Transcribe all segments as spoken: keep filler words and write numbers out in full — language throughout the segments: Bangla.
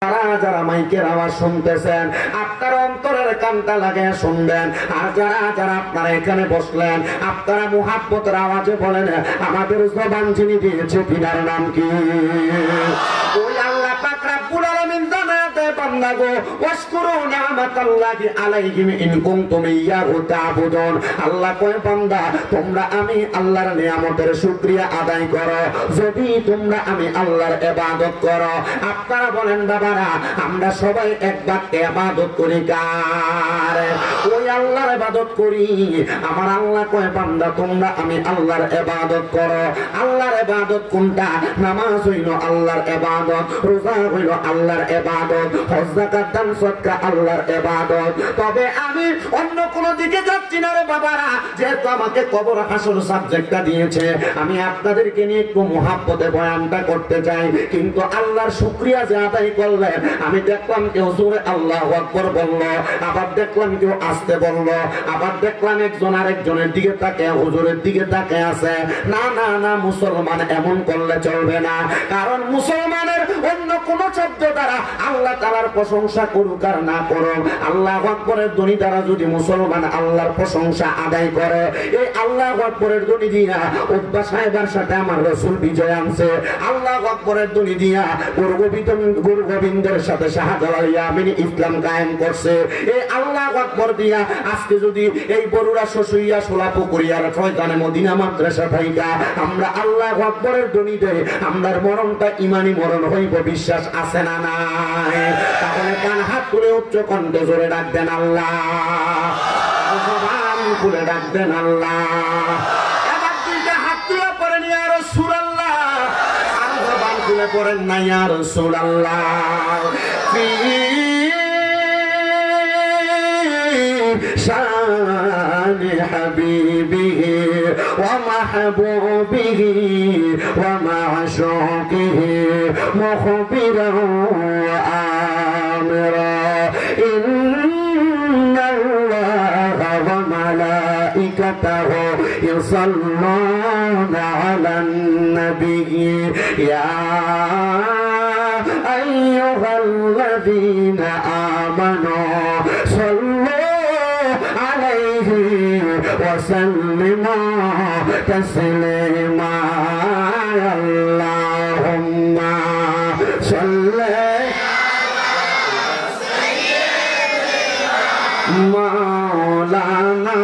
যারা মাইকের আওয়াজ শুনতেছেন আপনারা অন্তরের কানটা লাগিয়ে শুনবেন, আর যারা যারা আপনারা এখানে বসলেন আপনারা মুহাব্বতের আওয়াজে বলেন আমাদের জবান যিনি দিয়েছে তিনার নাম কি? ওই আল্লাহ পাক রব্বুল আলামিন জানাতে বান্দা গো ওয়াশকুরু নি'মাতাল্লাহি আলাইহিম ইন কুনতুম ইয়াহু তা'বুদুন। আল্লাহ কয় বান্দা তোমরা আমি আল্লাহর নিয়ামতের শুকরিয়া আদায় করো যদি তোমরা আমি আল্লাহর ইবাদত করো। আপনারা বলেন বাবারা আমরা সবাই এক বাক্যে ইবাদত করি কার? ওই আল্লাহর ইবাদত করি। আমার আল্লাহ কয় বান্দা তোমরা আমি আল্লাহর ইবাদত করো। আল্লাহর ইবাদত কোনটা? নামাজ হইল আল্লাহর ইবাদত, রোজা হইল আল্লাহর ইবাদত, হজ যাকাত দান সদকা আল্লাহর ইবাদত। তবে আমি অন্য কোন দিকে যাচ্ছি না রে বাবারা, যেহেতু আমাকে কবর হাসর সাবজেক্টটা দিয়েছে আমি আপনাদেরকে নিয়ে একটু মুহাব্বতে বয়ানটা করতে চাই। কিন্তু আল্লাহর শুকরিয়া যে আদায় করলেন আমি দেখলাম কেউ জোরে আল্লাহু আকবার বলল, আবার দেখলাম কেউ আস্তে বলল, আবার দেখলাম একজন আরেকজনের দিকে তাকায় হুজুরের দিকে তাকায় আছে। না না না মুসলমান এমন করলে চলবে না, কারণ মুসলমানের অন্য কোন শব্দ দ্বারা আল্লাহ তাআলার প্রশংসা করুক আর না করুক, আল্লাহু আকবারের ধ্বনি দ্বারা যদি মুসলমান আল্লাহর প্রশংসা আদায় করে, এই আল্লাহু আকবারের ধ্বনি দিয়া উতবা সাহেবের সাথে আমার রাসূল বিজয় আনছে। আল্লাহু আকবারের ধ্বনি দিয়া গুরু গোবিন্দের সাথে শাহজালাল ইয়ামিনী ইসলাম কায়েম করছে। এই আল্লাহু আকবার দিয়া আজকে যদি এই বরুড়া শশুইয়া সোলাপুকুরিয়ার ফয়জানে মদিনা মাদ্রাসা থাইকা আমরা আল্লাহু আকবারের ধ্বনি দেই, আমরার মরণটা ইমানি মরণ হইব, বিশ্বাস আছে না নাই? তাহলে কান হাত তুলে উচ্চ কণ্ঠে জোরে ডাকবেন আল্লাহ, জবান খুলে ডাকবেন আল্লাহ। এবার দুইটা হাত তুলে পড়েন ইয়া রাসূলুল্লাহ, আর জবান খুলে পড়েন না ইয়া রাসূলুল্লাহ। ফি শানি হাবিবিহি ওয়া মাহবুবিহি ওয়া মা'শুকিহি মুখবিরান ওয়া আমিরা ইন্নাল্লাহা ওয়া মালাইকাতাহু ইউসাল্লুনা আলান নাবিয়্যি ইয়া আইয়ুহাল্লাযীনা আমানু সাল্লু আলাইহি ওয়া সাল্লিমু তাসলিমা। আল্লাহুম্মা সাল্লি আলা সাইয়্যিদিনা মাওলানা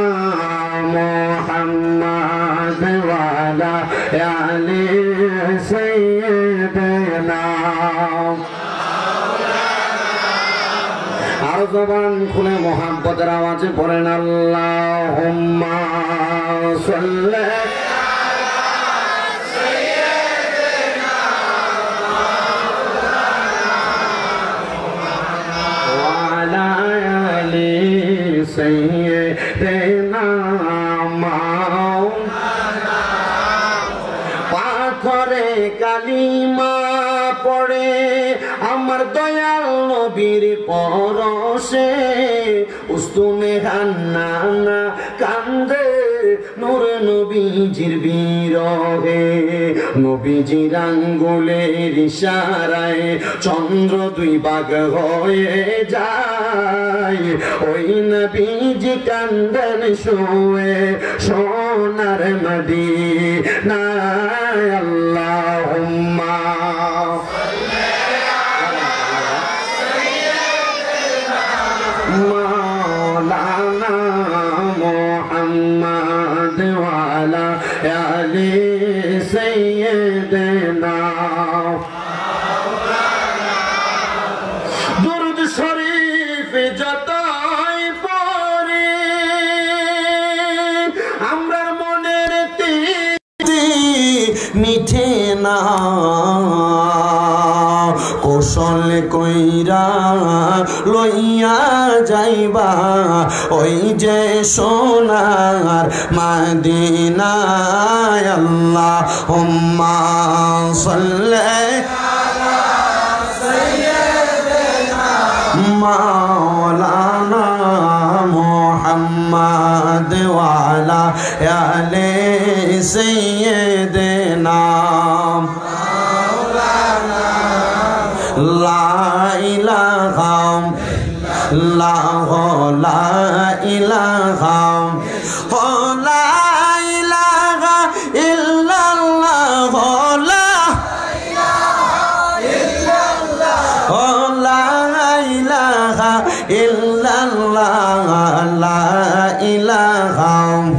মুহাম্মাদ ওয়া আলা আলি সাইয়্যিদিনা। আর জবান খুলে মুহাব্বতের আওয়াজে পড়েন আল্লাহুম্মা সাল্লি আলা সাইয়্যিদিনা ওয়া আলা আলি সাইয়্যিদিনা মাওলানা। পাথরে কালিমা পড়ে আমার দয়াল নবীর পরশে উস্তুনে হান্নানা কান্দে নূর নবীজির বিরহে। নবীজির আঙ্গুলের ইশারায় চন্দ্র দুই ভাগ হয়ে যায়, ওই নবীজি কান্দেন শুয়ে সোনার মদিনায়। আল্লাহুম্মা মাওলানা মুহাম্মদ ওয়া আলা আলি সাইয়্যিদিনা। দুরূদ শরীফ যতই পড়ি আমরার মনের তৃপ্তি মিঠে না, কৌশল কইরা লইয়া যাইবা ওই যে সোনার মদিনায়। আল্লাহুম্মা সাল্লি আলা সাইয়্যিদিনা মাওলানা মুহাম্মদ ওয়া আলা আলি সাইয়্যিদিনা। লা ইলাহা ইল্লাল্লাহ লা ইলাহা লা ইলাহা ইল্লাল্লাহ লা লা ইলাহা ইল্লাল্লাহ লা ইলাহা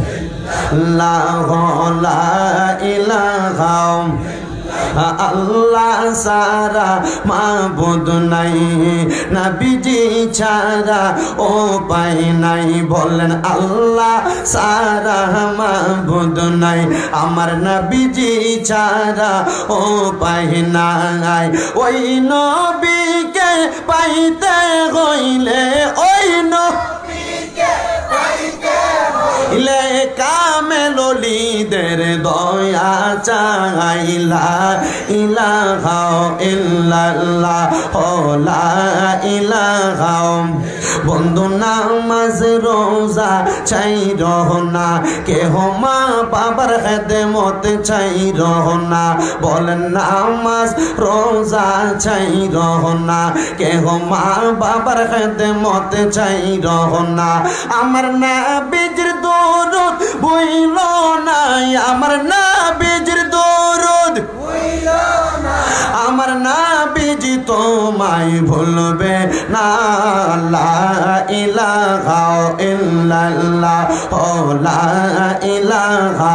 লা ইলাহা আল্লাহ সারা মাবুদ নাই নবীজি ছাড়া ও পাই নাই বলেন আল্লাহ সারা মাবুদ নাই আমার নবীজি ছাড়া ও পাই নাই ওই নবীকে পাইতে হইলে ওই নবীকে পাইতে হইলে কামেলুলিদের দয়া চাইলা ইলাহা ইল্লাল্লাহ লা ইলাহা বন্ধু নামাজ রোজা চাই রহনা কেহ মা বাবার খেদমত চাই রহনা বলেন নামাজ রোজা চাই রহনা কেহ মা বাবার খেদমত চাই রহনা আমার নবীর দরুদ বইল না আমার নবীর দরুদ বইল না আমার নবীজি তোমায় ভুলবে না লা ইলাহা ইল্লাল্লাহ লা ইলাহা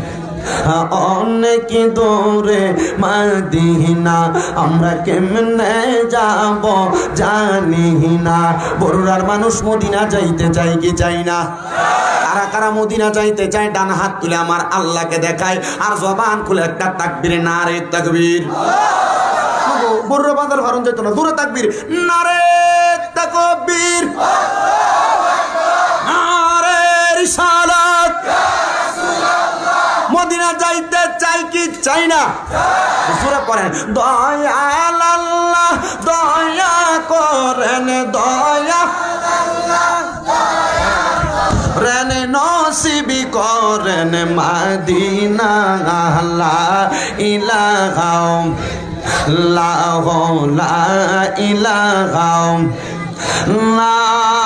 অনেক দূরে মদিনা আমরা কেমনে যাব জানি না বড়ুরার মানুষ মদিনা যাইতে চাই কি চাই না কারা কারা মদিনা যাইতে চায় ডান হাত তুলে আমার আল্লাহকে দেখায় আর জবান খুলে একটা তাকবীর নারে তাকবীর বড়ুরা বাজার ফারন যেত না জোরে তাকবীর নারে তাকবীর নারে রিসালাত মদিনা যাইতে চাই কি চাই না সূরা পড়েন দয়াল আল্লাহ দয়া করেন দয়া রেন নসিবি করেন মদিনা লা ইলাহা লা ইলাহা লা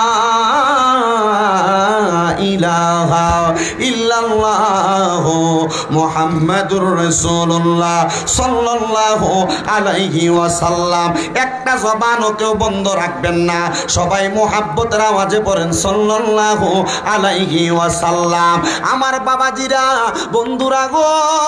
ইলাহা ইল্লাল্লাহ মুহাম্মাদুর রাসূলুল্লাহ সাল্লাল্লাহু আলাইহি ওয়াসাল্লাম একটা জবানও কেউ বন্ধ রাখবেন না সবাই মুহাব্বতের আওয়াজে পড়েন সাল্লাল্লাহু আলাইহি ওয়াসাল্লাম আমার বাবাজিরা বন্ধুরা গো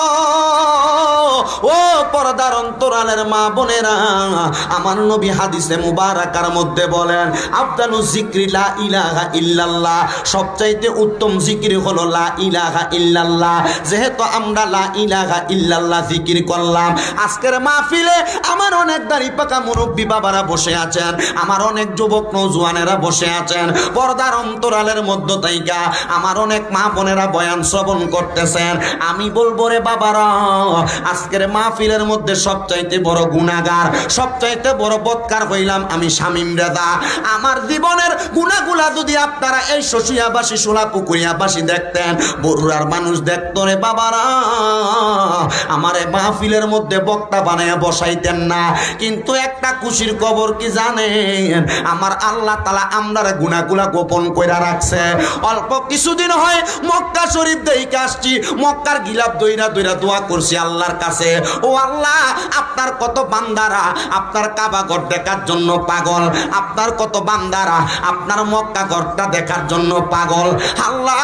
ও পর্দার অন্তরালের মা বোনেরা আমার নবী হাদিসে মুবারাকার মধ্যে বলেন আফদালু যিকরি লা ইলাহা ইল্লাল্লাহ সবচাইতে উত্তম জিকির হলো লা ইলাহা ইল্লাল্লাহ যেহেতু আমরা লা ইলাহা ইল্লাল্লাহ জিকির করলাম আজকের মাহফিলে আমার অনেক দাড়ি পাকা মুরব্বী বাবারা বসে আছেন আমার অনেক যুবক নওজোয়ানেরা বসে আছেন পর্দার অন্তরালের মধ্য থেকে আমার অনেক মা বোনেরা বয়ান শ্রবণ করতেছেন আমি বলবো রে বাবারা আজকের মাহফিলের মধ্যে সবচাইতে বড় গুনাহগার সবচাইতে বড় বদকার হইলাম আমি শামীম রেজা আমার জীবনের গুনাহগুলা যদি আপনারা এই শশিয়াবাসী সোলাপুকুরিয়াবাসী দেখতেন বড়ুয়ার মানুষ দেখতো রে বাবারা আমার এই মাহফিলের মধ্যে বক্তা বানায় বসাইতেন না কিন্তু একটা খুশির খবর কি জানেন আমার আল্লাহ তাআলা আমরার গুনাহগুলা গোপন কইরা রাখছে অল্প কিছুদিন হয় মক্কা শরীফ দেইকে আসছি মক্কার গিলাফ দইরা দইরা দোয়া করছি আল্লাহর কাছে ও আল্লাহ আপনার কত বান্দারা আপনার কাবা ঘর দেখার জন্য পাগল আপনার কত বান্দারা আপনার মক্কা ঘরটা দেখার জন্য পাগল আল্লাহ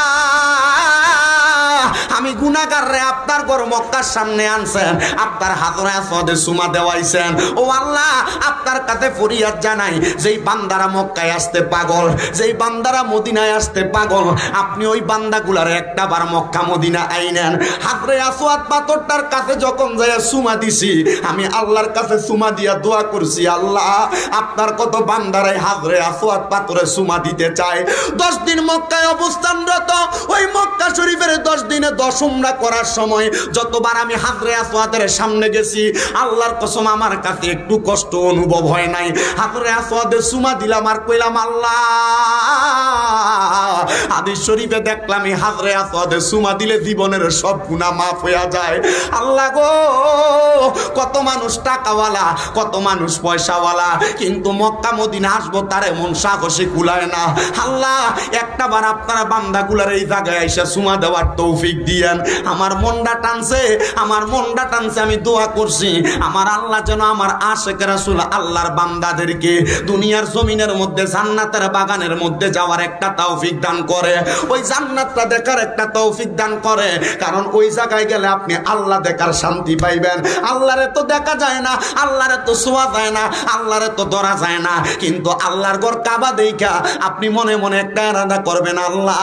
আমি গুনাহগার রে আপনার ঘর মক্কার সামনে আনছেন আপনার হাজরে আসওয়াদে সুমা দেওয়াইছেন ও আল্লাহ আপনার কাছে ফরিয়াদ জানাই যেই বান্দারা মক্কায় আসতে পাগল যেই বান্দারা মদিনায় আসতে পাগল আপনি ওই বান্দাগুলার একটা বার মক্কা মদিনা আইনেন হাজরে আসওয়াদ পাথরটার কাছে যখন যায় সুমা দিছি আমি আল্লাহর কাছে সুমা দিয়া দোয়া করছি আল্লাহ আপনার কত বান্দারাই হাজরে আসওয়াদ পাথরে সুমা দিতে চায় দশ দিন মক্কায় অবস্থানরত ওই মক্কা শরীফের দশ দিনে দশ উমরা করার সময় যতবার আমি হাজরে আসওয়াদের সামনে গেছি আল্লাহর কসম আমার কাছে একটু কষ্ট অনুভব হয় নাই। হাজরে আসওয়াদের চুমা দিলাম আর কইলাম আল্লাহ, হাদিস শরীফে দেখলাম এই হাজরে আসওয়াদের চুমা দিলে জীবনের সব গুনাহ মাফ হয়ে যায়। আল্লাহ গো, কত মানুষ টাকাওয়ালা, কত মানুষ পয়সাওয়ালা, কিন্তু মক্কা মদিনা আসবো তার এমন সাহসে কুলায় না। আল্লাহ, একটা বার আপনারা বান্দাগুলার এই জায়গায় এসে চুমা দেওয়ার তৌফিক দিয়েন। আমার মনটা টানছে, আমার মনটা টানছে, আমি দোয়া করছি আমার আল্লাহ যেন আমার আশিক রাসূল আল্লাহর বান্দাদেরকে দুনিয়ার জমিনের মধ্যে জান্নাতের বাগানের মধ্যে যাওয়ার একটা তৌফিক দান করে, ওই জান্নাতটা দেখার একটা তৌফিক দান করে। কারণ ওই জায়গায় গেলে আপনি আল্লাহ দেখার শান্তি পাইবেন। আল্লাহরে তো দেখা যায় না, আল্লাহরে তো ছোঁয়া যায় না, আল্লাহরে তো ধরা যায় না, কিন্তু আল্লাহর ঘর কাবা দেখা আপনি মনে মনে একটা ইরাদা করবেন, আল্লাহ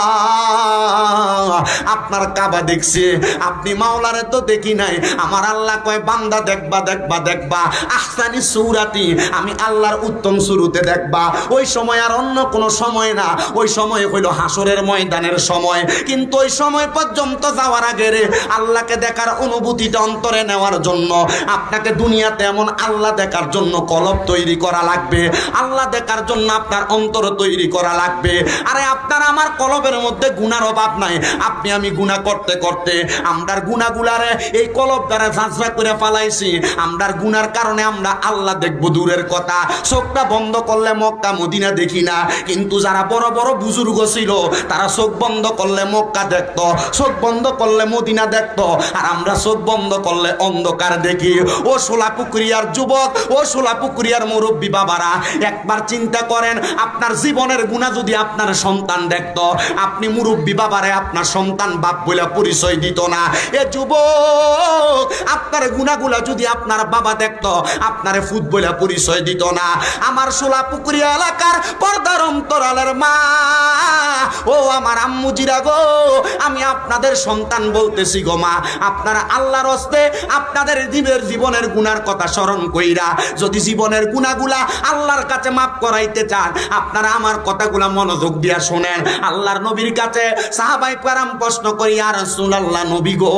আপনার কাবা দেখছি, আপনি মাওলারে তো দেখি নাই। আমার আল্লাহ কয় বান্দা দেখবা দেখবা দেখবা আহসানি সূরাতি, আমি আল্লাহর উত্তম শুরুতে দেখবা। ওই সময় আর অন্য কোনো সময় না, ওই সময় হইল হাসরের ময়দানের সময়। কিন্তু ওই সময় পর্যন্ত যাওয়ার আগে রে আল্লাহকে দেখার অনুভূতিটা অন্তরে নেওয়ার জন্য আপনাকে দুনিয়াতে এমন আল্লাহ দেখার জন্য কলব তৈরি করা লাগবে, আল্লাহ দেখার জন্য আপনার অন্তর তৈরি করা লাগবে। আরে আপনার আমার কলবের মধ্যে গুনার অভাব নাই, আপনি আমি গুনাহ করতে করতে আমরার গুনাহগুলারে এই কলব দ্বারা ঝাঁঝরা করে ফালাইছি। আমরার গুনার কারণে আমরা আল্লাহ দেখব দূরের কথা, চোখটা বন্ধ করলে মক্কা মদিনা দেখি না। কিন্তু যারা বড় বড় বুজুর্গ ছিল তারা চোখ বন্ধ করলে মক্কা দেখতো, চোখ বন্ধ করলে মদিনা দেখতো, আর আমরা চোখ বন্ধ করলে অন্ধকার দেখি। ও সোলাপুকুরিয়ার যুবক, ও সোলাপুকুরিয়ার মুরব্বী বাবারা, একবার চিন্তা করেন আপনার জীবনের গুনাহ যদি আপনার সন্তান দেখতো, আপনি মুরব্বী বাবারে আপনার সন্তান বাপ বলে পরিচয় দিত না। এ যুবক, আপনার গুনাহগুলা যদি আপনার বাবা দেখতো, আপনারে ফুট বলে পরিচয় দিত না। আমার সোলাপুকুরিয়া এলাকার পর্দার অন্তরালের মা, ও আমার আম্মুজিরা গো, আমি আপনাদের সন্তান বলতেছি গো মা, আপনারা আল্লাহর হস্তে আপনাদের দিনের জীবনের গুনার কথা স্মরণ কইরা যদি জীবনের গুনাহগুলা আল্লাহর কাছে মাফ করাইতে চান, আপনারা আমার কথাগুলা মনোযোগ দিয়া শুনেন। আল্লাহর নবীর কাছে সাহাবায়ে কেরাম প্রশ্ন করি, ইয়া রাসূলুল্লাহ, নবী গো,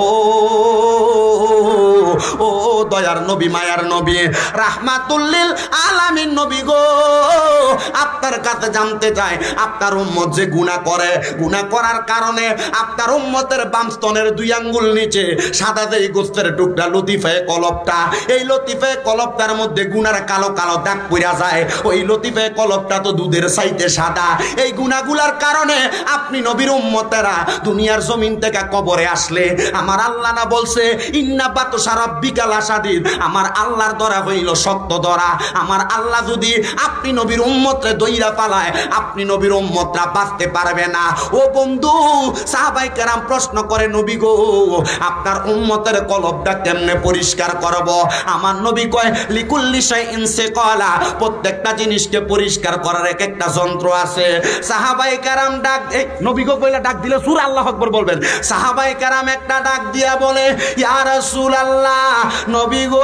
ও দয়ার নবী, মায়ার নবী, রাহমাতুল লিল আলামিন নবী গো, আপনার কাছে জানতে চাই আপনার উম্মত যে গুনাহ করে, গুনাহ করার কারণে আপনার উম্মতের বাম স্তনের দুই আঙ্গুল নিচে সাদা যে গোস্তের টুকরা লতিফায়ে কলবটা, এই লতিফায়ে কলবটার মধ্যে গুনার কালো কালো দাগ পড়া যায়। ওই লতিফায়ে কলবটা তো দুধের চাইতে সাদা। এই গুনাহগুলার কারণে আপনি নবীর উম্মতেরা দুনিয়ার জমিন থেকে কবরে আসলে আমার আল্লাহ না বলছে ইন্না বাতশা রাব্বিকা লাশাদীদ, আমার আল্লাহর ধরা হইল শক্ত ধরা। আমার আল্লাহ যদি আপনি নবীর উম্মতরে দইরা পালায়, আপনি নবীর উম্মতরা বাঁচতে পারবে না। ও বন্ধু, সাহাবায়ে কেরাম প্রশ্ন করে, নবী গো, আপনার উম্মতের কলবটা কেমনে পরিষ্কার করব? আমার নবী কয়, লিকুল্লি শাইইন সিকালা, প্রত্যেকটা জিনিসকে পরিষ্কার করার এক একটা যন্ত্র আছে। সাহাবায়ে কেরাম ডাক, এই নবী গো কইলা ডাক দিলে সূরা আল্লাহু আকবার বলবেন। সাহাবায়ে কেরাম একটা ডাক দিয়া বলে, ইয়া রাসূলুল্লাহ, নবী গো,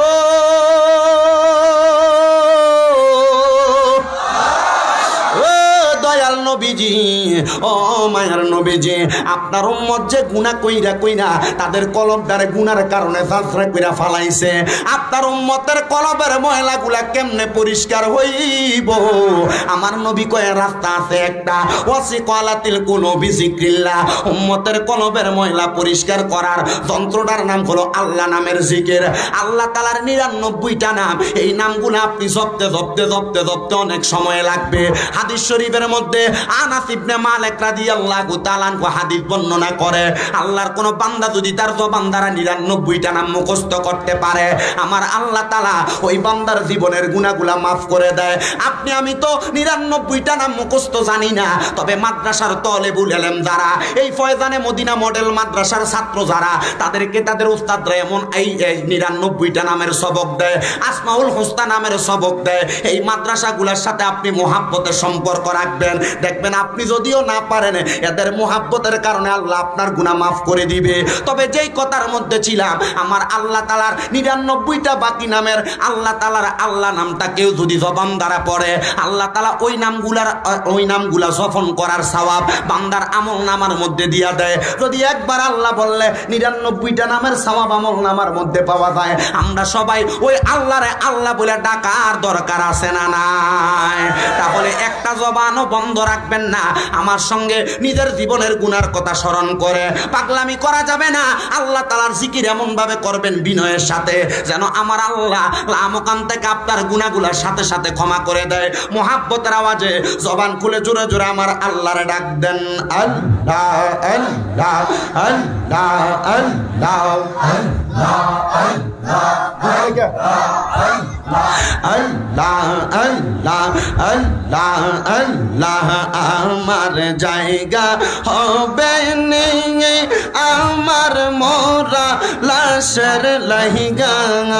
দয়াল নবীজি, ও মায়ার নবীজি, আপনার উম্মত যে গুনাহ কইরা কইরা তাদের কলবটারে গুনার কারণে ঝাঁঝরা কইরা ফালাইছে, আপনার উম্মতের কলবের ময়লাগুলা কেমনে পরিষ্কার হইব? আমার নবী কয়, রাস্তা আছে একটা, ওয়াসিকালাতিল কুলুবি যিকরিল্লাহ, উম্মতের কলবের ময়লা পরিষ্কার করার যন্ত্রটার নাম হলো আল্লাহ নামের জিকির। আল্লাহ তাআলার নিরানব্বইটা নাম, এই নামগুলো আপনি জপতে জপতে জপতে জপতে অনেক সময় লাগবে। হাদিস শরীফের মধ্যে আনাস ইবনে মালিক রাদিয়াল্লাহু তাআলা আনহু হাদিস বর্ণনা করে, আল্লাহর কোন বান্দা যদি তার জবান দ্বারা নিরানব্বইটা নাম মুখস্থ করতে পারে, আমার আল্লাহ তাআলা ওই বান্দার জীবনের গুনাহগুলা মাফ করে দেয়। আপনি আমি তো নিরানব্বইটা নাম মুখস্থ জানি না, তবে মাদ্রাসার তলেবুল ইলম যারা, এই ফয়জানে মদিনা মডেল মাদ্রাসার ছাত্র যারা, তাদেরকে তাদের উস্তাদরা এমন এই নিরানব্বইটা নামের সবক দেয়, আসমাউল হুসনা নামের সবক দেয়। এই মাদ্রাসাগুলোর সাথে আপনি মুহাব্বতের সম্পর্ক রাখবেন, দেখবেন দেখবেন আপনি যদিও না পারেন, এদের মুহাব্বতের কারণে আল্লাহ আপনার গুনাহ মাফ করে দিবে। তবে যেই কথার মধ্যে ছিলাম, আমার আল্লাহ তাআলার নিরানব্বইটা বাকি নামের আল্লাহ তাআলার আল্লাহ নামটা কেউ যদি জবান দ্বারা পড়ে, আল্লাহ তাআলা ওই নামগুলার ওই নামগুলা জপন করার সওয়াব বান্দার আমল নামার মধ্যে দিয়া দেয়। যদি একবার আল্লাহ বললে নিরানব্বইটা নামের সওয়াব আমল নামার মধ্যে পাওয়া যায়। আমরা সবাই ওই আল্লাহরে আল্লাহ বলে ডাকার দরকার আছে না নাই? তাহলে একটা জবানও বন্ধ রাখবেন না। আমার সঙ্গে নিজের জীবনের গুনার কথা স্মরণ করে পাগলামি করা যাবে না। আল্লাহ তাআলার জিকির এমন ভাবে করবেন বিনয়ের সাথে, যেন আমার আল্লাহ লামকান থেকে আপনার গুনাহগুলোর সাথে সাথে ক্ষমা করে দেয়। মুহাব্বতের আওয়াজে জবান খুলে জোরে জোরে আমার আল্লাহরে ডাক দেন, আল্লাহ আল্লাহ আল্লাহ আল্লাহ আল্লাহ আল্লাহ আল্লাহ আল্লাহ আল্লাহ। আমার জায়গা হবে নেই আমার মোরা লাশের লাহিগা,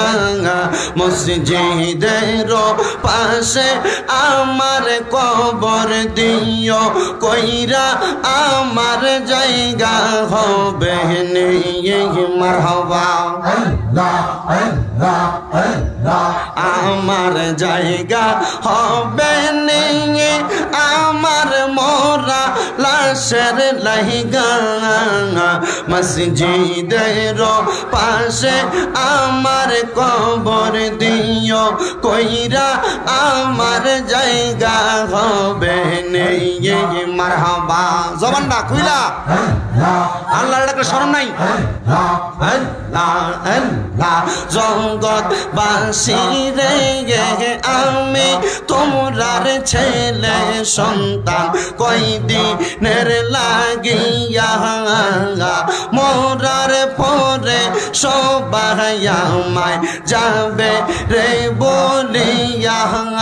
মসজিদের পাশে আমার কবর দিও কইরা আমার জায়গা হবে নেই। মারহাবা আমার জায়গা হবে নেই আমার মোরা লাশের লাহিগা, মসজিদের পাশে আমার কবর দিও কইরা আমার জায়গা হবে নেই। মারহাবা। জবানটা খুইলা আল্লাহর ডাকে শরম নাই। জগৎবাসী রে আমি তোমরার ছেলে সন্তান কয়দিনের লাগিয়া, মোরার পরে সবাই আমায় যাবে রে বলিয়া,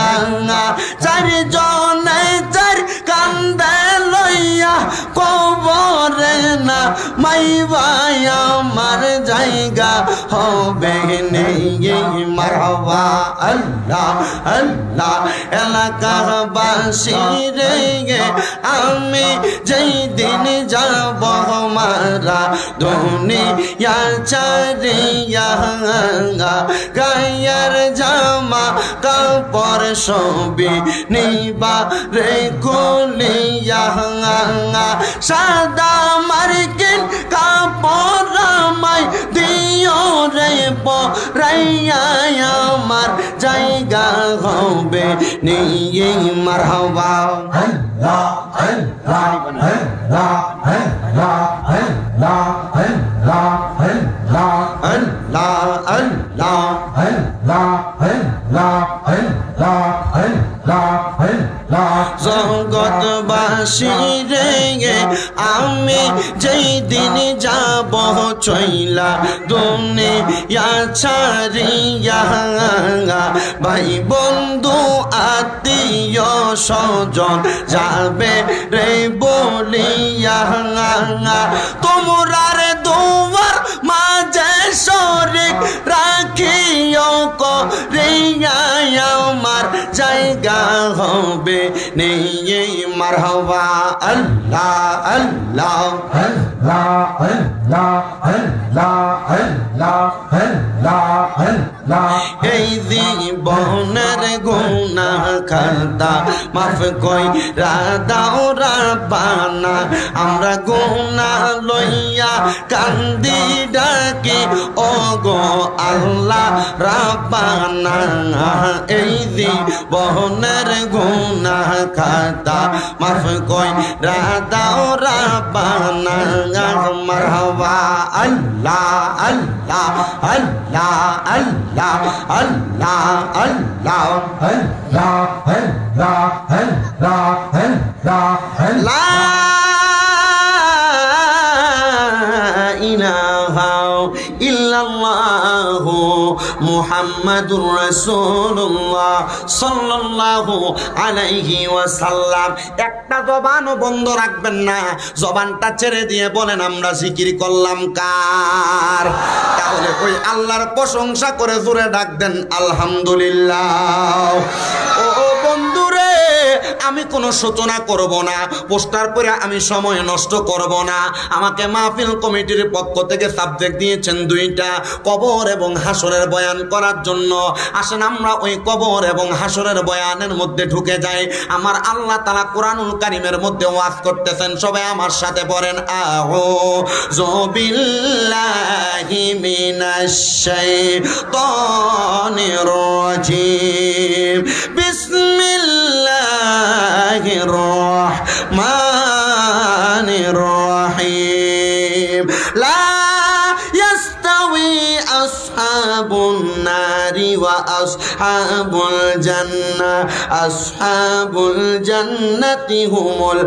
চারজনে চার কান্দে লইয়া কবরে না মাইবাই আমার জায়গা হবে নেই। মারহাবা আল্লাহ আল্লাহ। এলাকাবাসী রে আমি যেই দিন যাব মারা দুনিয়া ছাড়িয়া, গায়ের জামা কাপড় সবই নিবা রে খুলিয়া, সাদা মার্কিন কাপড় আমায় দিও রে পরাইয়া আমার জায়গা হবে নেই। মারহাবা আল্লাহ আল্লাহ আল্লাহ আল্লাহ আল্লাহ আল্লাহ আল্লাহ আল্লাহ আল্লাহ আল্লাহ আল্লাহ আল্লাহ আল্লাহ। জগৎবাসী রে আমি যেই দিন যাব চইলা দুনিয়া ছাড়িয়া, ভাই বন্ধু আত্মীয় স্বজন যাবে রে বলিয়া, তোমরা রে দুয়ার মাঝে শরীক রাখিও করিয়া আমার জায়গা হবে নেই। মারহাবা আল্লাহ আল্লাহ আল্লাহ আল্লাহ আল্লাহ আল্লাহ আল্লাহ আল্লাহ। এই জীবনের গুনাহ খাতা মাফ কইরা দাও রাব্বানা, আমরা গুনাহ লইয়া কান্দি ডাকি ও গো আল্লাহ রাব্বানা। এই জীবনের গুনাহ খাতা মাফ কইরা দাও রাব্বানা। মারহাবা আল্লাহ আল্লাহ আল্লাহ আল্লাহ আল্লাহ আল্লাহ আল্লাহ আল্লাহ আল্লাহ লা ইলাহা ইল্লাল্লাহু মুহাম্মাদুর রাসূলুল্লাহ সাল্লাল্লাহু আলাইহি ওয়াসাল্লাম। একটা জবানও বন্ধ রাখবেন না, জবানটা ছেড়ে দিয়ে বলেন আমরা জিকির করলাম কার? তাহলে ওই আল্লাহর প্রশংসা করে জোরে ডাক দেন আলহামদুলিল্লাহ। ও বন্ধুরে, আমি কোনো সূচনা করব না, পোস্টার করে আমি সময় নষ্ট করব না। আমাকে মাহফিল কমিটির পক্ষ থেকে সাবজেক্ট দিয়েছেন দুইটা, কবর এবং হাসরের বয়ান করার জন্য। আসেন আমরা ওই কবর এবং হাসরের বয়ানের মধ্যে ঢুকে যাই। আমার আল্লাহ তাআলা কোরআনুল কারীমের মধ্যে ওয়াজ করতেছেন, সবাই আমার সাথে পড়েন, আউযু বিল্লাহি মিনাশ শাইতানির রাজিম, বিসমিল্লাহির রাহমানির রাহিম। লা ইয়াস্তাউই আসহাবুন নারি ওয়া আসহাবুল জান্নাহ, আসহাবুল জান্নাতি হুমুল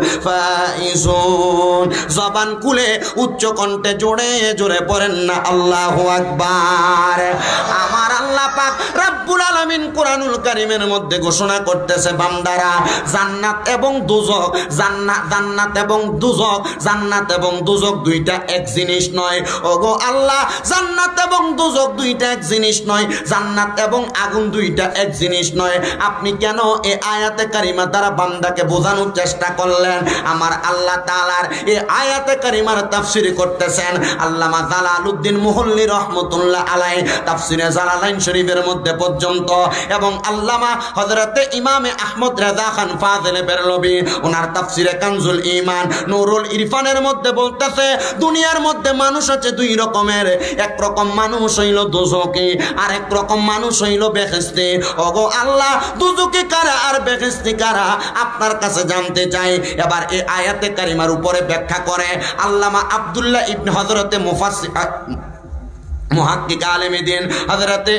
ফাইজুন। জবান খুলে উচ্চ কণ্ঠে জোরে জোরে পড়েন না আল্লাহু আকবার। আমার আল্লাহ পাক রব্বুল আলামিন কোরআনুল কারীমের মধ্যে ঘোষণা করতেছে, বান্দারা জান্নাত এবং দোজখ, জান্নাত জান্নাত এবং দোজখ, জান্নাত এবং দোজখ দুইটা এক জিনিস নয়। ওগো আল্লাহ, জান্নাত এবং দোজখ দুইটা এক জিনিস নয়, জান্নাত এবং আগুন দুইটা এক জিনিস নয়। আপনি কেন এই আয়াতে কারিমা দ্বারা বান্দাকে বোঝানোর চেষ্টা করলেন? আমার আল্লাহ তাআলার এই আয়াতে কারিমার তাফসীর করতেছেন আল্লামা জালালউদ্দিন মুহল্লি রহমাতুল্লাহ আলাইহি তাফসীরে জালালাইন শরীফের মধ্যে পর্যন্ত, এবং আল্লামা হযরতে ইমামে আহমদ রেজা খান ফাজিলে বেরলভী ওনার তাফসীরে কানজুল ঈমান নূরুল ইরফানের মধ্যে বলতেছে, দুনিয়ার মধ্যে মানুষ আছে দুই রকমের। এক রকম মানুষ হইল দোজখী, আর এক রকম মানুষ হইল বেহেশতি। ওগো আল্লাহ, দোজখী কারা আর বেহেশতি কারা আপনার কাছে জানতে চাই। এবার এই আয়াতে কারিমার উপরে ব্যাখ্যা করে আল্লামা আব্দুল্লাহ ইবনে হযরতে মুফাসসির মুহাক্কিক আলেমে দ্বীন হযরতে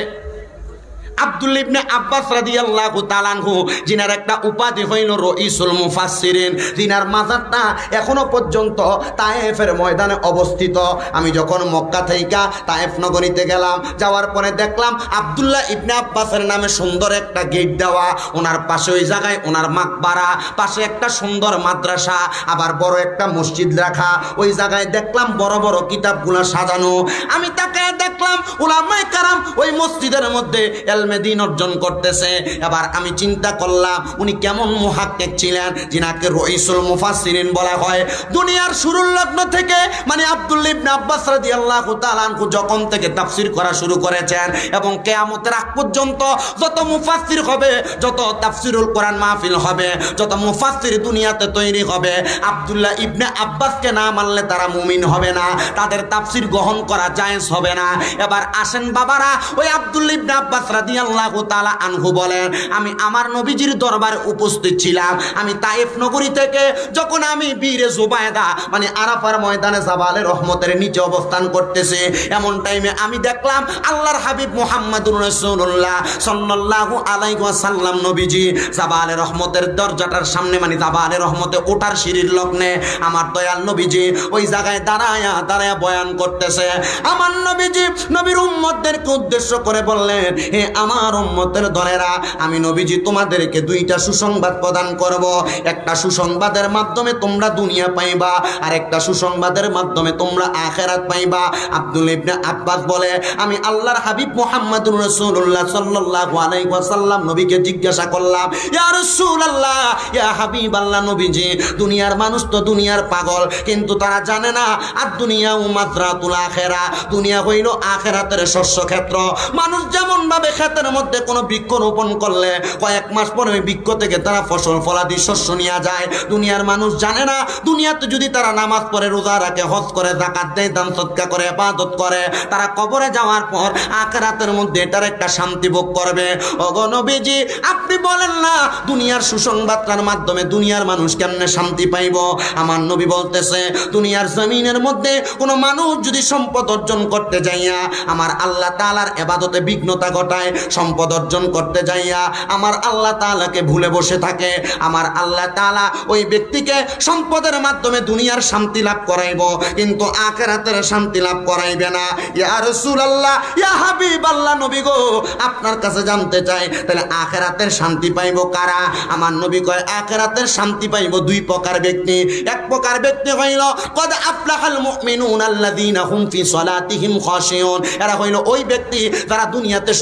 আব্দুল্লাহ ইবনে আব্বাস রাদিয়াল্লাহু তাআলা আনহু, যিনার একটা উপাধি হইল রইসুল মুফাসসিরিন, যিনার মাজারটা এখনো পর্যন্ত তায়েফের ময়দানে অবস্থিত। আমি যখন মক্কা থেকে তায়েফ নগরীতে গেলাম, যাওয়ার পরে দেখলাম আব্দুল্লাহ ইবনে আব্বাসের নামে সুন্দর একটা গেট দেওয়া, ওনার পাশে ওই জায়গায় ওনার মাকবারা, পাশে একটা সুন্দর মাদ্রাসা, আবার বড় একটা মসজিদ রাখা। ওই জায়গায় দেখলাম বড় বড় কিতাবগুলো সাজানো। আমি তাকে দেখলাম উলামায়ে কেরাম ওই মসজিদের মধ্যে দিন অর্জন করতেছে। এবার আমি চিন্তা করলাম উনি কেমন মুহাক্কিক ছিলেন, যিনাকে রইসুল মুফাসসিরিন বলা হয়। দুনিয়ার শুরুর লগ্ন থেকে, মানে আব্দুল্লাহ ইবনে আব্বাস রাদিয়াল্লাহু তাআলা আনহু যখন থেকে তাফসীর করা শুরু করেছেন এবং কিয়ামতের আগ পর্যন্ত যত মুফাসসির হবে, যত তাফসীরুল কোরআন মাহফিল হবে, যত মুফাসসির দুনিয়াতে তৈরি হবে, আব্দুল্লাহ ইবনে আব্বাসকে না মানলে তারা মুমিন হবে না, তাদের তাফসীর গ্রহণ করা জায়েজ হবে না। এবার আসেন বাবারা, ওই আব্দুল্লাহ ইবনে আব্বাস রাদিয়াল্লাহু তাআলা আনহু বলেন, আমি আমার নবীজির দরবারে উপস্থিত ছিলাম। আমি তায়েফ নগরী থেকে যখন আমি বীরে জুবায়দা মানে আরাফার ময়দানে জাবালে রহমতের নিচে অবস্থান করতেছি, এমন টাইমে আমি দেখলাম আল্লাহর হাবিব মুহাম্মাদুর রাসূলুল্লাহ সাল্লাল্লাহু আলাইহি ওয়াসাল্লাম নবীজি জাবালে রহমতের দরজাটার সামনে, মানে জাবালে রহমতে ওঠার সিঁড়ির লগ্নে আমার দয়াল নবীজি ওই জায়গায় দাঁড়ায়া দাঁড়ায়া বয়ান করতেছে। আমার নবীজি নবীর উম্মতদেরকে উদ্দেশ্য করে বললেন, হে আমার উম্মতের দলেরা, আমি নবীজি তোমাদেরকে দুইটা সুসংবাদ প্রদান করব। একটা সুসংবাদের মাধ্যমে তোমরা দুনিয়া পাইবা, আর একটা সুসংবাদের মাধ্যমে তোমরা আখিরাত পাইবা। আব্দুল্লাহ ইবনে আব্বাস বলে, আমি আল্লাহর হাবিব মুহাম্মাদুর রাসূলুল্লাহ সাল্লাল্লাহু আলাইহি ওয়াসাল্লাম নবীকে জিজ্ঞাসা করলাম, ইয়া রাসূলুল্লাহ, ইয়া হাবিবাল্লাহ নবীজি, দুনিয়ার মানুষ তো দুনিয়ার পাগল, কিন্তু তারা জানে না আর দুনিয়া মাযরাতুল আখিরা, দুনিয়া হইল আখিরাতের শস্য ক্ষেত্র। মানুষ যেমন ভাবে ক্ষেতের মধ্যে কোনো বৃক্ষ রোপণ করলে কয়েক মাস পরে ওই বৃক্ষ থেকে তারা ফসল ফলাদি শস্য নিয়ে যায়, দুনিয়ার মানুষ জানে না দুনিয়াতে যদি তারা নামাজ পড়ে, রোজা রাখে, হজ করে, যাকাত দেয়, দান সদকা করে, ইবাদত করে, তারা কবরে যাওয়ার পর আখিরাতের মধ্যে এটার একটা শান্তি ভোগ করবে। ওগো নবীজি, আপনি বলেন না দুনিয়ার সুসংবাদটার মাধ্যমে দুনিয়ার মানুষ কেমনে শান্তি পাইব? আমার নবী বলতেছে, দুনিয়ার জমিনের মধ্যে কোনো মানুষ যদি সম্পদ অর্জন করতে যাইয়া আমার আল্লাহ তাআলার ইবাদতে বিঘ্নতা ঘটায়, সম্পদ অর্জন করতে যাইয়া আমার আল্লাহ তাআলাকে ভুলে বসে থাকে, আমার আল্লাহ তাআলা ওই ব্যক্তিকে সম্পদের মাধ্যমে দুনিয়ার শান্তি লাভ করাইব, কিন্তু আখিরাতের শান্তি লাভ করাইবে না। ইয়া রাসূলুল্লাহ, ইয়া হাবিবাল্লাহ নবী গো, আপনার কাছে জানতে চাই, তাহলে আখিরাতের শান্তি পাইব কারা? আমার নবী কয়, আখিরাতের শান্তি পাইব দুই প্রকার ব্যক্তি। এক প্রকার ব্যক্তি হইল কদ আফলাহাল মুমিনুনা আল্লাযীনা হুম ফি সালাতিহিম খাশিউন, এরা হইল ওই ব্যক্তি যারা দুনিয়াতে সুসংবাদ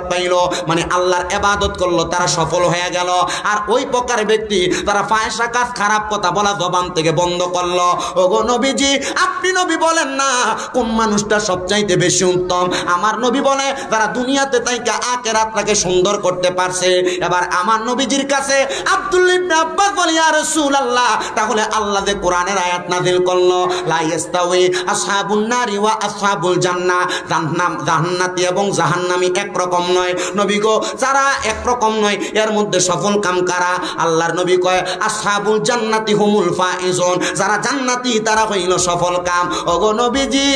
পাইল, মানে আল্লাহর ইবাদত করলো, তারা সফল হয়ে গেল। আর ওই প্রকার ব্যক্তি তারা ফায়সা কাজ, খারাপ কথা বলা জবান থেকে বন্ধ করলো। ওগো নবীজি, আপনি নবী বলেন না কোন মানুষটা সবচাইতে বেশি উত্তম? আমার নবী বলে যারা দুনিয়াতে তাইকে আখিরাতটাকে সুন্দর করতে পারছে। এবার আমার নবীজির কাছে আব্দুল্লাহ ইবনে আব্বাস বলে, ইয়া রাসূলুল্লাহ, তাহলে আল্লাহ যে কোরআনের আয়াত নাযিল করলো, লা ইস্তাউই আসহাবুন নারি ওয়া আসহাবুল জান্নাহ, জাহান্নাম জান্নাতি এবং জাহান্নামী একরকম নয়। নবী গো, যারা একরকম নয় এর মধ্যে সফল কাম কারা? আল্লাহর নবী কয় আসহাবুল জান্নাতি হুমুল ফাইজুন, যারা জান্নাতি তারা হইল সফল কাম। ওগো নবীজি,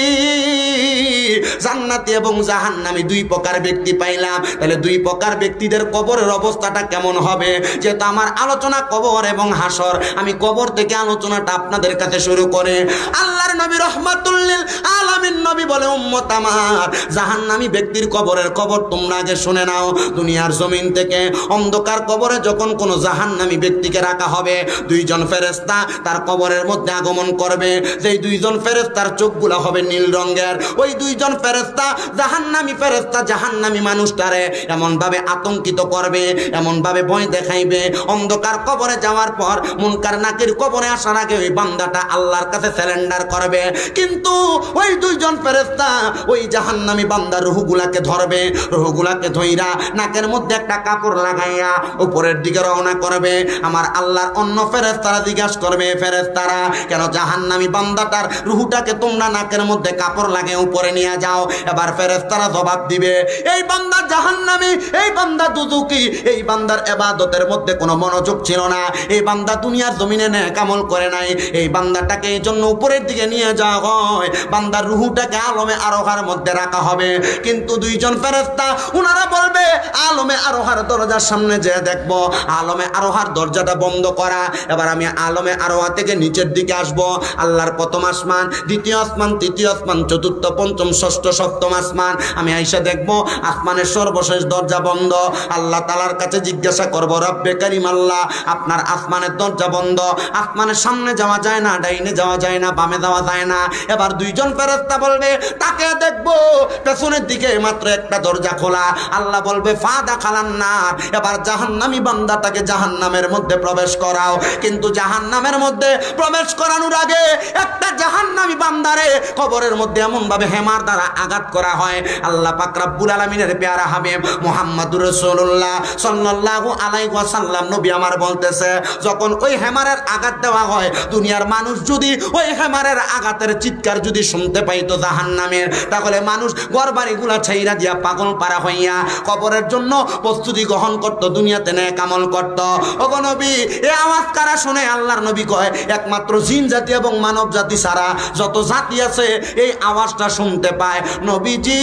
জান্নাতি এবং জাহান্নামী দুই প্রকার ব্যক্তি পাইলাম। তাহলে দুই প্রকার ব্যক্তিদের কবরের অবস্থাটা কেমন হবে? যেহেতু আমার আলোচনা কবর এবং হাসর, আমি কবর থেকে আলোচনাটা আপনাদের কাছে শুরু করে আল্লাহর নবী রাহমাতুল লিল আলামিন নবী বলে, উম্মত আমার, জাহান্নামী ব্যক্তির কবরের খবর তোমরা আগে শুনে নাও। দুনিয়ার জমিন থেকে অন্ধকার কবরে যখন কোনো জাহান্নামী ব্যক্তিকে রাখা হবে, দুইজন ফেরেশতা তার কবরের মধ্যে আগমন করবে। যেই দুইজন ফেরেশতার চোখগুলো হবে নীল রঙের, ওই দুইজন ফেরেশতা জাহান্নামী ফেরেশতা জাহান্নামী মানুষটারে এমন ভাবে আতঙ্কিত করবে, এমন ভাবে ভয় দেখাইবে। অন্ধকার কবরে যাওয়ার পর মুনকার নাকির কবরে আসার আগে ওই বান্দাটা আল্লাহর কাছে সারেন্ডার করবে। কিন্তু ওই দুইজন ফেরেশতা ওই জাহান্নামী বান্দার রূহগুলাকে ধরবে, রূহগুলাকে ধইরা নাকের মধ্যে একটা কাপড় লাগাইয়া উপরের দিকে রওনা করবে। আমার আল্লাহর অন্য ফেরেশতারা জিজ্ঞাসা করবে, ফেরেশতারা কেন জাহান্নামী বান্দাটার রূহটাকে তোমরা নাকের মধ্যে কাপড় লাগিয়ে উপরে নিয়ে যাও? এবার ফেরেশতারা জবাব দিবে, এই বান্দা জাহান্নামী, এই বান্দা দুজুকি, এই বান্দার ইবাদতের মধ্যে কোনো মনোযোগ ছিল না, এই বান্দা দুনিয়ার জমিনে নেক আমল করে নাই, এই বান্দাটাকে এই জন্য উপরের দিকে নিয়ে যাওয়া হয়, বান্দার রূহটাকে আলমে আরোহার মধ্যে রাখা হবে। কিন্তু দুইজন ফেরেশতা ওনারা বলবে, আলমে আরোহার দরজার সামনে যে দেখবো আলমে আরোহার দরজাটা বন্ধ করা। এবার আমি আলমে আরোহা থেকে নিচের দিকে আসবো, আল্লাহর প্রথম আসমান, দ্বিতীয় আসমান, তৃতীয় আসমান, চতুর্থ, পঞ্চম, ষষ্ঠ, সপ্তম আসমান। আমি আইসা দেখবো আসমানের সর্বশেষ দরজা বন্ধ। আল্লাহ তাআলার কাছে জিজ্ঞাসা করবো, রব্বে কারীম আল্লাহ, আপনার আসমানের দরজা বন্ধ, আসমানের সামনে যাওয়া যায় না, ডাইনে যাওয়া যায় না, বামে যাওয়া যায় না। এবার দুইজন ফেরেশতা বলবে, তাকে দেখবো পেছনের দিকে মাত্র একটা দরজা খোলা। আল্লাহ বলবে, ফাদা খালান নার, এবার জাহান্নামী বান্দাটাকে জাহান্নামের মধ্যে প্রবেশ করাও। কিন্তু জাহান্নামের মধ্যে প্রবেশ করানোর আগে একটা জাহান্নামী বান্দারে কবরের মধ্যে এমন ভাবে হেমার দ্বারা আঘাত করা হয়। আল্লাহ পাক রব্বুল আলামিনের পেয়ারা হাবিব মুহাম্মদুর রাসূলুল্লাহ সাল্লাল্লাহু আলাইহি ওয়াসাল্লাম নবী আমার বলতেছে, যখন ওই হেমারের আঘাত দেওয়া হয়, দুনিয়ার মানুষ যদি ওই হেমারের আঘাতের চিৎকার যদি শুনতে পাইতো জাহান্নামের, তাহলে মানুষ ঘরবাড়িগুলা ছাইরা দিয়া পাগল পারা হইয়া কবরের জন্য প্রস্তুতি গ্রহণ করত, দুনিয়াতে নেক আমল করত। ওগো নবী, এই আওয়াজ কারা শুনে? আল্লাহর নবী কয়, একমাত্র জিন জাতি এবং মানব জাতি ছাড়া যত জাতি আছে এই আওয়াজটা শুনতে পায়। নবীজি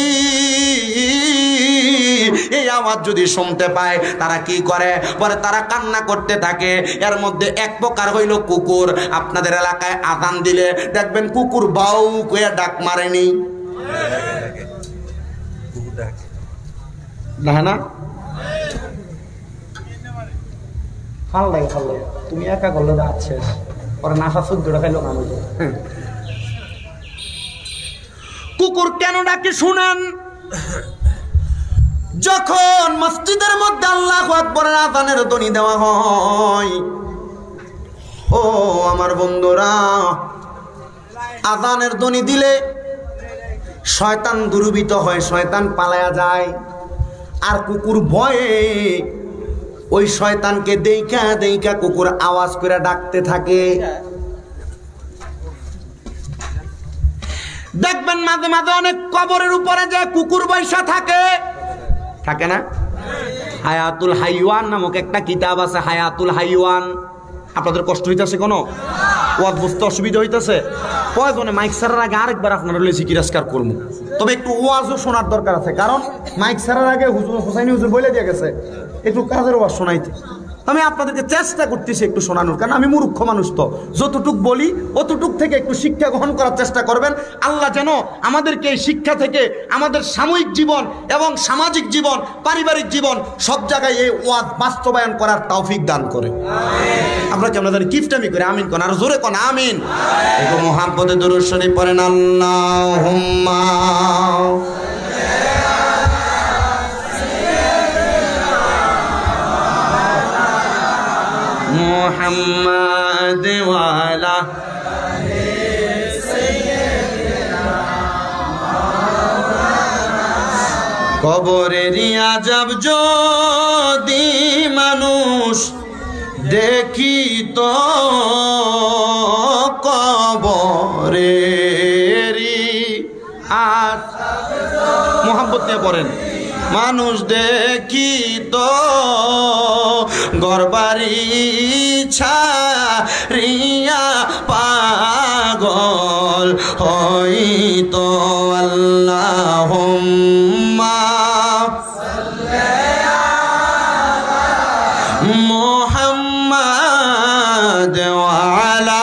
এই আওয়াজ যদি শুনতে পায় তারা কি করে? পরে তারা কান্না করতে থাকে। এর মধ্যে এক প্রকার হইল কুকুর। আপনাদের এলাকায় আযান দিলে দেখবেন কুকুর বাউ কইয়া ডাক মারেনি, না না ভাল লাগে, ভাল লাগে। তুমি একা করলে যাচ্ছে ওরা নাফা চোদ্দটা খাইলো মানুষ। কুকুর কেন ডাকে শুনেন? যখন মসজিদের মধ্যে আল্লাহু আকবারের আযানের ধ্বনি দেওয়া হয়, ও আমার বন্ধুরা, আযানের ধ্বনি দিলে শয়তান দুর্বৃত্ত হয়, শয়তান পালায়া যায়। আর কুকুর ভয়ে ওই শয়তানকে দেইখা দেইখা কুকুর আওয়াজ করে ডাকতে থাকে। দেখবেন মাঝে মাঝে অনেক কবরের উপরে যে কুকুর বৈশা থাকে, থাকে না? হায়াতুল হাইওয়ান নামক একটা কিতাব আছে, হায়াতুল হাইওয়ান। আপনাদের কষ্ট হইতেছে কোনো? ওয়াজ বুঝতে অসুবিধা হইতেছে? প্রয়োজনে মাইক ছাড়ার আগে আরেকবার আপনারা লইছি কিরাস্কার করবো, তবে একটু ওয়াজও শোনার দরকার আছে, কারণ মাইক ছাড়ার আগে হুজুর হোসাইনি হুজুর বলে দিয়ে গেছে একটু কাজের ওয়াজ শোনাইতে। আমি আপনাদেরকে চেষ্টা করতেছি একটু শোনানোর, কারণ আমি মূর্খ মানুষ, তো যতটুক বলি অতটুক থেকে একটু শিক্ষা গ্রহণ করার চেষ্টা করবেন। আল্লাহ যেন আমাদেরকে এই শিক্ষা থেকে আমাদের সাময়িক জীবন এবং সামাজিক জীবন, পারিবারিক জীবন সব জায়গায় এই ওয়াজ বাস্তবায়ন করার তৌফিক দান করে। আমরা কেমন জানি কিফটামি করে আমিন কোন, আর জোরে কোন আমিন। একটু মুহাব্বতে দুরূদ শরীফ পড়েন, আল্লাহুম্মা محمد وعلى কবরের আযাব যদি মানুষ দেখিত কবরেরি আর মোহাম্মত নিয়ে পড়েন মানুষ দেখিত গরবারি ছাড়িয়া পাগল হইতো আল্লাহুম্মা মুহাম্মাদ ওয়া আলা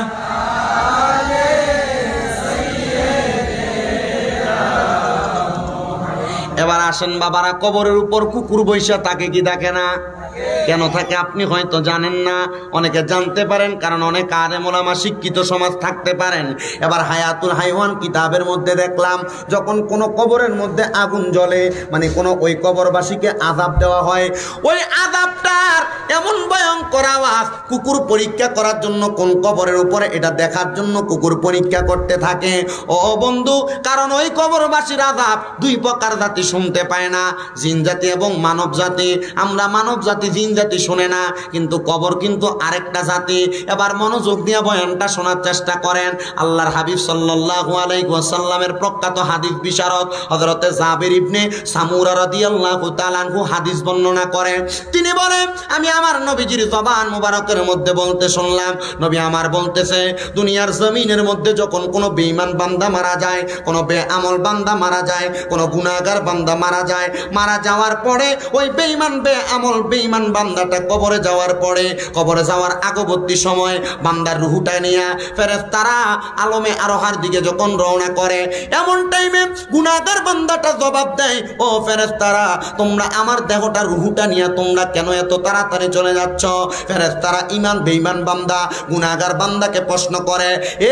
এবার আসেন বাবারা, কবরের উপর কুকুর বৈশা থাকে কি থাকে না? কেন থাকে আপনি হয়তো জানেন না, অনেকে জানতে পারেন, কারণ অনেক আলেম ওলামা শিক্ষিত সমাজ থাকতে পারেন। এবার হায়াতুল হাইওয়ান কিতাবের মধ্যে দেখলাম, যখন কোনো কবরের মধ্যে আগুন জ্বলে, মানে কোনো ওই কবরবাসীকে আযাব দেওয়া হয়, ওই আযাবটার এমন ভয়ঙ্কর আওয়াজ, কুকুর পরীক্ষা করার জন্য কোন কবরের উপরে এটা দেখার জন্য কুকুর পরীক্ষা করতে থাকে। ও বন্ধু, কারণ ওই কবরবাসীর আযাব দুই প্রকার জাতি শুনতে পায় না, জিন জাতি এবং মানব জাতি। আমরা মানব জাতি, জিন জাতি শুনে না, কিন্তু কবর কিন্তু আরেকটা জাতি। এবার মনোযোগ দিয়ে বয়ানটা শোনার চেষ্টা করেন। আল্লাহর হাবিব সাল্লাল্লাহু আলাইহি ওয়াসাল্লামের প্রখ্যাত হাদিস বিশারদ হযরতে জাবির ইবনে সামুরা রাদিয়াল্লাহু তাআলা আনহু হাদিস বর্ণনা করেন। তিনি বলেন, আমি আমার নবীজির জবান মুবারকের মধ্যে বলতে শুনলাম, নবী আমার বলতেছে, দুনিয়ার জমিনের মধ্যে যখন কোনো বেঈমান বান্দা মারা যায়, কোনো বেআমল বান্দা মারা যায়, কোনো গুনাহগার বান্দা মারা যায়, মারা যাওয়ার পরে ওই বেঈমান বেআমল বেঈমান বান্দাটা কবরে যাওয়ার পরে, কবরে যাওয়ার আগবর্তী সময় বান্দার রুহুটা নিয়ে ফেরেশতারা আলমে আরোহার দিকে যখন রওনা করে, এমন টাইমে গুনাহগার বান্দাটা জবাব দেয়, ও ফেরেশতারা, তোমরা আমার দেহটা রুহুটা নিয়ে তোমরা কেন এত তাড়াতাড়ি চলে যাচ্ছ? ফেরেশতারা ঈমান বেঈমান বান্দা গুনাহগার বান্দাকে প্রশ্ন করে, এ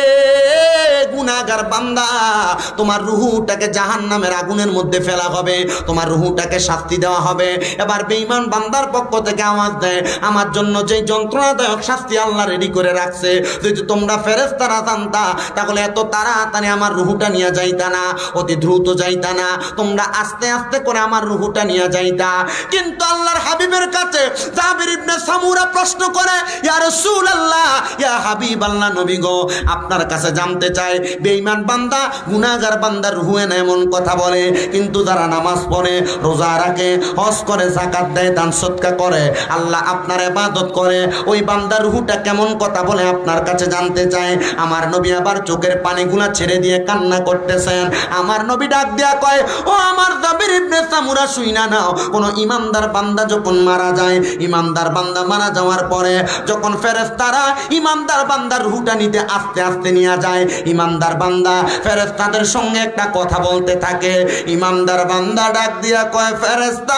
গুনাহগার বান্দা, তোমার রুহুটাকে জাহান্নামের আগুনের মধ্যে ফেলা হবে, তোমার রুহুটাকে শাস্তি দেওয়া হবে। এবার বেঈমান বান্দার পক্ষ থেকে আওয়াজ দেয়, আমার জন্য যে যন্ত্রণাদায়ক শাস্তি আল্লাহ রেডি করে রাখছে, যদি তোমরা ফেরেশতারা জানতা তাহলে এত তাড়াতাড়ি আমার রুহুটা নিয়ে যাইতা না, অতি দ্রুত যাইতা না, তোমরা আস্তে আস্তে করে আমার রুহুটা নিয়ে যাইতা। কিন্তু আল্লাহর হাবিবের কাছে জাবির ইবনে সামুরা প্রশ্ন করে, ইয়া রাসূলুল্লাহ, ইয়া হাবিবাল্লাহ, নবী গো, আপনার কাছে জানতে চাই, বেঈমান বান্দা গুনাহগার বান্দার রুহু এনে এমন কথা বলে, কিন্তু যারা নামাজ পড়ে, রোজা রাখে, হজ করে, যাকাত দেয়, দান সদকা করে, আল্লাহ আপনার ইবাদত করে, ওই বান্দার রুহুটা কেমন কথা বলে আপনার কাছে জানতে চায়। আমার নবী আবার চোখের পানিগুলা ছেড়ে দিয়ে কান্না করতেছেন। আমার নবী ডাক দেয়া কয়, ও আমার জাবির ইবনে সামুরা, শুইনা নাও, কোন ইমানদার বান্দা যখন মারা যায়, ইমানদার বান্দা মারা যাওয়ার পরে যখন ফেরেশতারা ইমানদার বান্দার রুহুটা নিতে আস্তে আস্তে নিয়ে যায়, ইমানদার বান্দা ফেরেশতাদের সঙ্গে একটা কথা বলতে থাকে। ইমানদার বান্দা ডাক দিয়া কয়, ফেরেশতা,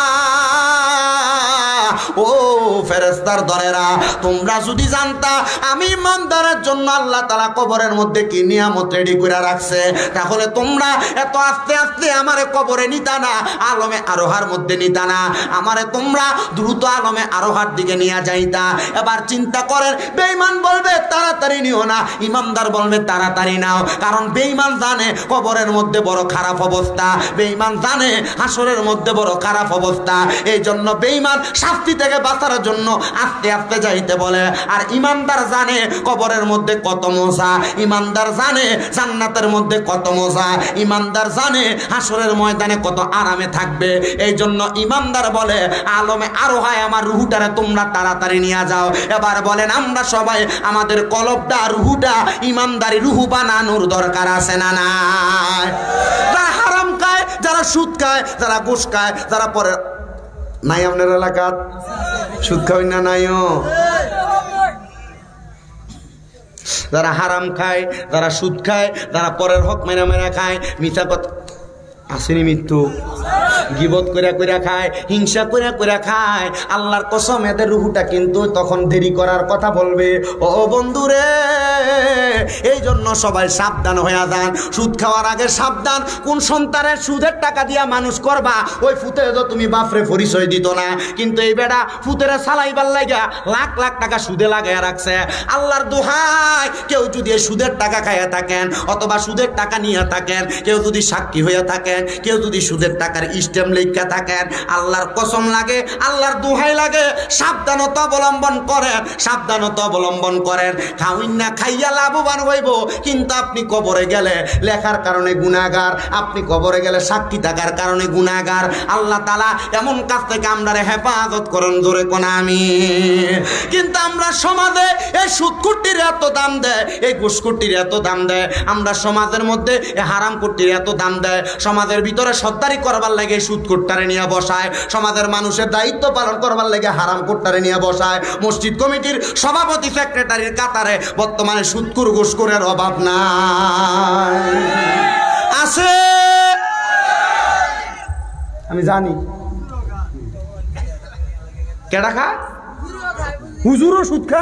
ও ফেরেশতার দলেরা, তোমরা যদি জানতা আমি ইমানদারের জন্য আল্লাহ তাআলা কবরের মধ্যে কি নিয়ামত রেডি করে রাখছে, তাহলে তোমরা এত আস্তে আস্তে আমারে কবরে নিতা না, আলমে আরোহার মধ্যে নিতা না, আমারে তোমরা দ্রুত আলমে আরোহার দিকে নিয়ে যাইতা। এবার চিন্তা করেন, বেঈমান বলবে তাড়াতাড়ি নিও না, ইমানদার বলবে তাড়াতাড়ি নাও, কারণ বেঈমান জানে কবরের মধ্যে বড় খারাপ অবস্থা, বেঈমান জানে হাসরের মধ্যে বড় খারাপ অবস্থা, এই জন্য বেঈমান শাস্তি থেকে বাঁচার জন্য আস্তে আস্তে যাইতে বলে। আর ইমানদার জানে কবরের মধ্যে কত মজা, ইমানদার জানে জান্নাতের মধ্যে কত মজা, ইমানদার জানে হাসরের ময়দানে কত আরামে থাকবে, এই জন্য ইমানদার বলে, আলমে আরোহায় আমার রুহুটারে তোমরা তাড়াতাড়ি নিয়ে যাও। এবার বলেন, আমরা সবাই আমাদের কলবটা রুহুটা ইমানদারি রুহু বানানোর দরকার আছে না নাই? যারা হারাম খায়, যারা সুদ খায়, যারা ঘুষ খায়, যারা পরে নাই, আপনার এলাকার সুদ খাওয়াই না নাইও, যারা হারাম খায়, যারা সুদ খায়, যারা পরের হক মেরা মেরা খায়, মিথ্যা কথা, আসেনি মৃত্যু? গিবত কইরা কইরা খায়, হিংসা কইরা কইরা খায়। আল্লাহর কসম এদের রুহুটা কিন্তু তখন দেরি করার কথা বলবে। ও বন্ধুরে, এই জন্য সবাই সাবধান হয়ে যান। সুদ খাওয়ার আগে সাবধান। কোন সন্তানের সুদের টাকা দিয়া মানুষ করবা, ওই ফুতে তো তুমি বাপরে পরিচয় দিত না, কিন্তু এই বেটা ফুতেরা সালাইবার লাগা লাখ লাখ টাকা সুদে লাগাইয়া রাখছে। আল্লাহর দোহাই, কেউ যদি এই সুদের টাকা খাইয়া থাকেন অথবা সুদের টাকা নিয়ে থাকেন, কেউ যদি সাক্ষী হইয়া থাকেন, কেউ যদি সুদের টাকার স্ট্যাম্প লেখা থাকেন, আল্লাহর কসম লাগে, আল্লাহর দোহাই লাগে, সাবধানতা অবলম্বন করেন, সাবধানতা অবলম্বন করেন। খাওইন না খাইয়া লাভবান হইব, কিন্তু আপনি কবরে গেলে লেখার কারণে গুনাহগার, আপনি কবরে গেলে সাক্ষী থাকার কারণে গুনাহগার। আল্লাহ তাআলা এমন কাজ থেকে আমরা হেফাজত করেন, জোরে কোন আমিন। কিন্তু আমরা সমাজে এই সুদকুটির এত দাম দেয়, এই ঘুষকুটির এত দাম দেয়, আমরা সমাজের মধ্যে এই হারাম কুটির এত দাম দেয়, সমাজের ভিতরে সর্দারি করবার লাগে সুদকুট্টারে নিয়ে বসায়, সমাজের মানুষের দায়িত্ব পালন করবার লাগে হারাম কুট্টারে নিয়ে বসায়। মসজিদ কমিটির সভাপতি সেক্রেটারির কাতারে বর্তমানে সুদকুর ঘুষকুরের অভাব নাই, আছে। আমি জানি কেডা খা, হুজুরও সুদ খা,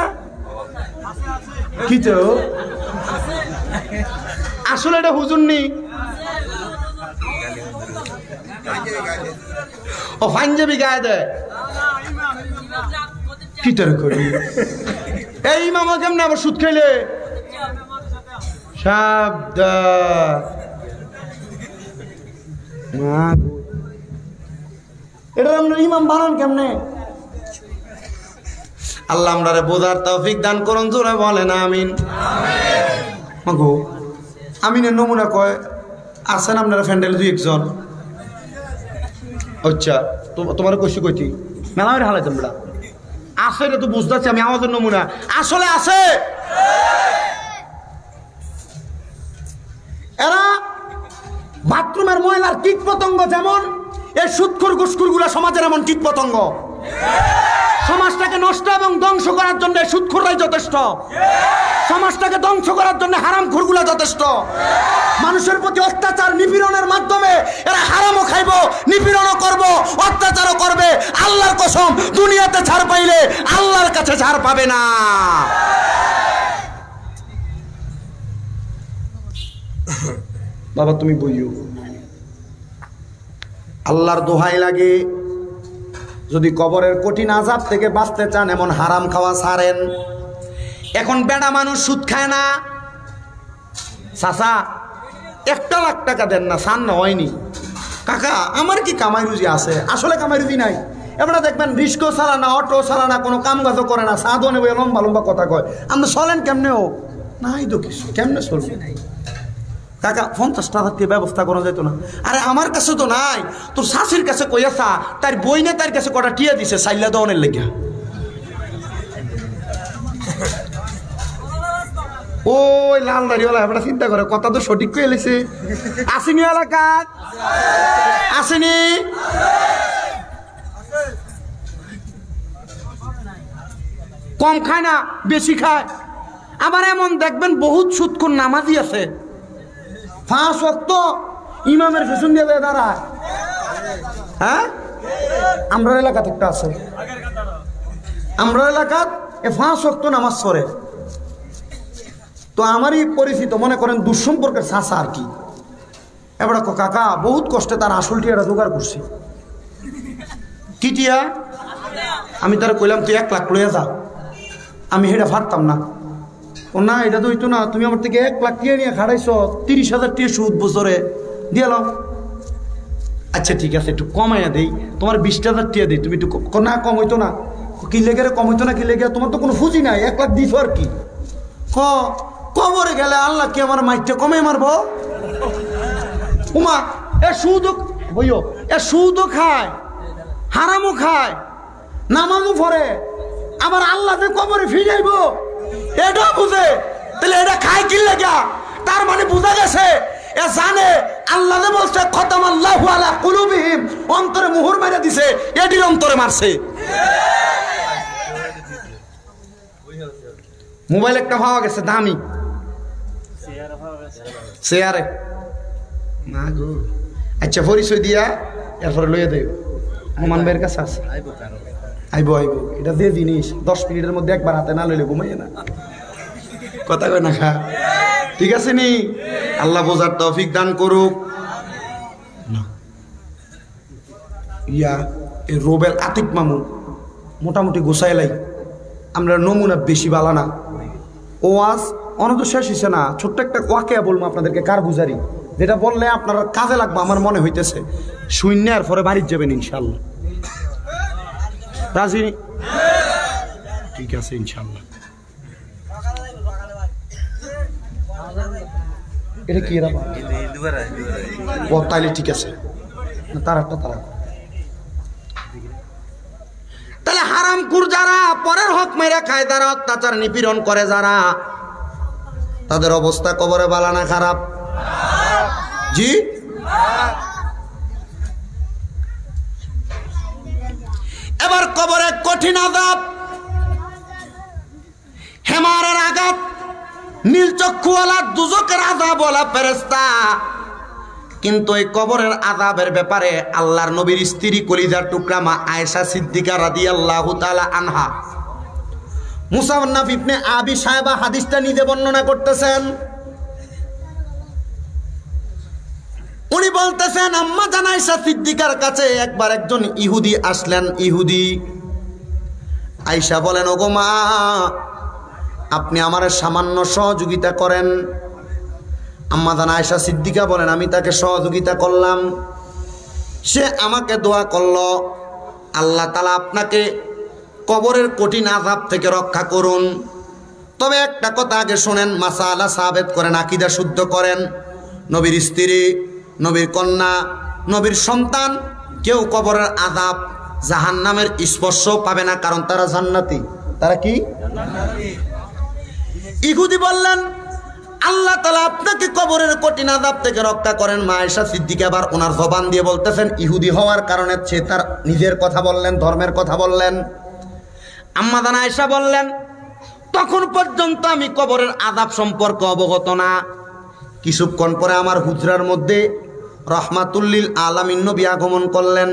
কি তো আসলে এটা হুজুর নি, ও পাঞ্জাবি গায়ে দেয়, কি তোর করি এই মামা কেমন আবার সুদ খাইলে সাবধান। এটা আমরা ইমাম বানান কেমনে? আল্লাহ আমরারে বোঝার তৌফিক দান করুন, জোরে বলেন আমিন। মাগো আমিনের নমুনা কয় আছেন আপনারা ফ্যান্ডেল দুই একজন? আচ্ছা তোমার কইছি কইতি মেলামের হালাইতাম বেড়া আছে, এটা তো বুঝতেছি আমি, আমাদের নমুনা আসলে আছে। এরা বাথরুমের ময়লার কীট পতঙ্গ যেমন, এই সুদখোর ঘুষখোর গুলা সমাজের এমন কীট পতঙ্গ। সমাজটাকে নষ্ট এবং ধ্বংস করার জন্য সুদখোররাই যথেষ্ট, সমাজটাকে ধ্বংস করার জন্য হারামখোরগুলা যথেষ্ট। মানুষের প্রতি অত্যাচার নিপীড়নের মাধ্যমে এরা হারামও খাইব, নিপীড়নও করব, অত্যাচারও করবে। আল্লাহর কসম, দুনিয়াতে ছাড় পাইলে আল্লাহর কাছে ছাড় পাবে না। বাবা তুমি বইও, আল্লাহর দোহাই লাগে, যদি কবরের কঠিন আযাব থেকে বাঁচতে চান এমন হারাম খাওয়া ছাড়েন। এখন বেড়া মানুষ সুদ খায় না, চাচা একটা লাখ টাকা দেন না, সান না হয়নি। কাকা আমার কি কামাই রুজি আছে? আসলে কামাই রুজি নাই। এবারে দেখবেন রিস্কো চালানা, অটো চালানা, কোনো কাম কাজও করে না, সাধও নেবে, লম্বা লম্বা কথা কয়। আপনি চলেন কেমনে? ও নাই তো কিছু, কেমনে চলবে? কাকা পঞ্চাশ টাকা দিয়ে ব্যবস্থা করা যেত না? আরে আমার কাছে তো নাই, তোর শাশুর কাছে কইয়াছা, তার বই না তার কাছে কটা টিয়া দিছে সাইলা দনের লেগে। ওই লাল দাড়িওয়ালা এবার চিন্তা করে কথা তো সঠিক করে এলেছে। আসেনি এলাকার, আসেনি কম খায় না, বেশি খায়। আবার এমন দেখবেন বহুত সুদখোর নামাজি আছে, পাঁচ ওয়াক্ত ইমামের পেছন দিয়ে দাঁড়ায়। হ্যাঁ আমরা এলাকাতে একটা আছে, আমরা এলাকাত এ পাঁচ ওয়াক্ত নামাজ পড়ে। তো আমারই পরিচিত, মনে করেন দুঃসম্পর্কের চাচা আর কি। এবার কাকা বহুত কষ্টে তার আসল টিয়াটা জোগাড় করছি। কি টিয়া? আমি তার কইলাম তুই এক লাখ লইয়া যা, আমি সেটা পারতাম না। ও না, এটা তো হইতো না, তুমি আমার থেকে এক লাখ টিয়া নিয়ে খাড়াইছ, তিরিশ হাজার টিয়া সুদ বছরে দিয়ালাম। আচ্ছা ঠিক আছে, একটু কমাইয়া দেই, তোমার বিশ হাজার টিয়া দিই, তুমি একটু না কম হইতো না? কি লেগে কম হইতো না? কি লেগে? তোমার তো কোনো ফুজি নাই, এক লাখ দিছ আর কি। ক কবরে গেলে আল্লাহ কি আমার মাইটটা কমে মারবো? উমা এ সুদও বইও, এ সুদও খায়, হারামও খায়, নামাজও পড়ে, আবার আল্লাহ যে কবরে ফিরাইব এটাও বুঝে। তাহলে এটা খায় কি লেগা? তার মানে বুঝা গেছে এ জানে আল্লাহ যে বলছে খতামাল্লাহু আলা কুলুবিহিম, অন্তরে মোহর মেরে দিছে, এটির অন্তরে মারছে। মোবাইল একটা পাওয়া গেছে দামি, চেয়ারে। মা গো আচ্ছা পরিচয় দিয়া এরপরে লইয়া দেব মোমান ভাইয়ের কাছে আছে আইব আইব এটা যে জিনিস দশ মিনিটের মধ্যে একবার হাতে না লইলে ঘুমাই না কথা কয় না খা ঠিক আছে নি আল্লাহ বোঝার তৌফিক দান করুক ইয়া এই রোবেল আতিক মামু মোটামুটি গোসাইলাই আমরা নমুনা বেশি বালা না ওয়াজ অনন্ত শেষ হয়েছে না ছোট্ট একটা ওয়াকিয়া বলবো আপনাদেরকে কার বুঝারি যেটা বললে আপনারা কাজে লাগবে আমার মনে হইতেছে শূন্য আর পরে বাড়ির যাবেন ইনশাল্লাহ রাজি ঠিক আছে ইনশাল্লাহ এটা কি এরা ও তাইলে ঠিক আছে তার একটা তারা তাহলে হারামখোর যারা পরের হক মেরে খায় যারা অত্যাচার নিপীড়ন করে যারা তাদের অবস্থা কবরে বালা না খারাপ জি এবার কবরে কঠিন আযাব হেমারের আঘাত নীল চক্ষুওয়ালা দুজকের আযাব ওয়ালা ফেরেশতা কিন্তু এই কবরের আযাবের ব্যাপারে আল্লাহর নবীর স্ত্রী কলিজার টুকরা মা আয়েশা সিদ্দিকা রাদিয়াল্লাহু তাআলা আনহা মুসান্নাফ ইবনে আবি সাহেবা হাদিসটা নিজে বর্ণনা করতেছেন উনি বলতেছেন আম্মা জান আয়েশা সিদ্দিকার কাছে একবার একজন ইহুদি আসলেন ইহুদি আয়েশা বলেন ওগো মা আপনি আমার সামান্য সহযোগিতা করেন আম্মা জান আয়েশা সিদ্দিকা বলেন আমি তাকে সহযোগিতা করলাম সে আমাকে দোয়া করলো আল্লাহ তাআলা আপনাকে কবরের কঠিন আযাব থেকে রক্ষা করুন তবে একটা কথা আগে শুনেন মাসালা সাবেত করেন আকীদা শুদ্ধ করেন নবীর স্ত্রী নবীর কন্যা নবীর সন্তান কেউ কবরের আযাব জাহান্নামের স্পর্শ পাবে না কারণ তারা জান্নাতি তারা কি জান্নাতি ইহুদি বললেন আল্লাহ তাআলা আপনাকে কবরের কঠিন আযাব থেকে রক্ষা করেন মা আয়েশা সিদ্দিকা আবার ওনার জবান দিয়ে বলতেছেন ইহুদি হওয়ার কারণে সে তার নিজের কথা বললেন ধর্মের কথা বললেন আম্মা জান আয়েশা বললেন তখন পর্যন্ত আমি কবরের আযাব সম্পর্কে অবগত না কিছুক্ষণ পরে আমার হুজরার মধ্যে রহমাতুল্লিল আলামিন নবী আগমন করলেন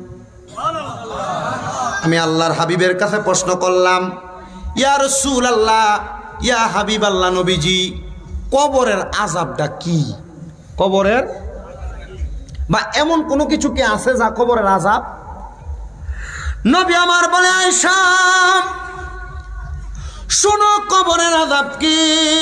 আমি আল্লাহর হাবিবের কাছে প্রশ্ন করলাম ইয়া রাসূলুল্লাহ ইয়া হাবিবাল্লাহ নবীজি কবরের আযাবটা কি কবরের বা এমন কোনো কিছু কি আছে যা কবরের আযাব নবী আমার বলে আয়েশা শোনো কবরের আযাব কি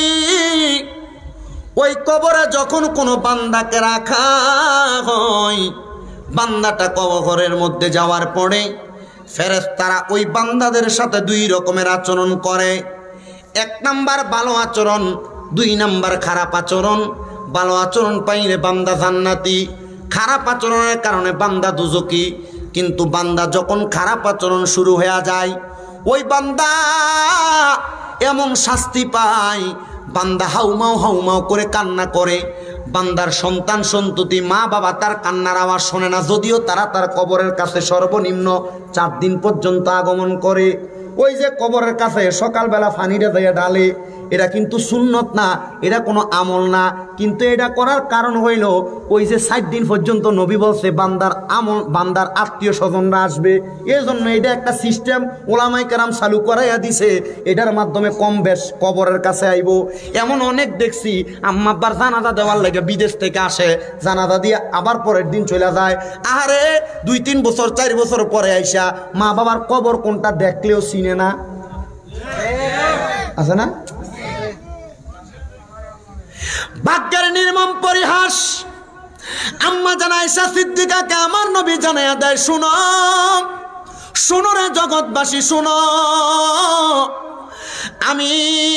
ওই কবরে যখন কোনো বান্দাকে রাখা হয় বান্দাটা কবরের মধ্যে যাওয়ার পরে ফেরেশতারা ওই বান্দাদের সাথে দুই রকমের আচরণ করে এক নাম্বার ভালো আচরণ দুই নাম্বার খারাপ আচরণ ভালো আচরণ পাইলে বান্দা জান্নাতি খারাপ আচরণের কারণে বান্দা দুজকি কিন্তু বান্দা যখন খারাপ আচরণ শুরু হয়ে যায় ওই বান্দা এমন শাস্তি পায় বান্দা হাউমাও হাউমাও করে কান্না করে বান্দার সন্তান সন্ততি মা বাবা তার কান্নার আওয়াজ শোনে না যদিও তারা তার কবরের কাছে সর্বনিম্ন চার দিন পর্যন্ত আগমন করে ওই যে কবরের কাছে সকালবেলা পানিটা দিয়ে ডালে এটা কিন্তু সুন্নত না এটা কোনো আমল না কিন্তু এটা করার কারণ হইল ওই যে ষাট দিন পর্যন্ত নবী বলছে বান্দার আমল বান্দার আত্মীয় স্বজনরা আসবে এই জন্য এটা একটা সিস্টেম ওলামাই কেরাম চালু করাইয়া দিছে এটার মাধ্যমে কম বেশ কবরের কাছে আইব এমন অনেক দেখছি আম্মা আব্বার জানাজা দেওয়ার লাগে বিদেশ থেকে আসে জানাজা দিয়ে আবার পরের দিন চলে যায় আরে দুই তিন বছর চার বছর পরে আইসা মা বাবার কবর কোনটা দেখলেও চিনে না আছে না ভাগ্যের নির্মম পরিহাস আম্মা জান আয়েশা সিদ্দিকাকে আমার নবী জানায়া দেয় শুনো শুনো রে জগৎবাসী শুনো আমি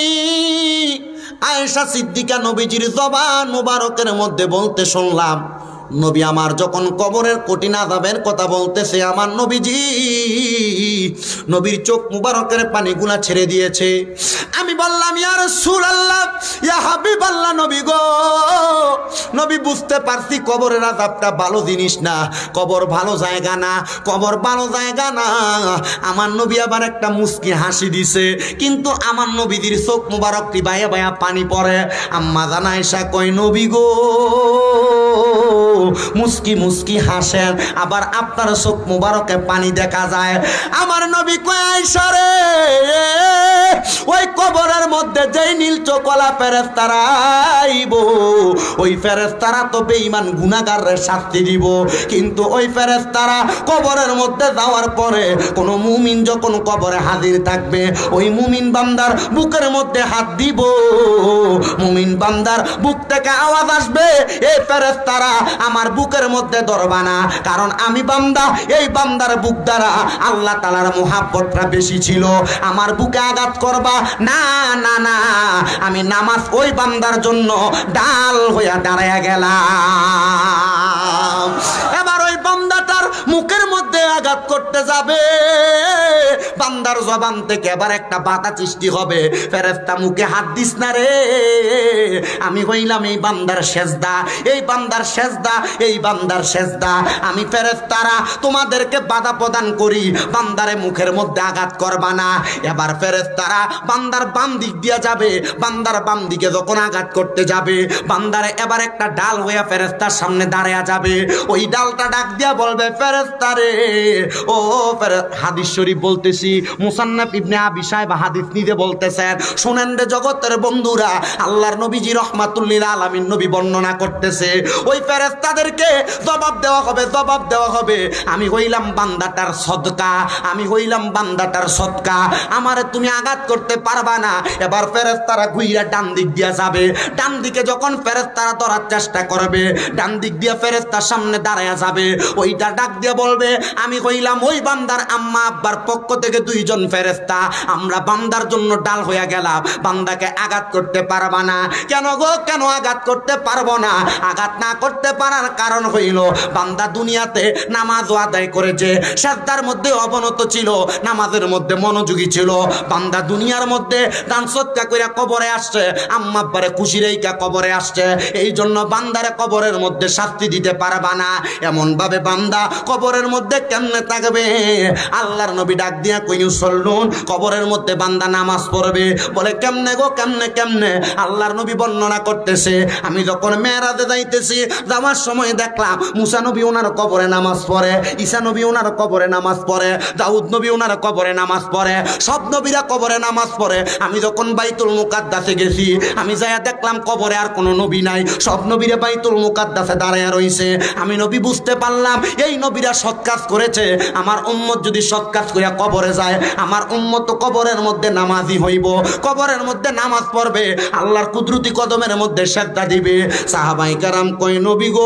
আয়েশা সিদ্দিকা নবীজির জবান মুবারকের মধ্যে বলতে শুনলাম নবী আমার যখন কবরের কঠিন আযাবের কথা বলতেছে আমার নবীজি নবীর চোখ মুবারকের পানিগুলা ছেড়ে দিয়েছে আমি বললাম ইয়া রাসূলুল্লাহ ইয়া হাবিবাল্লাহ নবী গো নবী বুঝতে পারছি কবরের আযাবটা ভালো জিনিস না কবর ভালো জায়গা না কবর ভালো জায়গা না আমার নবী আবার একটা মুস্কি হাসি দিছে কিন্তু আমার নবীজির চোখ মুবারকটি বায়া বায়া পানি পড়ে আম্মা জান আয়েশা কয় নবী গো মুস্কি মুস্কি হাসেন, আবার আপনার চোখ মুবারকে পানি দেখা যায়। আমার নবী কয় আয়েশা রে, ওই কবরের মধ্যে যেই নীল চোখওয়ালা ফেরেশতারা আইব, ওই ফেরেশতারা তো বেঈমান গুনাহগারের শাস্তি দিব, কিন্তু ওই ফেরেশতারা কবরের মধ্যে যাওয়ার পরে কোন মুমিন যখন কবরে হাজির থাকবে, ওই মুমিন বান্দার বুকের মধ্যে হাত দিব, মুমিন বান্দার বুক থেকে আওয়াজ আসবে, এই ফেরেশতারা আমার বুকের মধ্যে ধরবা না, কারণ আমি বান্দা, এই বান্দার বুক দ্বারা আল্লাহ তাআলার মুহাব্বতটা বেশি ছিল, আমার বুকে আঘাত করবা না না না। আমি নামাজ ওই বান্দার জন্য ডাল হইয়া দাঁড়ায়া গেলাম। এবার ওই বান্দাটার মুখের মধ্যে আঘাত করতে যাবে, বান্দার জবান থেকে এবার একটা বাধা সৃষ্টি হবে, ফেরেশতা মুখে হাত দিস না রে, আমি হইলাম এই বান্দার সেজদা, এই বান্দার সেজদা, এই বান্দার সেজদা, আমি ফেরেশতারা তোমাদেরকে বাধা প্রদান করি, বান্দারে মুখের মধ্যে আঘাত করবা না। এবার ফেরেশতারা বান্দার বাম দিক দিয়া যাবে, বান্দার বাম দিকে যখন আঘাত করতে যাবে, বান্দারে এবার একটা ডাল হইয়া ফেরেশতার সামনে দাঁড়ায়া যাবে, ওই ডালটা ডাক দিয়া বলবে ফেরেশতারে, ও হাদিস শরীফ বলতেছি, মুসান্নাফ ইবনে আবি সাহেব হাদিস নিতে বলতেছেন, শুনেন রে জগতের বন্ধুরা, আল্লাহর নবীজি রাহমাতুল লিল আলামিন নবী বর্ণনা করতেছে, ওই ফেরেশতাদেরকে জবাব দেওয়া হবে, জবাব দেওয়া হবে, আমি হইলাম বান্দাটার সদকা, আমি হইলাম বান্দাটার সদকা, আমারে তুমি আঘাত করতে পারবা না। এবার ফেরেশতারা ঘুইরা ডান দিক দিয়া যাবে, ডান দিকে যখন ফেরেশতারা ধরার চেষ্টা করবে, ডান দিক দিয়া ফেরেশতার সামনে দাঁড়ায়া যাবে, ওইটা ডাক দিয়ে বলবে, আমি হইলাম ওই বান্দার আম্মা আব্বার পক্ষ থেকে দুইজন ফেরেশতা, আমরা বান্দার জন্য ডাল হইয়া গেলাম, বান্দাকে আঘাত করতে পারবা না। কেন গো, কেন আঘাত করতে পারবো না? আঘাত না করতে পারার কারণ হইল, বান্দা দুনিয়াতে নামাজ আদায় করেছে, সাজদার মধ্যে অবনত ছিল, নামাজের মধ্যে মনোযোগী ছিল, বান্দা দুনিয়ার মধ্যে দান সদকা কইরা কবরে আসছে, আম্মা আব্বারে খুশি রেখা কবরে আসছে, এই জন্য বান্দারে কবরের মধ্যে শাস্তি দিতে পারবা না। এমন ভাবে বান্দা কবরের মধ্যে কেমনে থাকবে? আল্লাহর নবী ডাক দিয়া কইনু সল্লুন, কবরের মধ্যে বান্দা নামাজ পড়বে, বলে কেমনে গো, কেমনে কেমনে? আল্লাহর নবী বর্ণনা করতেছে, আমি যখন মেরাজে যাইতেছি, যাওয়ার সময় দেখলাম মুসা নবী ওনার কবরে নামাজ পড়ে, ঈসা নবী ওনার কবরে নামাজ পড়ে, দাউদ নবী ওনার কবরে নামাজ পড়ে, সব নবীরা কবরে নামাজ পড়ে। আমি যখন বাইতুল মুকাদ্দাসে গেছি, আমি যাইয়া দেখলাম কবরে আর কোনো নবী নাই, সব নবীরা বাইতুল মুকাদ্দাসে দাঁড়ায়া রইছে। আমি নবী বুঝতে পারলাম এই নবীরা সৎ কাজ করেছে, আমার উম্মত যদি সৎ কাজ করিয়া কবরে যায়, আমার উম্মত তো কবরের মধ্যে নামাজি হইব, কবরের মধ্যে নামাজ পড়বে, আল্লাহর কুদরতি কদমের মধ্যে সেজদা দিবে। সাহাবায়ে কেরাম কয়, নবী গো,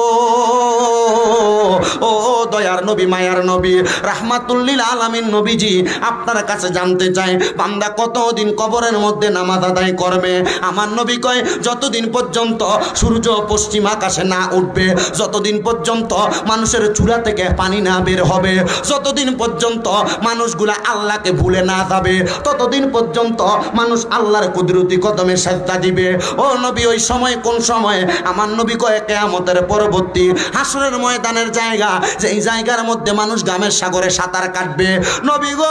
ও দয়ার নবী, মায়ার নবী, রাহমাতুল লিল আলামিন নবীজি, আপনার কাছে জানতে চাই, বান্দা কতদিন কবরের মধ্যে নামাজ আদায় করবে? আমার নবী কয়, যতদিন পর্যন্ত সূর্য পশ্চিম আকাশে না উঠবে, যতদিন পর্যন্ত মানুষের চূড়া থেকে পানি না বের হবে, যতদিন পর্যন্ত মানুষগুলা আল্লাহকে ভুলে না যাবে, ততদিন পর্যন্ত মানুষ আল্লাহর কুদরতি কদমে সেজদা দিবে। ও নবী, ওই সময় কোন সময়? আমার নবী কয়, কিয়ামতের পরবর্তী হাসরের ময়দানের জায়গা, যেই জায়গার মধ্যে মানুষ গামের সাগরে সাঁতার কাটবে। নবী গো,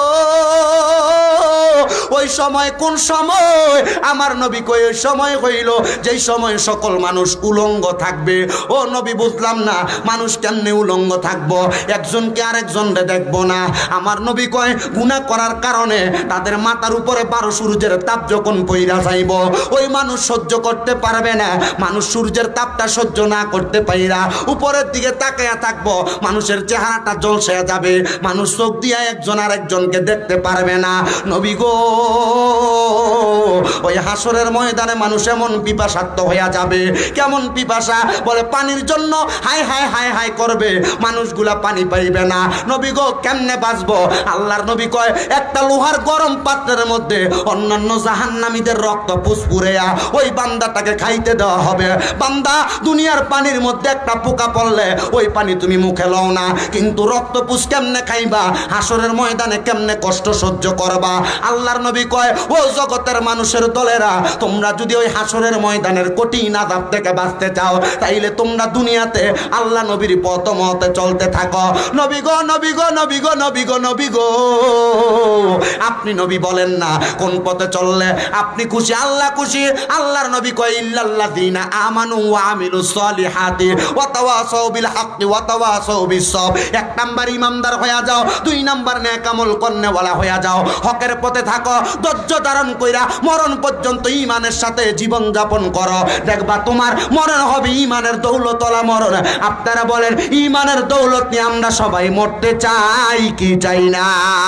ওই সময় কোন সময়? আমার নবী কয়, ওই সময় হইল যেই সময় সকল মানুষ উলঙ্গ থাকবে। ও নবী, বুঝলাম না, মানুষ কেমনে উলঙ্গ থাকবো? একজনকে আরেকজনকে দেখবো না। আমার নবী কয়, গুনাহ করার কারণে তাদের মাথার উপরে বারো সূর্যের তাপ যখন পইরা যাইব, ওই মানুষ সহ্য করতে পারবে না। মানুষ সূর্যের তাপটা সহ্য না করতে পাইরা উপরের দিকে তাকায়া থাকবো, মানুষের চেহারাটা ঝলসে যাবে, মানুষ চোখ দিয়া একজন আরেকজনকে দেখতে পারবে না। নবী গো, ওই হাসরের ময়দানে মানুষ এমন পিপাসার্থ হইয়া যাবে। কেমন পিপাসা? বলে পানির জন্য হাই হাই হাই হাই করবে, মানুষগুলা পানি পাইবে না। নবী গো, কেমনে বাঁচবো? আল্লাহর নবী কয়, একটা লোহার গরম পাত্রের মধ্যে অন্যান্য জাহান্নামীদের রক্ত পুষ্পুরেয়া ওই বান্দাটাকে খাইতে দেওয়া হবে। বান্দা, দুনিয়ার পানির মধ্যে একটা পোকা পড়লে ওই পানি তুমি মুখে লও না, কিন্তু রক্ত পুষ কেমনে খাইবা? হাসরের ময়দানে কেমনে কষ্ট সহ্য করবা? আল্লাহর নবী নবী কয়, ও জগতের মানুষের দলেরা, তোমরা যদি ওই হাসরের ময়দানের কঠিন আযাব থেকে বাঁচতে চাও, তাইলে তোমরা দুনিয়াতে আল্লাহ নবীর পথ মতে চলতে থাকো। নবী গো নবী গো নবী গো নবী গো নবী গো, আপনি নবী বলেন না কোন পথে চললে আপনি খুশি, আল্লাহ খুশি? আল্লাহর নবী কয়, ইল্লাল্লাযীনা আমানু ওয়া আমিলুস সলিহাতি ওয়া তাওয়াসাউ বিল হাক্কি ওয়া তাওয়াসাউ বিস সবর। এক নাম্বার ইমানদার হয়ে যাও, দুই নাম্বার নেক আমল করনেওয়ালা হয়ে যাও, হকের পথে থাকো, ধৈর্য ধারণ কইরা মরণ পর্যন্ত ঈমানের সাথে জীবন যাপন করো, দেখবা তোমার মরণ হবে ঈমানের দৌলতওয়ালা মরণ। আপনারা বলেন, ঈমানের দৌলত নিয়ে আমরা সবাই মরতে চাই কি চাই না?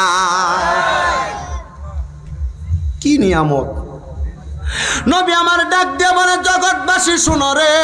কি নিয়ামত! নবী আমার ডাক দিয়ে বলে, জগৎবাসী শুনো রে,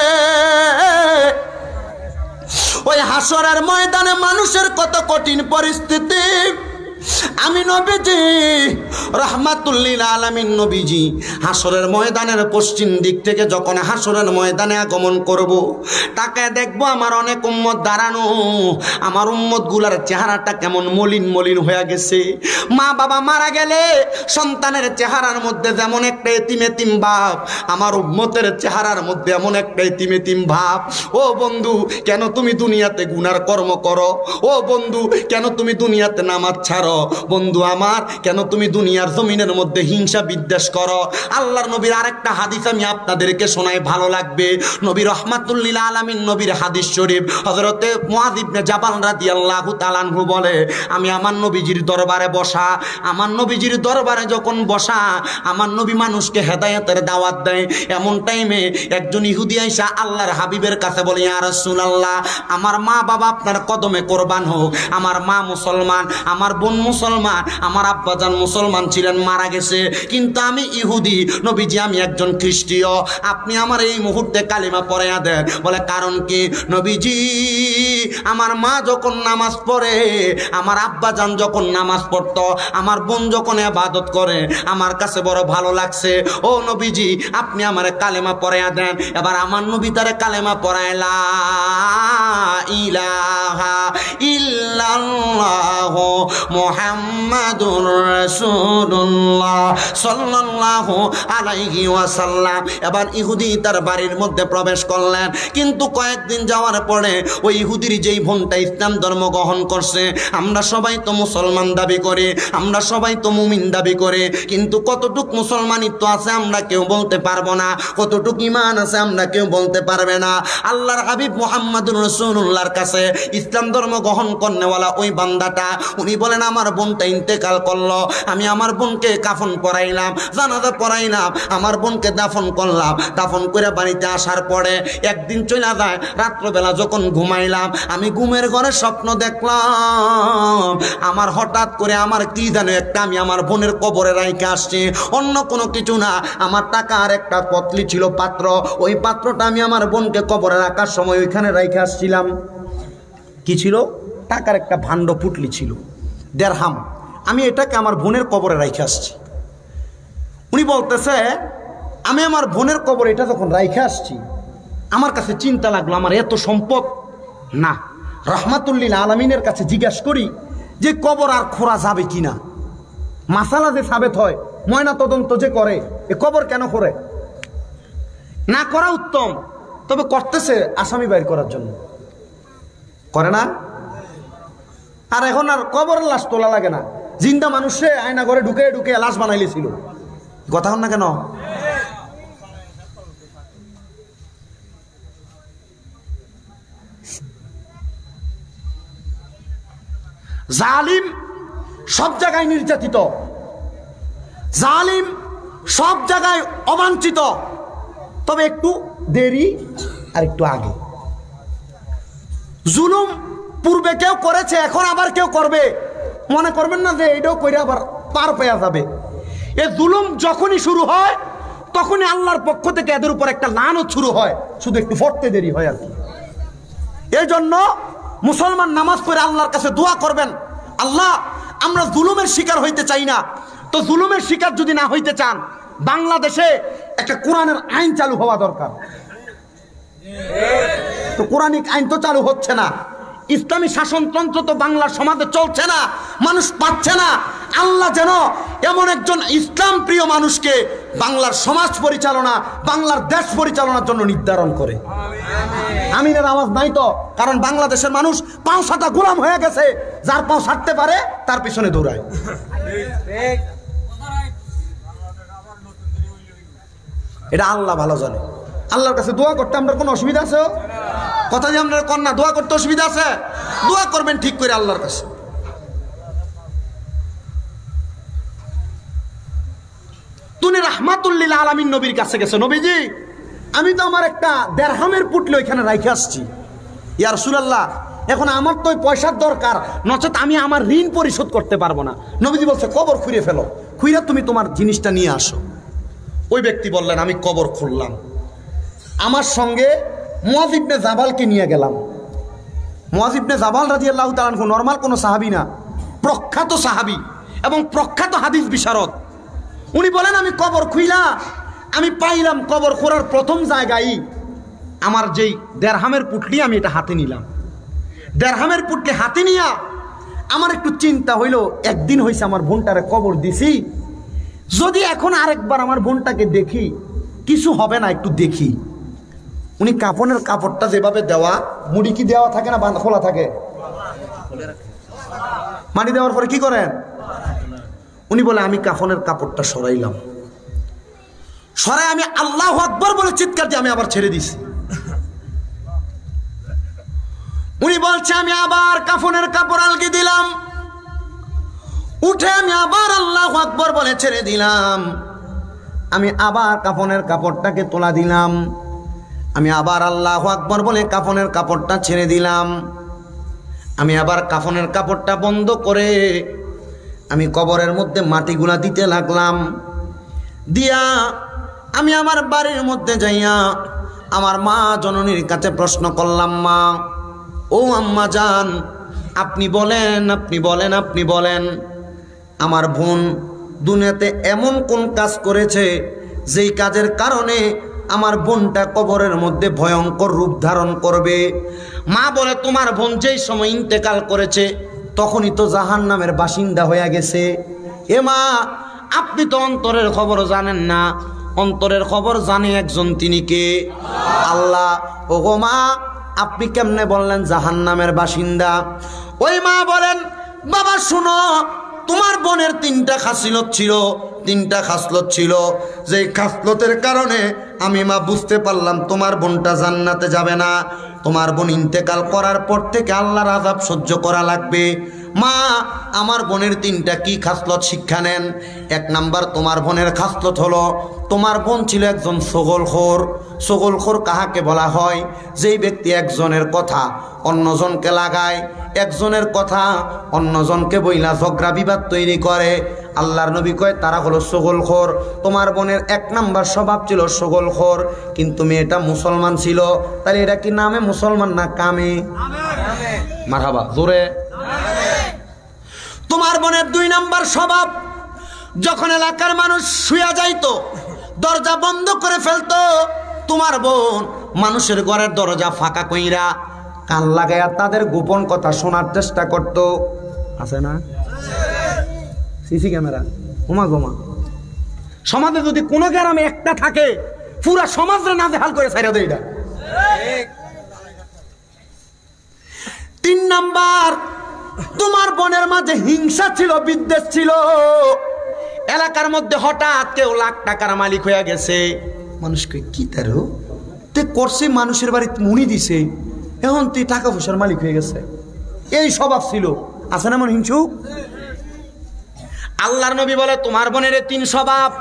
ওই হাসরের ময়দানে মানুষের কত কঠিন পরিস্থিতি। আমি নবীজি রাহমাতুল লিল আলামিন নবীজি হাসরের ময়দানের পশ্চিম দিক থেকে যখন হাসরের ময়দানে আগমন করব, তাকায় দেখবো আমার অনেক উম্মত দাঁড়ানো। আমার উম্মত গুলার চেহারাটা কেমন মলিন মলিন হয়ে গেছে। মা বাবা মারা গেলে সন্তানের চেহারার মধ্যে যেমন একটা এতিম এতিম ভাব, আমার উম্মতের চেহারার মধ্যে এমন একটা এতিম এতিম ভাব। ও বন্ধু, কেন তুমি দুনিয়াতে গুনার কর্ম করো? ও বন্ধু, কেন তুমি দুনিয়াতে নামাজ ছাড়ো? বন্ধু আমার, কেন তুমি দুনিয়ার জমিনের মধ্যে হিংসা বিদ্বেষ করো? আল্লাহর নবীর আরেকটা হাদিস আমি আপনাদেরকে শোনাই, ভালো লাগবে। নবী রাহমাতুল লিল আলামিন নবীর হাদিস শরীফ, হযরতে মুআয ইবনে জাবাল রাদিয়াল্লাহু তাআলা আনহু বলে, আমি আমার নবীজির দরবারে বসা, আমার নবীজির দরবারে যখন বসা, আমার নবী মানুষকে হেদায়েতের দাওয়াত দেয়। এমন টাইমে একজন ইহুদি আইসা আল্লাহর হাবিবের কাছে বলে, ইয়া রাসূলুল্লাহ, আমার মা বাবা আপনার কদমে কোরবান হোক। আমার মা মুসলমান, আমার বোন মুসলমান, আমার আব্বাজান মুসলমান ছিলেন, মারা গেছে, কিন্তু আমি ইহুদি। নবীজি আমি একজন খ্রিস্টীয়, আপনি আমার এই মুহূর্তে কালিমা পড়াইয়া দেন। বলে, কারণ কি? নবীজি, আমার মা যখন নামাজ পড়ে, আমার আব্বাজান যখন নামাজ পড়তো, আমার বোন যখন ইবাদত করে, আমার কাছে বড় ভালো লাগছে। ও নবীজি, আপনি আমার কালেমা পড়াইয়া দেন। এবার আমার নবী তারে কালেমা পড়াইলা, ইলাহা ইল্লাল্লাহু মুহাম্মাদুর রাসূলুল্লাহ সাল্লাল্লাহু আলাইহি ওয়াসাল্লাম। এবার ইহুদি তার বাড়ির মধ্যে প্রবেশ করলেন, কিন্তু কয়েকদিন যাওয়ার পরে ওই ইহুদির যেই বোনটা ইসলাম ধর্ম গ্রহণ করছে, আমরা সবাই তো মুসলমান দাবি করি, আমরা সবাই তো মুমিন দাবি করি, কিন্তু কতটুক মুসলমানিত্ব আছে আমরা কেউ বলতে পারবো না, কতটুক ঈমান আছে আমরা কেউ বলতে পারবে না। আল্লাহর হাবিব মুহাম্মাদুর রাসূলুল্লাহর কাছে ইসলাম ধর্ম গ্রহণ করনেওয়ালা ওই বান্দাটা, উনি বলেন, আমার বোনটা ইন্তেকাল করলো, আমি আমার বোনকে কাফন পরাইলাম, জানাজা পরাইলাম, আমার বোনকে দাফন করলাম। দাফন করে বাড়িতে আসার পরে একদিন চলে যায়, রাত্রবেলা যখন ঘুমাইলাম, আমি ঘুমের ঘরে স্বপ্ন দেখলাম, আমার হঠাৎ করে আমার কি জানো একটা আমি আমার বোনের কবরে রাইখে আসছি, অন্য কোনো কিছু না। আমার টাকা আর একটা পতলি ছিল পাত্র, ওই পাত্রটা আমি আমার বোনকে কবরে রাখার সময় ওইখানে রাইখে আসছিলাম। কি ছিল? টাকার একটা ভাণ্ড পুটলি ছিল, দেড়হাম। আমি এটাকে আমার বোনের কবরে রাইখে আসছি। উনি বলতেছে, আমি আমার বোনের কবরে এটা যখন রাইখে আসছি, আমার কাছে চিন্তা লাগলো, আমার এত সম্পদ না, রাহমাতুল লিল আলামিনের কাছে জিজ্ঞাসা করি যে কবর আর খোঁড়া যাবে কিনা। মাসালা যে সাবেত হয়, ময়না তদন্ত যে করে, এ কবর কেন করে? না করা উত্তম, তবে করতেছে আসামি বাইর করার জন্য, করে না? আর এখন আর কবরের লাশ তোলা লাগে না, জিন্দা মানুষে আয়না ঘরে ঢুকে ঢুকে লাশ বানাইলেছিল। কথা হন না কেন? জালিম সব জায়গায় নির্যাতিত, জালিম সব জায়গায় অবাঞ্ছিত, তবে একটু দেরি আর একটু আগে। জুলুম পূর্বে কেউ করেছে, এখন আবার কেউ করবে, মনে করবেন না যে এটাও করে আবার পার পেয়ে যাবে। এ জুলুম যখনই শুরু হয়, তখনই আল্লাহর পক্ষ থেকে এদের উপর একটা লানত শুরু হয়, শুধু একটু পড়তে দেরি হয় আর কি। এই জন্য মুসলমান নামাজ পড়ে আল্লাহর কাছে দোয়া করবেন, আল্লাহ আমরা জুলুমের শিকার হইতে চাই না। তো জুলুমের শিকার যদি না হইতে চান, বাংলাদেশে একটা কোরআনের আইন চালু হওয়া দরকার। তো কোরআনিক আইন তো চালু হচ্ছে না, ইসলামী শাসনতন্ত্র তো বাংলার সমাজে চলছে না, মানুষ পাচ্ছে না। আল্লাহ যেন এমন একজন ইসলাম প্রিয় মানুষকে বাংলার সমাজ পরিচালনা, বাংলার দেশ পরিচালনার জন্য নির্ধারণ করে। আমিনের আওয়াজ নাই তো, কারণ বাংলাদেশের মানুষ পাঁও সাটা গোলাম হয়ে গেছে, যার পাঁও ছাড়তে পারে তার পিছনে দৌড়ায়। এটা আল্লাহ ভালো জানে। আল্লাহর কাছে দোয়া করতে আমরা কোনো অসুবিধা আছে? কথা যে আমরা কন্যা দোয়া করতে অসুবিধা আছে? দোয়া করবেন ঠিক করে আল্লাহর কাছে। তুমি রাহমাতুল্লিল আলামিন নবীর কাছে গেছে, নবীজি আমি তো আমার একটা দেড়হামের পুটলি ওইখানে রাইখে আসছি, ইয়া রাসূলুল্লাহ এখন আমার তো ওই পয়সার দরকার, নচেত আমি আমার ঋণ পরিশোধ করতে পারবো না। নবীজি বলছে কবর খুঁড়ে ফেলো, খুঁড়ে তুমি তোমার জিনিসটা নিয়ে আসো। ওই ব্যক্তি বললেন আমি কবর খুঁড়লাম, আমার সঙ্গে মুয়াজ ইবনে জাবালকে নিয়ে গেলাম। মুয়াজ ইবনে জাবাল রাদিয়াল্লাহু তাআলা আনহু নরমাল কোনো সাহাবী না, প্রখ্যাত সাহাবী এবং প্রখ্যাত হাদিস বিশারদ। উনি বলেন আমি কবর খুইলা আমি পাইলাম কবর খোঁড়ার প্রথম জায়গায় আমার যেই দেড়হামের পুটলি আমি এটা হাতে নিলাম। দেড়হামের পুটলি হাতে নিয়া আমার একটু চিন্তা হইল, একদিন হয়েছে আমার বোনটারে কবর দিছি, যদি এখন আরেকবার আমার বোনটাকে দেখি কিছু হবে না, একটু দেখি। উনি কাপড়ের কাপড়টা যেভাবে দেওয়া, মুড়ি কি দেওয়া থাকে না বাঁধা খোলা থাকে, মাটি দেওয়ার পরে কি করেন? উনি বলে আমি কাফনের কাপড়টা সরাইলাম, সরাই আমি আল্লাহু আকবার বলে চিৎকার দিয়ে আমি আবার ছেড়ে দিছি। উনি বলছে আমি আবার কাফনের কাপড় আলগি দিলাম, উঠে আমি আবার আল্লাহু আকবার বলে ছেড়ে দিলাম। আমি আবার কাফনের কাপড়টাকে তোলা দিলাম, আমি আবার আল্লাহু আকবার বলে কাফনের কাপড়টা ছেড়ে দিলাম। আমি আবার কাফনের কাপড়টা বন্ধ করে আমি কবরের মধ্যে মাটিগুলা দিতে লাগলাম। দিয়া আমি আমার বাড়ির মধ্যে যাইয়া আমার মা জননীর কাছে প্রশ্ন করলাম, মা ও আম্মা জান আপনি বলেন আপনি বলেন আপনি বলেন আমার বোন দুনিয়াতে এমন কোন কাজ করেছে যেই কাজের কারণে আমার বোনটা কবরের মধ্যে ভয়ঙ্কর রূপ ধারণ করবে? মা বলে তোমার বোন যেই সময় ইন্তেকাল করেছে তখনই তো জাহান্নামের বাসিন্দা হয়ে গেছে। এ মা আপনি তো অন্তরের খবর জানেন না, অন্তরের খবর জানে একজন, তিনি কে? আল্লাহ। ও গো মা আপনি কেমনে বললেন জাহান্নামের বাসিন্দা? ওই মা বলেন বাবা শুনো, তোমার বোনের তিনটা খাসলত ছিল, তিনটা খাসলত ছিল, যেই খাসলতের কারণে আমি মা বুঝতে পারলাম তোমার বোনটা জান্নাতে যাবে না, তোমার বোন ইন্তেকাল করার পর থেকে আল্লাহর আযাব সহ্য করা লাগবে। মা আমার বোনের তিনটা কি খাসলত শিক্ষা নেন। এক নাম্বার তোমার বোনের খাসলত হলো তোমার বোন ছিল একজন সগলখোর। সগলখোর কাহাকে বলা হয়? যেই ব্যক্তি একজনের কথা অন্যজনকে লাগায়, একজনের কথা অন্যজনকে বইলা ঝগড়া বিবাদ তৈরি করে। আল্লাহর নবী কয় তারা হলো সগলখোর। তোমার বোনের এক নাম্বার স্বভাব ছিল সগলখোর, কিন্তু মেয়েটা মুসলমান ছিল। তাহলে এটা কি নামে মুসলমান না কামে? মারহাবা জোরে। তোমার বোনের দুই নাম্বার স্বভাব, যখন এলাকার মানুষ শুয়ে যাইতো দরজা বন্ধ করে ফেলতো, তোমার বোন মানুষের ঘরের দরজা ফাঁকা কইরা কান লাগাইয়া তাদের গোপন কথা শোনার চেষ্টা করত। আছে না সিসি ক্যামেরা? ওমা গোমা, সমাজে যদি কোনো গ্রামে একটা থাকে পুরা সমাজে নাজেহাল করে ছাইরা দেয় এটা। তিন নাম্বার তোমার বোনের মাঝে হিংসা ছিল, বিদ্বেষ ছিল। এলাকার মধ্যে হঠাৎ কেউ লাখ টাকার মালিক হয়ে গেছে, মানুষকে কি তারও তে করছে, মানুষের বাড়িতে মুনি দিছে, এখন তুই টাকা পয়সার মালিক হয়ে গেছে, এই স্বভাব ছিল। আছে না মন হিংসু? আল্লাহর নবী বলে তোমার বোনের তিন স্বভাব।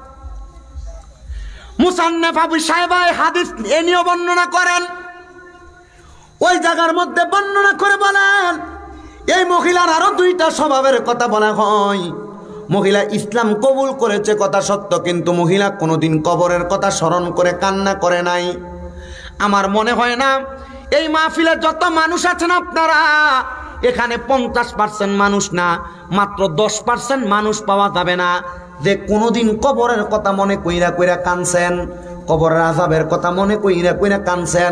মুসান্নাফ আবু সাহেবা হাদিস এ নিয়ে বর্ণনা করেন, ওই জায়গার মধ্যে বর্ণনা করে বলেন এই মহিলার আরো দুইটা স্বভাবের কথা বলা হয়। মহিলা ইসলাম কবুল করেছে কথা সত্য, কিন্তু মহিলা কোনোদিন কবরের কথা স্মরণ করে কান্না করে নাই। আমার মনে হয় না এই মাহফিলে যত মানুষ আছেন আপনারা এখানে পঞ্চাশ পার্সেন্ট মানুষ না, মাত্র দশ পার্সেন্ট মানুষ পাওয়া যাবে না যে কোনোদিন কবরের কথা মনে কইরা কইরা কানছেন, কবরের আযাবের কথা মনে কইরা কইরা কানছেন।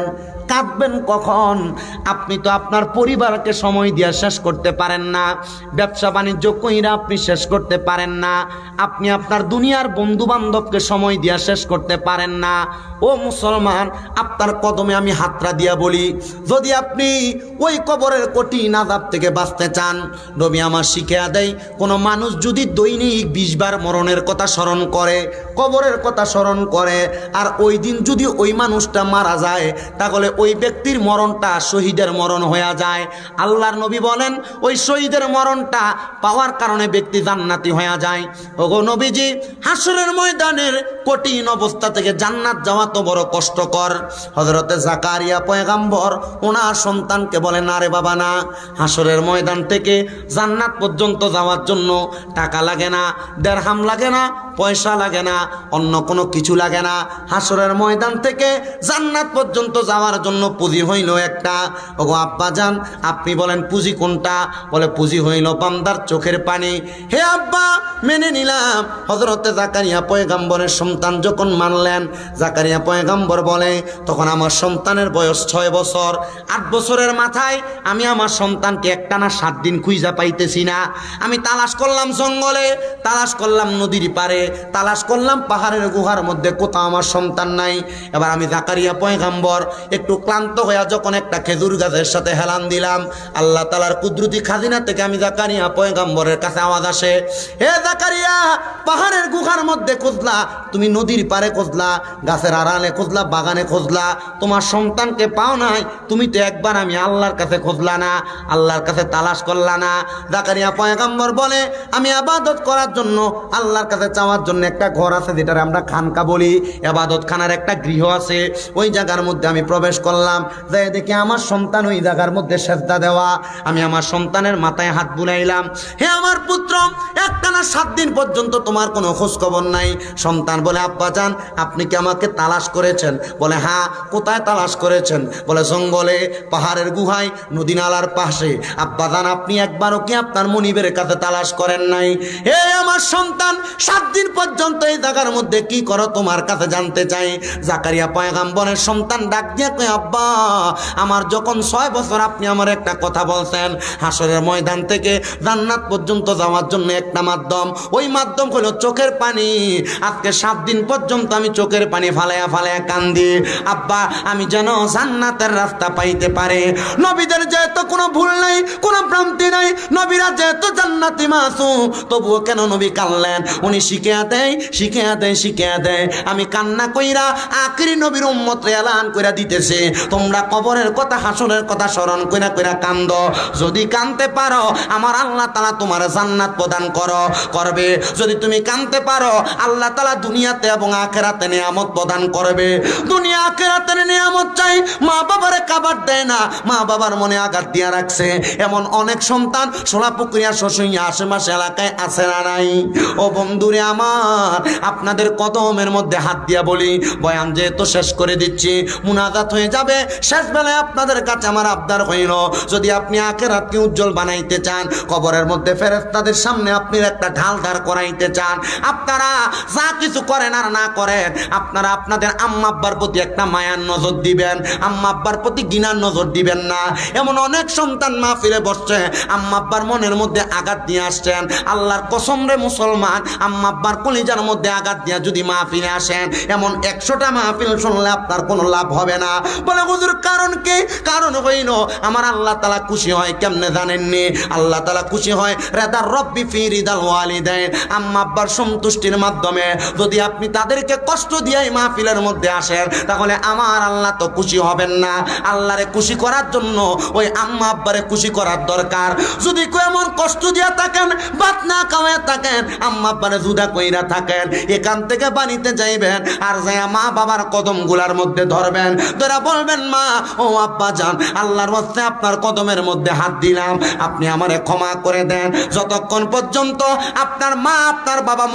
কাঁদবেন কখন? আপনি তো আপনার পরিবারকে সময় দিয়ে শেষ করতে পারেন না, ব্যবসা বাণিজ্য কইরা আপনি শেষ করতে পারেন না, আপনি আপনার দুনিয়ার বন্ধু বান্ধবকে সময় দিয়া শেষ করতে পারেন না। ও মুসলমান, আপনার কদমে আমি হাতরা দিয়া বলি, যদি আপনি ওই কবরের কঠিন আযাব থেকে বাঁচতে চান, নবী আমার শিখিয়ে দেয়, কোনো মানুষ যদি দৈনিক বিশ বার মরণের কথা স্মরণ করে, কবরের কথা স্মরণ করে, আর ওই দিন যদি ওই মানুষটা মারা যায়, তাহলে ওই ব্যক্তির মরণটা শহীদের মরণ হয়ে যায়। আল্লাহর নবী বলেন, ওই শহীদের মরণটা পাওয়ার কারণে ব্যক্তি জান্নাতি হয়ে যায়। ওগো নবীজি, হাসরের ময়দানের কঠিন অবস্থা থেকে জান্নাত যাওয়া তো বড় কষ্টকর। হযরতে জাকারিয়া পয়গাম্বর ওনার সন্তানকে বলেন, না রে বাবা না, হাসরের ময়দান থেকে জান্নাত পর্যন্ত যাওয়ার জন্য টাকা লাগে না, দেড়হাম লাগে না, পয়সা লাগে না, অন্য কোনো কিছু লাগে না। হাসরের ময়দান থেকে জান্নাত পর্যন্ত যাওয়ার জন্য পুঁজি হইল একটা। ওগো আব্বা জান, আপনি বলেন পুঁজি কোনটা? বলে পুঁজি হইল বান্দার চোখের পানি। হে আব্বা, মেনে নিলাম। হযরতে জাকারিয়া পয়গাম্বরের সন্তান যখন মানলেন, জাকারিয়া পয়গাম্বর বলে, তখন আমার সন্তানের বয়স ছয় বছর। আট বছরের মাথায় আমি আমার সন্তানকে একটানা সাত দিন খুঁজা পাইতেছি না। আমি তালাশ করলাম জঙ্গলে, তালাশ করলাম নদীর পারে, তালাশ করলাম পাহাড়ের গুহার মধ্যে, কোথাও আমার সন্তান নাই। এবার আমি জাকারিয়া পয়গাম্বর একটু ক্লান্ত হইয়া যখন একটা খেজুর গাছের সাথে হেলান দিলাম, আল্লাহ তাআলার কুদরতি খাজিনা থেকে আমি জাকারিয়া পয়গাম্বরের কাছে আওয়াজ আসে, হে জাকারিয়া, পাহাড়ের গুহার মধ্যে খুঁজলা, তুমি নদীর পারে খুঁজলা, গাছের আড়ালে খুঁজলা, বাগানে খুঁজলা, তোমার সন্তানকে পাও নাই। তুমি তো একবার আমি আল্লাহর কাছে খুঁজলা না, আল্লাহর কাছে তালাশ করলা না? জাকারিয়া পয়গাম্বর বলে, আমি ইবাদত করার জন্য, আল্লাহর কাছে চাওয়ার জন্য একটা ঘর আছে, যেটা আমরা খানকা বলি, ইবাদত খানার একটা গৃহ আছে, ওই জায়গার মধ্যে আমি প্রবেশ করলাম, যাই দেখি আমার সন্তান ওই জায়গার মধ্যে সেজদা দেওয়া। আমি আমার সন্তানের মাথায় হাত বুলাইলাম, হে আমার পুত্র, একটানা সাত দিন পর্যন্ত তোমার কোনো খোঁজ খবর নাই। সন্তান বলে, আব্বা জান, আপনি কি আমাকে তালাশ করেছেন? বলে, হ্যাঁ। কোথায় তালাশ করেছেন? বলে, জঙ্গলে, পাহাড়ের গুহায়, নদী নালার পাশে। আব্বা জান, আপনি একবারও কি আপনার মনিবের কাছে তালাশ করেন নাই? হে আমার সন্তান, সাত দিন পর্যন্ত এই জায়গার মধ্যে কি করো তোমার কাছে জানতে চাই। জাকারিয়া পয়গাম্বরের সন্তান ডাক দিয়ে কয়, আব্বা, আমার যখন ছয় বছর আপনি আমার একটা কথা বলছেন, হাসরের ময়দান থেকে জান্নাত পর্যন্ত যাওয়ার জন্য একটা মাধ্যম, ওই মাধ্যম হলো চোখের পানি। আজকে সাত দিন পর্যন্ত আমি চোখের পানি ফালাইয়া ফালাইয়া কান্দি, আব্বা, আমি যেন জান্নাতের রাস্তা পাইতে পারে। নবীদের যেহেতু কোনো ভুল নাই, কোনো ভ্রান্তি নাই, নবীরা যেহেতু জান্নাতি মাসুম, তবুও কেন নবী কানলেন? উনি শিখিয়া দেয়, শিখিয়া দেয়, শিখিয়া দেয়। আমি কান্না কইরা আখিরি নবীর উম্মতরে এলান কইরা দিতেছে, তোমরা কবরের কথা, হাসরের কথা স্মরণ কইরা কইরা কান্দ। যদি কানতে পারো, আমার আল্লাহ তাআলা তোমার জান্নাত প্রদান করো করবে। যদি তুমি কানতে পারো, আল্লাহ তাআলা দুনিয়াতে এবং আখিরাতে নিয়ামত প্রদান করবে। দুনিয়া আখিরাতের নিয়ামত চাই, মা বাবারে কাবার দেয় না, মা বাবার মনে আঘাত দিয়া রাখছে। এমন অনেক সন্তান সোলাপুকুরিয়া, শশুইয়া, আশেপাশে এলাকায় আছে না নাই? ও বন্ধুরে আমার, আপনাদের কদমের মধ্যে হাত দিয়া বলি, বয়ান যেহেতু শেষ করে দিচ্ছি, মুনাজাত হয়ে যাবে, শেষ বেলায় আপনাদের কাছে আমার আবদার হইল, যদি আপনি আখিরাতকে উজ্জ্বল বানাইতে চান, কবরের মধ্যে ফেরেশতাদের সামনে আপনি একটা ঢাল দাঁড় করাইতে চান, আপনারা যা কিছু করেন আর না করেন, আপনারা আপনাদের আম্মা আব্বার প্রতি একটা মায়ার নজর দিবেন, আম্মা আব্বার প্রতি ঘৃণার নজর দিবেন না। এমন অনেক সন্তান মাহফিলে বসছে, আম্মা আব্বার মনের মধ্যে আঘাত দিয়ে আসছেন। আল্লাহর কসম রে মুসলমান, আম্মা আব্বার কলিজার মধ্যে আঘাত দিয়ে যদি মাহফিলে আসেন, এমন একশোটা মাহফিল শুনলে আপনার কোনো লাভ হবে না। বলে, হুজুর কারণ কি? কারণ হইল, আমার আল্লাহ তাআলা খুশি হয় কেমনে জানেননি? আল্লাহ তাআলা খুশি হয় রেদার রব্বি ফি রিদাল ওয়ালিদাইন, আম্মা আব্বার সন্তুষ্টির মাধ্যমে। যদি আপনি তাদেরকে কষ্ট দিয়ে মাহফিলের মধ্যে আসেন, তাহলে আমার আল্লাহ তো খুশি হবেন না। আল্লাহরে খুশি করার জন্য ওই আম্মা আব্বারে খুশি করার দরকার। যদি কেউ এমন কষ্ট দিয়া থাকেন, ভাত না খাওয়া থাকেন, আম্মা আব্বারে জুদা কইরা থাকেন, এখান থেকে বাড়িতে যাইবেন, আর যাইয়া মা বাবার কদম গুলার মধ্যে ধরবেন, তোরা বলবেন, মা ও আব্বা জান, আল্লাহর মধ্যে আপনার কদমের মধ্যে হাত দিলাম, আপনি আমারে ক্ষমা করে দেন। যতক্ষণ পর্যন্ত আপনার মা আপনার বাবা মুখ দিয়া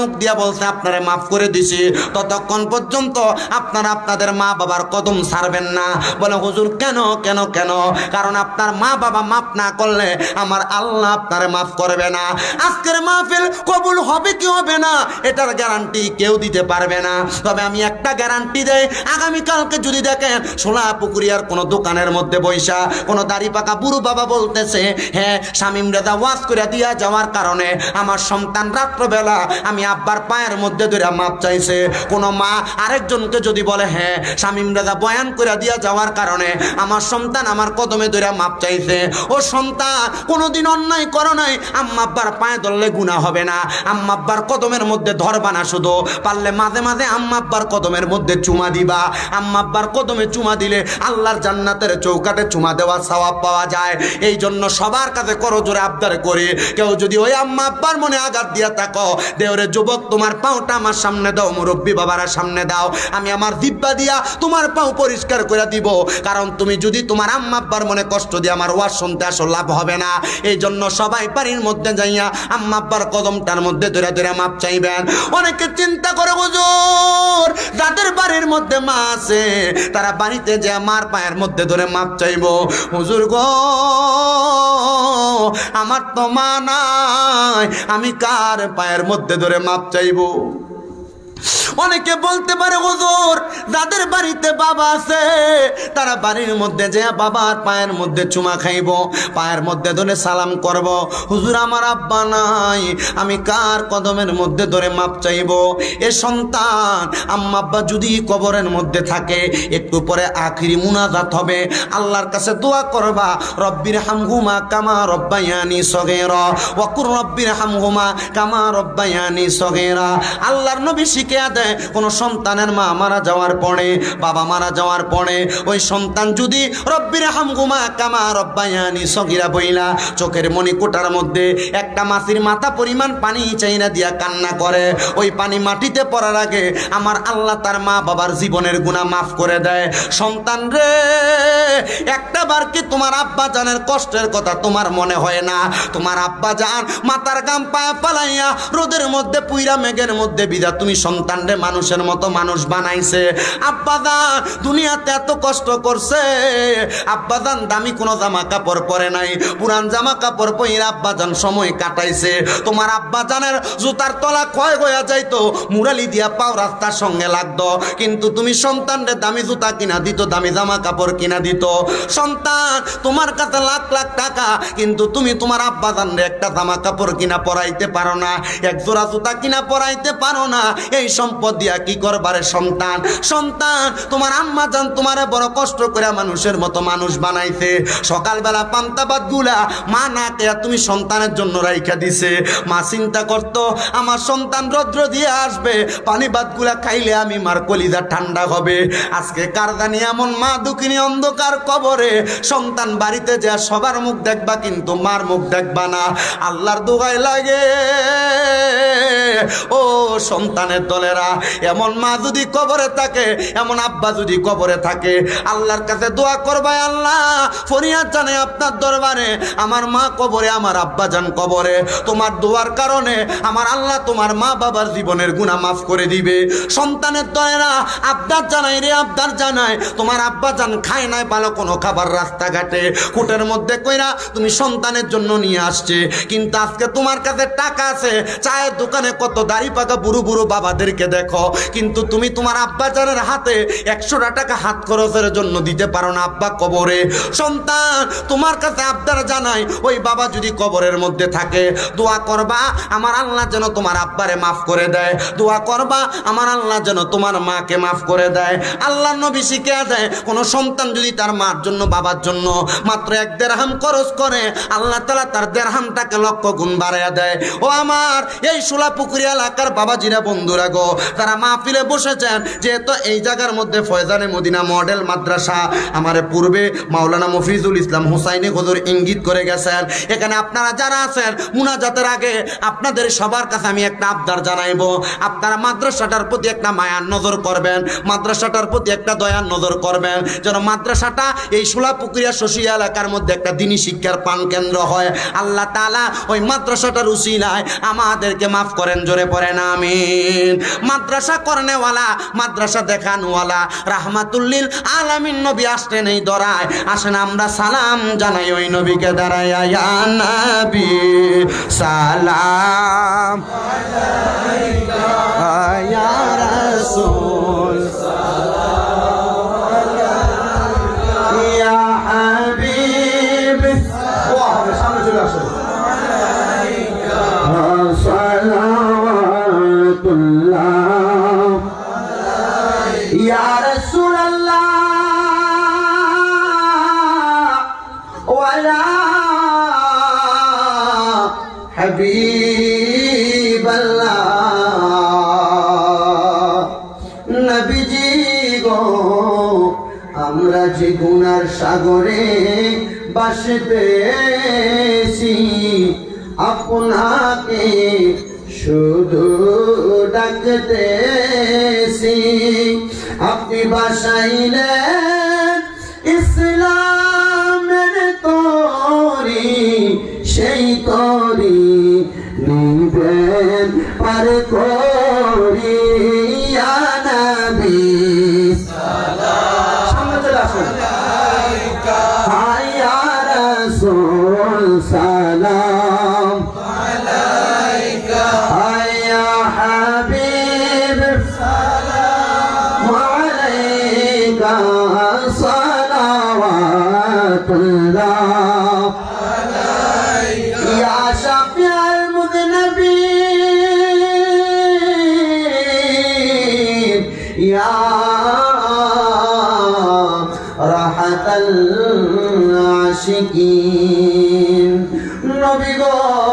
বলছে আপনারে মাফ করে দিছি, ততক্ষণ পর্যন্ত আপনারা আপনাদের মা বাবার কদম ছাড়বেন না। বলে হুজুর কেন কেন কেন? কারণ আপনার মা বাবা মাফ না করলে আমার আল্লাহ আপনারে মাফ করবে না। আজকের মাহফিল কবুল হবে কি হবে না এটার গ্যারান্টি কেউ দিতে পারবে না, তবে আমি একটা গ্যারান্টি দেই, আগামীকালকে যদি দেখেন সোলাপুকুরিয়ার কোনো দোকানের মধ্যে বৈশা কোনো দাড়ি পাকা বুড়ো বাবা বলতেছে, হ্যাঁ শামীম রেজা ওয়াজ করে দিয়া যাওয়ার কারণে আমার সন্তান রাত্রবেলা আমি আব্বার পায়ের মধ্যে ধরে মাপ চাইছে, কোনো মা আরেকজনকে যদি বলে হ্যাঁ শামীম রেজা বয়ান করে দিয়া যাওয়ার কারণে আমার সন্তান আমার কদমে ধরে মাপ চাইছে, ও সন্তান কোনোদিন অন্যায় করো নাই, আম্মা আব্বার পায়ে ধরলে গুনাহ হবে না, আম্মা আব্বার কদমের মধ্যে ধরবা না, শুধু পারলে মাঝে মাঝে আম্মা আব্বার কদমের মধ্যে চুমা দিবা। আম্মা আব্বার কদমে চুমা দিলে আল্লাহর জান্নাতের চৌকাটে চুমা দেওয়ার সওয়াব পাওয়া যায়। এই জন্য সবার কাছে করো জোরে আবদার করি, কেউ যদি ওই আম্মা আব্বার মনে আঘাত দিয়া থাকো, দেওরে যুবক তোমার পাওটা আমার সামনে দাও, মুরব্বী বাবারা সামনে দাও, আমি আমার জিহ্বা দিয়া তোমার পাও পরিষ্কার করে দিব। কারণ তুমি যদি তোমার আম্মা আব্বার মনে কষ্ট দিয়ে আমার ওয়াজ শুনতে আসো লাভ হবে না। এই জন্য সবাই বাড়ির মধ্যে যাইয়া আম্মা আব্বার কদমটার মধ্যে ধরে ধরে মাপ চাইবেন। অনেকে চিন্তা করে হুজুর যাদের বাড়ির মধ্যে মা আছে তারা বাড়িতে যে মার পায়ের মধ্যে ধরে মাপ চাইবো। হুজুর গো আমার তো মা নাই, আমি কার পায়ের মধ্যে ধরে মাপ চাইবো? অনেকে বলতে পারে হুজুর যাদের বাড়িতে বাবা আছে তারা বাড়ির মধ্যে যে বাবার পায়ের মধ্যে চুমা খাইব, পায়ের মধ্যে ধরে সালাম করব। হুজুর আমার আব্বা নাই, আমি কার কদমের মধ্যে ধরে মাপ চাইব? এ সন্তান আম্মা আব্বা যদি কবরের মধ্যে থাকে একটু পরে আখিরি মুনাজাত হবে, আল্লাহর কাছে দোয়া করবা, রব্বির হামহুমা কামা রব্বায়ানি সগীরা ওয়া কুর রব্বির হামহুমা কামা রব্বায়ানি সগীরা। আল্লাহর নবী শিখিয়ে দেয় কোন সন্তানের মা মারা যাওয়ার পরে, বাবা মারা যাওয়ার পরে ওই সন্তান যদি রব্বির হামহুমা কামা রব্বায়ানি সগীরা বইলা চোখের মণিকোটার মধ্যে একটা মাছির মাথা পরিমাণ পানি চাইনা দিয়া কান্না করে, ওই পানি মাটিতে পড়ার আগে আমার আল্লাহ তার মা বাবার জীবনের গুনাহ মাফ করে দেয়। সন্তান রে একটা বার কি তোমার আব্বা জানের কষ্টের কথা তোমার মনে হয় না? তোমার আব্বা জান মাথার গাম পায়ে পালাইয়া রোদের মধ্যে পুইরা মেঘের মধ্যে বিদা তুমি সন্তান রে মানুষের মতো মানুষ বানাইছে। আব্বাজান দুনিয়াতে এত কষ্ট করছে, আব্বাজান দামি কোনো জামা কাপড় পরে নাই, পুরান জামা কাপড় পরে আব্বাজান সময় কাটাইছে। তোমার আব্বাজানের জুতার তলা ক্ষয় হয়ে যাইতো, মুরালি দিয়া পাও রাস্তার সঙ্গে লাগতো, কিন্তু তুমি সন্তানরে দামি জুতা কিনা দিত, দামি জামা কাপড় কিনা দিত। সন্তান তোমার কাছে লাখ লাখ টাকা, কিন্তু তুমি তোমার আব্বাজানরে একটা জামা কাপড় কিনা পরাইতে পারো না, এক জোড়া জুতা কিনা পরাইতে পারো না। এই সম্পদ দিয়া কি করবারে সন্তান? সন্তান তোমার আম্মা জান তোমারে বড় কষ্ট করে মানুষের মতো মানুষ বানাইছে, সকালবেলা পান্তাবাদ গুলা মা না খেয়া তুমি সন্তানের জন্য রাইখা দিছে। মা চিন্তা করতো আমার সন্তান রৌদ্র দিয়ে আসবে, পানি ভাত গুলা খাইলে আমি মার কলিজা ঠান্ডা হবে। আজকে কারদানি এমন মা দুঃখিনী অন্ধকার কবরে, সন্তান বাড়িতে যা সবার মুখ দেখবা কিন্তু মার মুখ দেখবা না। আল্লাহর দোহাই লাগে ও সন্তানের দলেরা, এমন মা যদি কবরে থাকে, এমন আব্বা যদি কবরে থাকে, আল্লাহর কাছে দোয়া করবা, আল্লাহ ফরিয়াদ জানে আপনার দরবারে, আমার মা কবরে, আমার আব্বা জান কবরে, তোমার দোয়ার কারণে আমার আল্লাহ তোমার মা বাবার জীবনের গুনাহ মাফ করে দিবে। সন্তানের দলেরা আবদার জানাই রে আবদার জানাই, তোমার আব্বা জান খায় নাই ভালো কোনো খাবার রাস্তাঘাটে কুটের মধ্যে কইরা তুমি সন্তানের জন্য নিয়ে আসছে, কিন্তু আজকে তোমার কাছে টাকা আছে, চায়ের দোকানে কত দাড়ি পাকা বুড়ো বুড়ো বাবাদেরকে দেখো, কিন্তু তুমি তোমার আব্বা জানের হাতে একশোটা টাকা হাত খরচের জন্য দিতে পারো না আব্বা কবরে। সন্তান তোমার কাছে আবদার জানাই, ওই বাবা যদি কবরের মধ্যে থাকে দোয়া করবা আমার আল্লাহ যেন তোমার আব্বারে মাফ করে দেয়, দোয়া করবা আমার আল্লাহ যেন তোমার মাকে মাফ করে দেয়। আল্লাহ নবী শিখিয়ে দেয় কোন সন্তান যদি তার মার জন্য বাবার জন্য মাত্র এক দেড়হাম খরচ করে, আল্লাহ তাআলা তার দেড়হামটাকে লক্ষ গুণ বাড়াইয়া দেয়। ও আমার এই সোলাপুকুরি এলাকার বাবাজিরা বন্ধুরা গো, তারা মাহফিলে বসেছেন, যেহেতু এই জায়গার মধ্যে ফয়জানে মদিনা মডেল মাদ্রাসা আমার পূর্বে মাওলানা মফিজুল ইসলাম হুসাইনি হুজুর ইঙ্গিত করে গেছেন, এখানে আপনারা যারা আছেন মুনাজাতের আগে আপনাদের সবার কাছে আমি একটা আবদার জানাইবো, আপনারা মাদ্রাসাটার প্রতি একটা মায়ার নজর করবেন, মাদ্রাসাটার প্রতি একটা দয়ার নজর করবেন, যেন মাদ্রাসাটা এই সোলাপুকুরিয়া শশিয়া এলাকার মধ্যে একটা দিনী শিক্ষার পান কেন্দ্র হয়। আল্লাহ তাআলা ওই মাদ্রাসাটার উসিলায় আমাদেরকে মাফ করেন, জোরে পড়েন আমিন। আলামিন। মাদ্রাসা করনেওয়ালা, মাদ্রাসা দেখানওয়ালা রাহমাতুল্লিল আলামিন নবী আসলেন এই দরায়। আসেন আমরা সালাম জানাই ওই নবীকে দাঁড়াইয়া, ইয়া নবী সালাম আলাইকা ইয়া রাসূল সালাম আলাইকা ইয়া হাবিব। ওয়া সামনে চলে আসো। সালাওয়াতুল্লাহ ইয়া রাসূলুল্লাহ ওয়ালা হাবিবাল্লাহ। নবীজি গো, আমরা যে গুনার সাগরে ভাসতেছি, আপনাকে শুধু ডাকতেছি। আপনি বাসাইলেন ইসলামের তরি, সেই তরি নিবেন পার করি। ইয়া নবী সামনে চলে আসুন। ইয়া রাসূল সালাম আলাইকা ইয়া হাবিব সালাম আলাইকা সালাওয়াতুল্লাহ আলাইকা ইয়া শাফিউল মুযনিবিন ইয়া রাহাতাল আশিকিন। নবী গো,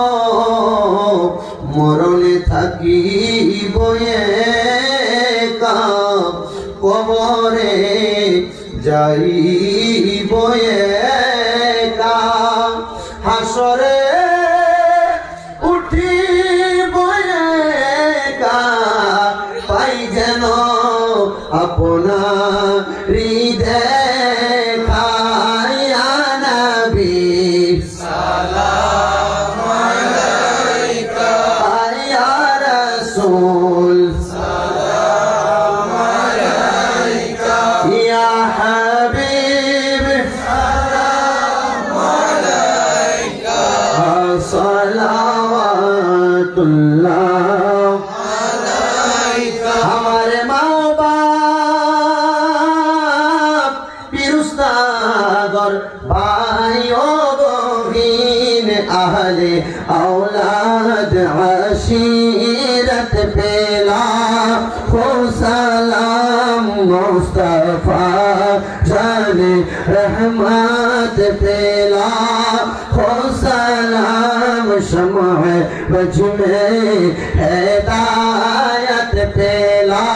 মরণে থাকিব একা, কবরে যাইব একা, হাসরে উঠিব একা, পাই যেন আপনারি দেখা। ইয়া নবী সালাম আলাইকা ইয়া রাসূল সালাম আলাইকা ইয়া হাবিব সালাম আলাইকা সালাওয়াতুল্লাহ আলাইকা। हमारे माँ बाप पिरुस्तागर भाइयों बहिन अहले औलाद अशीरत पेला खो सलाम मुस्तफा जाने रहमत पेला खो सलाम शम्ह बज में हिदायत पेला।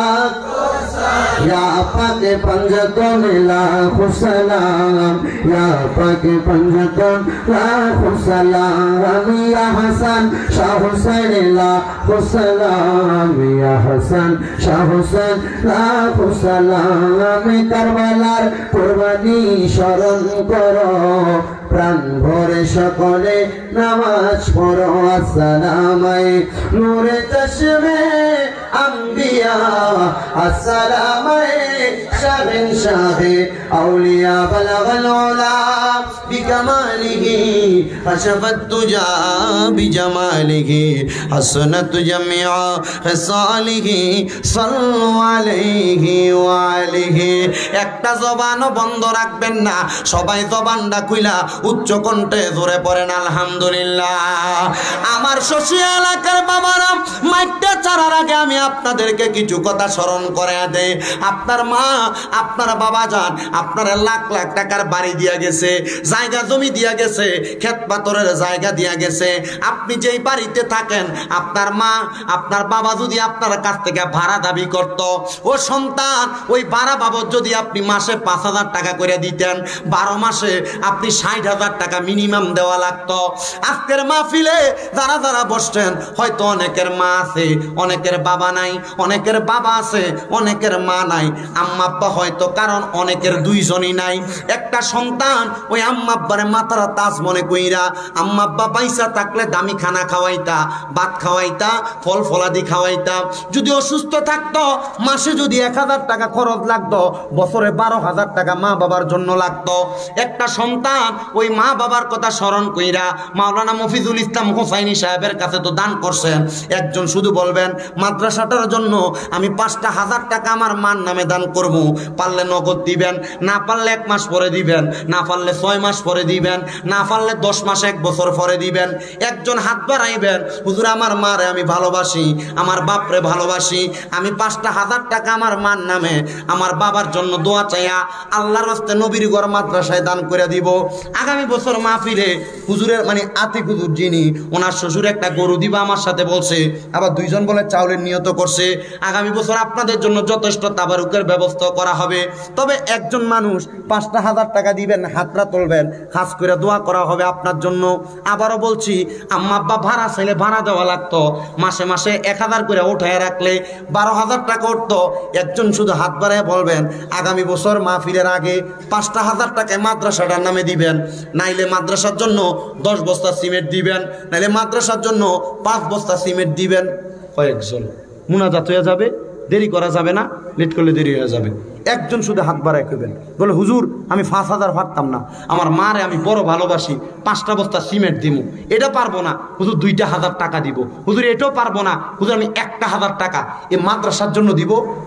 या पाक पंजतन लाखो सलाम, या पाक पंजतन लाखो सलाम, या हसन शाह हुसैन लाखो सलाम, या हसन शाह हुसैन लाखो सलाम। करबलार कुर्बानी স্মরণ করো, প্রাণ ভরে সকলে নামাজ পড়ো। আসসালামাই নূরে চশমে আম্বিয়া, আসসালামাই শাহিন শাহে আউলিয়া, বলগল উলা বিকামালিহি, কশফত তুজা বিজামালিহি, হাসনাত জামিআ ফিসালিহি, সাল্লু আলাইহি ওয়া আলিহি। একটা জবানও বন্ধ রাখবেন না, সবাই জবানটা খুইলা উচ্চ কণ্ঠে জোরে পড়েন আলহামদুলিল্লাহ। আমার শশী এলাকার বাবারা, মাইকটা ছাড়ার আগে আমি আপনাদেরকে কিছু কথা স্মরণ করে দেই। আপনার মা, আপনার বাবা যান আপনার লাখ লাখ টাকার বাড়ি দিয়া গেছে, জায়গা জমি দিয়া গেছে, ক্ষেত পাথরের জায়গা দিয়া গেছে। আপনি যেই বাড়িতে থাকেন, আপনার মা আপনার বাবা যদি আপনার কাছ থেকে ভাড়া দাবি করত, ও সন্তান ওই ভাড়া বাবদ যদি আপনি মাসে পাঁচ হাজার টাকা করে দিতেন, বারো মাসে আপনি ষাট হাজার টাকা মিনিমাম দেওয়া লাগতো। আজকের মাহফিলে যারা যারা বসছেন, হয়তো অনেকের মা আছে, অনেকের অনেকের বাবা নাই, অনেকের বাবা আছে, অনেকের মা নাই, আম্মা আব্বা হয়তো, কারণ অনেকের দুইজনই নাই। একটা সন্তান ওই আম্মা আব্বারে মাথার তাজ মনে কইরা আম্মা আব্বা পয়সা থাকলে দামি খানা খাওয়াইতা, ভাত খাওয়াইতা, ফল ফলাদি খাওয়াইতা। যদি অসুস্থ থাকতো মাসে যদি এক হাজার টাকা খরচ লাগতো, বছরে বারো হাজার টাকা মা বাবার জন্য লাগতো। একটা সন্তান ওই মা বাবার কথা স্মরণ কইরা মাওলানা মফিজুল ইসলাম হোসাইনি সাহেবের কাছে তো দান করছেন। একজন শুধু বলবেন মাদ্রাসাটার জন্য আমি পাঁচটা হাজার টাকা আমার মার নামে দান করবো, পারলে নগদ দিবেন, না পারলে এক মাস পরে দিবেন, না পারলে ছয় মাস পরে দিবেন, না পারলে দশ মাস এক বছর পরে দিবেন। একজন হাত বাড়াইবেন, হুজুর আমার মারে আমি ভালোবাসি, আমার বাপরে ভালোবাসি, আমি পাঁচটা হাজার টাকা আমার মার নামে আমার বাবার জন্য দোয়া চাইয়া আল্লাহর রাস্তায় নবীর ঘর মাদ্রাসায় দান করে দিব। আগামী বছর মাহফিলে হুজুরের মানে আতিক হুজুর যিনি, ওনার শ্বশুর একটা গরু দিবা আমার সাথে বলছে, আবার দুইজন বলে চাউলের নিয়ত করছে। আগামী বছর আপনাদের জন্য যথেষ্ট তাবারুকের ব্যবস্থা করা হবে। তবে একজন মানুষ পাঁচটা হাজার টাকা দিবেন, হাতটা তুলবেন, খাস করে দোয়া করা হবে আপনার জন্য। আবারও বলছি, আম্মা আব্বা ভাড়া চাইলে ভাড়া দেওয়া লাগতো, মাসে মাসে এক হাজার করে উঠায় রাখলে বারো হাজার টাকা উঠতো। একজন শুধু হাত বাড়ায় বলবেন আগামী বছর মাহফিলের আগে পাঁচটা হাজার টাকায় মাদ্রাসাটার নামে দিবেন, নাইলে মাদ্রাসার জন্য দশ বস্তা সিমেন্ট দিবেন, নাইলে মাদ্রাসার জন্য পাঁচ বস্তা সিমেন্ট দিবেন। কয়েকজন মুনাজাত হয়ে যাবে, দেরি করা যাবে না, লেট করলে দেরি হয়ে যাবে। একজন শুধু হাত বাড়ায় করবেন, বলে হুজুর আমি পাঁচ হাজার পারতাম না, আমার মারে আমি বড় ভালোবাসি, পাঁচটা বস্তা সিমেন্ট দিব। এটা পারবো না হুজুর, দুইটা হাজার টাকা দিব। হুজুর এটাও পারবো না হুজুর, আমি একটা হাজার টাকা এই মাদ্রাসার জন্য দিব।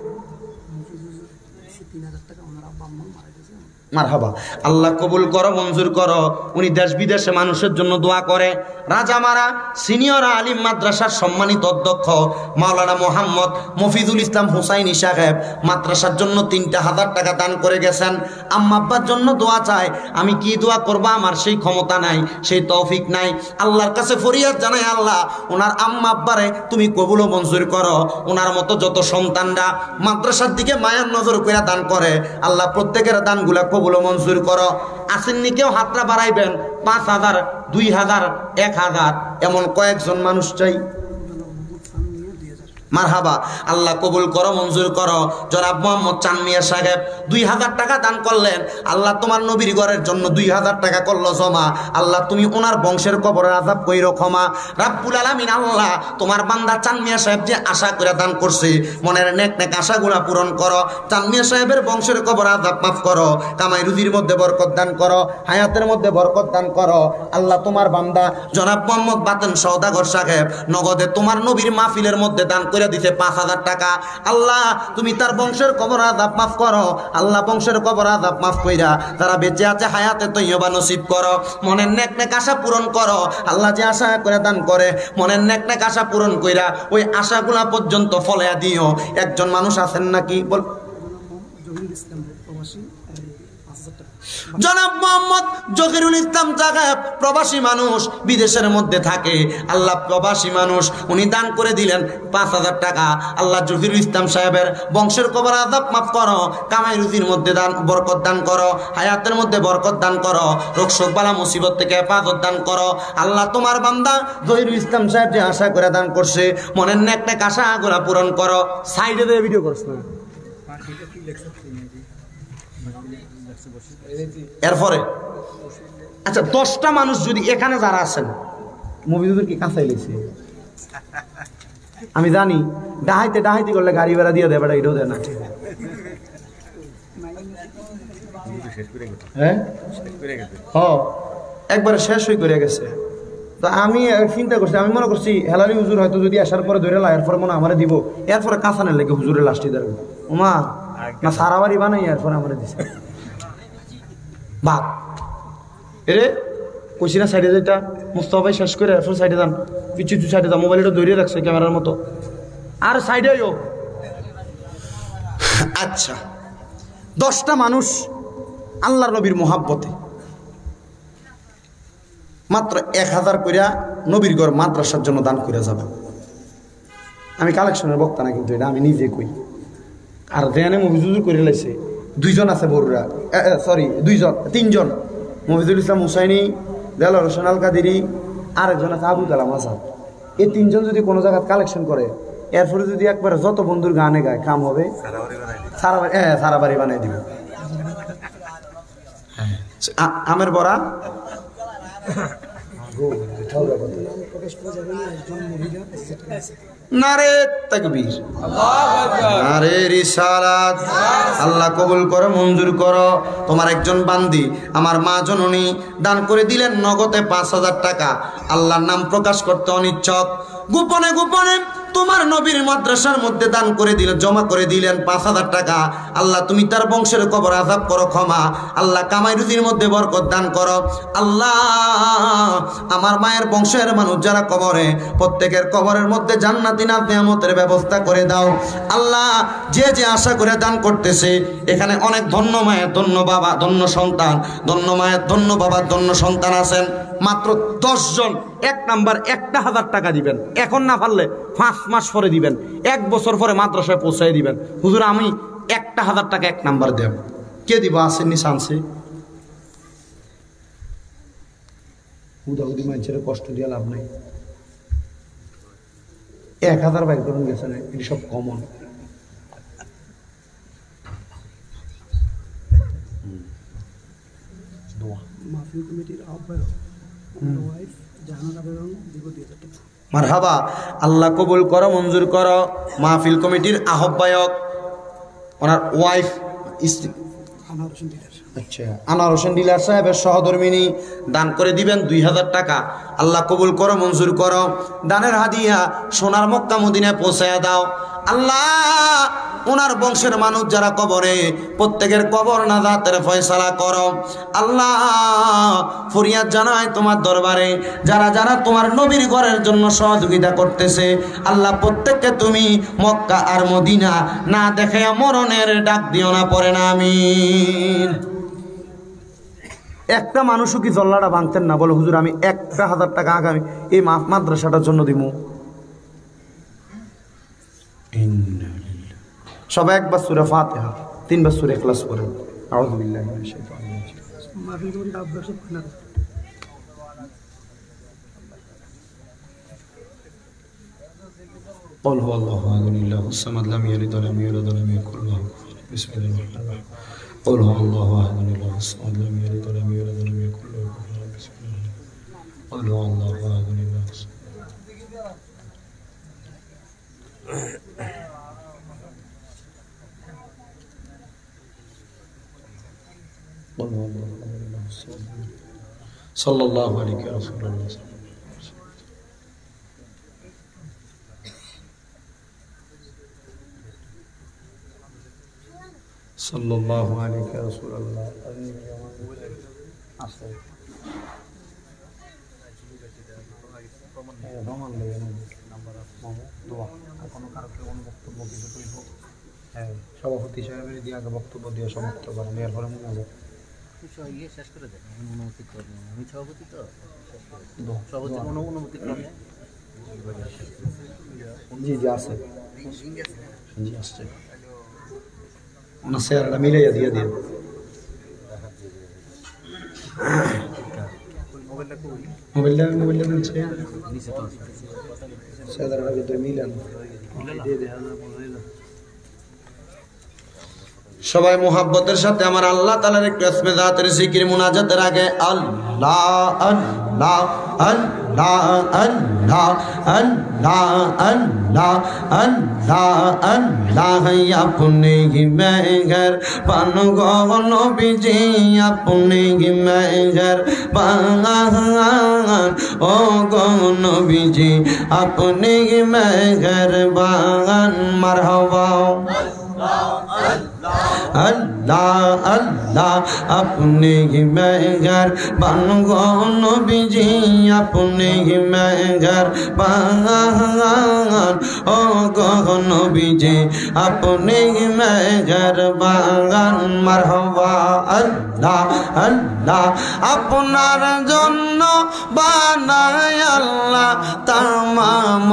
মারহাবা, আল্লাহ কবুল করো, মঞ্জুর করো। উনি দেশ বিদেশে মানুষের জন্য দোয়া করে। রাজামারা সিনিয়র আলিম মাদ্রাসার সম্মানিত অধ্যক্ষ মাওলানা মোহাম্মদ মফিজুল ইসলাম হুসাইনি সাহেব মাদ্রাসার জন্য তিনটা হাজার টাকা দান করে গেছেন। আম্মা আব্বার জন্য দোয়া চায়, আমি কি দোয়া করবো আমার সেই ক্ষমতা নাই, সেই তৌফিক নাই। আল্লাহর কাছে ফরিয়াদ জানাই, আল্লাহ ওনার আম্মা আব্বারে তুমি কবুল ও মঞ্জুর করো। ওনার মতো যত সন্তানরা মাদ্রাসার দিকে মায়ার নজর করে দান করে, আল্লাহ প্রত্যেকের দানগুলা কবুল ও মঞ্জুর করো। আসেননি কেউ হাতটা বাড়াইবেন, পাঁচ হাজার, দুই হাজার, এক হাজার, এমন কয়েকজন মানুষ চাই। মারহাবা, আল্লাহ কবুল করো, মঞ্জুর করো। জনাব মোহাম্মদ চান মিয়া সাহেব দুই হাজার টাকা দান করলেন। আল্লাহ তোমার নবীর ঘরের জন্য দুই হাজার টাকা করলো জমা। আল্লাহ তুমি ওনার বংশের কবরের আযাব কইরো ক্ষমা। রাব্বুল আলামিন আল্লাহ তোমার বান্দা চান মিয়া সাহেব যে আশা করে দান করছে, মনের নেক নেক আশাগুলা পূরণ করো। চান মিয়া সাহেবের বংশের কবর আযাব মাফ করো, কামাই রুজির মধ্যে বরকত দান করো, হায়াতের মধ্যে বরকত দান করো। আল্লাহ তোমার বান্দা জনাব মোহাম্মদ বাতেন সওদাগর সাহেব নগদে তোমার নবীর মাহফিলের মধ্যে দান করে দিতে পাঁচ হাজার টাকা। আল্লাহ তুমি তার বংশের কবর আযাব মাফ করো। আল্লাহ বংশের কবর আযাব মাফ কইরা তারা বেঁচে আছে হায়াতে তৈয়বা নসিব করো। মনের নেক নেক আশা পূরণ করো। আল্লাহ যে আশা করে দান করে মনের নেক নেক আশা পূরণ কইরা ওই আশাগুলা পর্যন্ত ফলাইয়া দিও। একজন মানুষ আছেন নাকি বল, জনাব মোহাম্মদ জহিরুল ইসলাম সাহেব প্রবাসী মানুষ, বিদেশের মধ্যে থাকে। আল্লাহ প্রবাসী মানুষ, উনি দান করে দিলেন পাঁচ হাজার টাকা। আল্লাহ জহিরুল ইসলাম সাহেবের বংশের কবর আযাব মাফ করো, কামাই রুজির মধ্যে দান বরকত দান করো, হায়াতের মধ্যে বরকত দান করো, রোগ শোক বালা মুসিবত থেকে হেফাজত দান করো। আল্লাহ তোমার বান্দা জহিরুল ইসলাম সাহেব যে আশা করে দান করছে, মনের নেক নেক আশাগুলা পূরণ করো। সাইডে দিয়ে ভিডিও করছ না। এরপরে আচ্ছা, দশটা মানুষ যদি এখানে যারা আছেন, মুভিদের কি কাঁচাই লেছে আমি জানি, ডাহাইতে ডাহাইতে করলে গাড়ি ভাড়া দিয়ে দেয়, বেটা এটাও দেয় না। হ্যাঁ একবারে শেষ হয়ে করে গেছে। তো আমি চিন্তা করছি, আমি মনে করছি হেলালি হুজুর হয়তো যদি আসার পরে ধরে লা, এরপরে মনে আমারে দিব, এরপরে কাঁচানের লেগে হুজুরের লাস্টি দেবো ওমা না সারা বাড়ি বানাই, এরপরে আমারে দিছে বাপ। এরে কইছি না সাইডে যেটা মুস্তফা ভাই শেষ করে এরপর সাইডে যান, পিছু পিছু সাইডে যান, মোবাইলটা ধরিয়ে রাখছে ক্যামেরার মতো, আর সাইডে ও। আচ্ছা, দশটা মানুষ আল্লাহর নবীর মোহাব্বতে মাত্র এক হাজার কইরা নবীর ঘর মাদ্রাসার জন্য দান করে যাবে। আমি কালেকশনের বক্তা না, কিন্তু এটা আমি নিজে কই। আর দেয়ানে মফিজুল করে লাইছে দুইজন আছে বড়রা, সরি দুইজন তিনজন, মফিজুল ইসলাম হুসাইনি, দেলার হোসেন আল কাদেরি, আরেকজন আছে আবু কালাম আজাদ। এই তিনজন যদি কোনো জায়গায় কালেকশন করে এরপরে যদি একবার যত বন্ধুর গানে গায় কাম হবে সারা বাড়ি হ্যাঁ সারা বাড়ি বানিয়ে দিব আ- আমের বড়া নারে তাকবীর নারে রিসালাত আল্লাহ কবুল করো মঞ্জুর করো তোমার একজন বান্দি আমার মা জননী দান করে দিলেন নগদে পাঁচ হাজার টাকা আল্লাহর নাম প্রকাশ করতে অনিচ্ছক গোপনে গোপনে তোমার নবীর মাদ্রাসার মধ্যে দান করে দিলেন জমা করে দিলেন পাঁচ হাজার টাকা আল্লাহ তুমি তার বংশের কবর আযাব করো ক্ষমা আল্লাহ কামাই রুজির মধ্যে বরকত দান করো আল্লাহ আমার মায়ের বংশের মানুষ যারা কবরে প্রত্যেকের কবরের মধ্যে জান্নাতি নিয়ামতের ব্যবস্থা করে দাও আল্লাহ যে যে আশা করে দান করতেছে এখানে অনেক ধন্য মায়ের ধন্য বাবা ধন্য সন্তান ধন্য মায়ের ধন্য বাবার ধন্য সন্তান আছেন মাত্র দশ জন এক নাম্বার একটা হাজার টাকা দিবেন এখন না পারলে পাঁচ মাস পরে দিবেন এক বছর পরে মাদ্রাসায় পৌঁছাই দিবেন হুজুর আমি একটা হাজার টাকা এক নাম্বার দেব কে দিব আসেননি চান্সে হুদাহুদি মানুষের কষ্ট দিয়ে লাভ নাই এক হাজার বাইর করুন গেছে না এটি সব কমন মারহাবা আল্লাহ কবুল করো মঞ্জুর করো মাহফিল কমিটির আহ্বায়ক ওনার ওয়াইফ আচ্ছা আনোয়ার হোসেন ডিলার সাহেবের সহধর্মিনী দান করে দিবেন দুই হাজার টাকা আল্লাহ কবুল করো মঞ্জুর করো দানের হাদিয়া সোনার মক্কা মদিনায় পৌঁছায়া দাও আল্লাহ ওনার বংশের মানুষ যারা কবরে প্রত্যেকের কবর নাজাতের ফয়সালা করো আল্লাহ ফরিয়াদ জানায় তোমার দরবারে যারা যারা তোমার নবীর ঘরের জন্য সহযোগিতা করতেছে আল্লাহ প্রত্যেককে তুমি মক্কা আর মদিনা না দেখে মরণের ডাক দিও না পড়ে না আমিন একটা মানুষও কি জল্লাটা ভাঙতেন না বলে হুজুর আমি একটা হাজার টাকা আগামী এই মাদ্রাসাটার জন্য দিব সবাই একবার সূরা ফাতিহা তিনবার সূরা ইখলাস পড়েন আউযু বিল্লাহি মিনাশ শাইতানির রাজিম قل هو الله احد الله الصمد لم يلد ولم يولد ولم يكن له كفوا احد بسم الله الرحمن الرحيم قل هو الله احد الله الصمد لم يلد ولم يولد ولم يكن له كفوا احد بسم الله قل هو الله احد الله الصمد صلى الله عليك يا رسول الله صلى الله عليك يا رسول الله সভাপতি সাহেবের দিয়ে আগে বক্তব্য দিয়ে সমাপ্ত করেন এরপরে মনে হবে শেষ করে দেন অনুমতি করবেন আমি সভাপতি তো সভাপতি কোনো অনুমতি করবেন জি জি আছে জি আসছে ওনা স্যারটা মিলাইয়া দিয়ে দিন মোবাইলটা মোবাইলটা নিচে নিচে তো স্যারটা ভিতরে মিলান দিয়ে দেন সবাই মোহাব্বতের সাথে আমার আল্লাহ তাআলার একটু ইসমে জাতের জিকির মুনাজাতের আগে আল্লাহ আল্লাহ আল্লাহ আল্লাহ আল্লাহ আল্লাহ আল্লাহ আল্লাহ আপনি কি মেঘর পান গো নবীজি আপনি কি মেঘর পান ও গো নবীজি আপনি কি মেঘর পান মারহাবা আল্লাহ আল্লাহ আপনি কি মেঘর পান গো নবীজি আপনি কি মেঘর পান ও গো নবীজি আপনি কি মেঘর পান মারহাবা আল্লাহ আল্লাহ আপনার জন্য বানায় আল্লাহ তামাম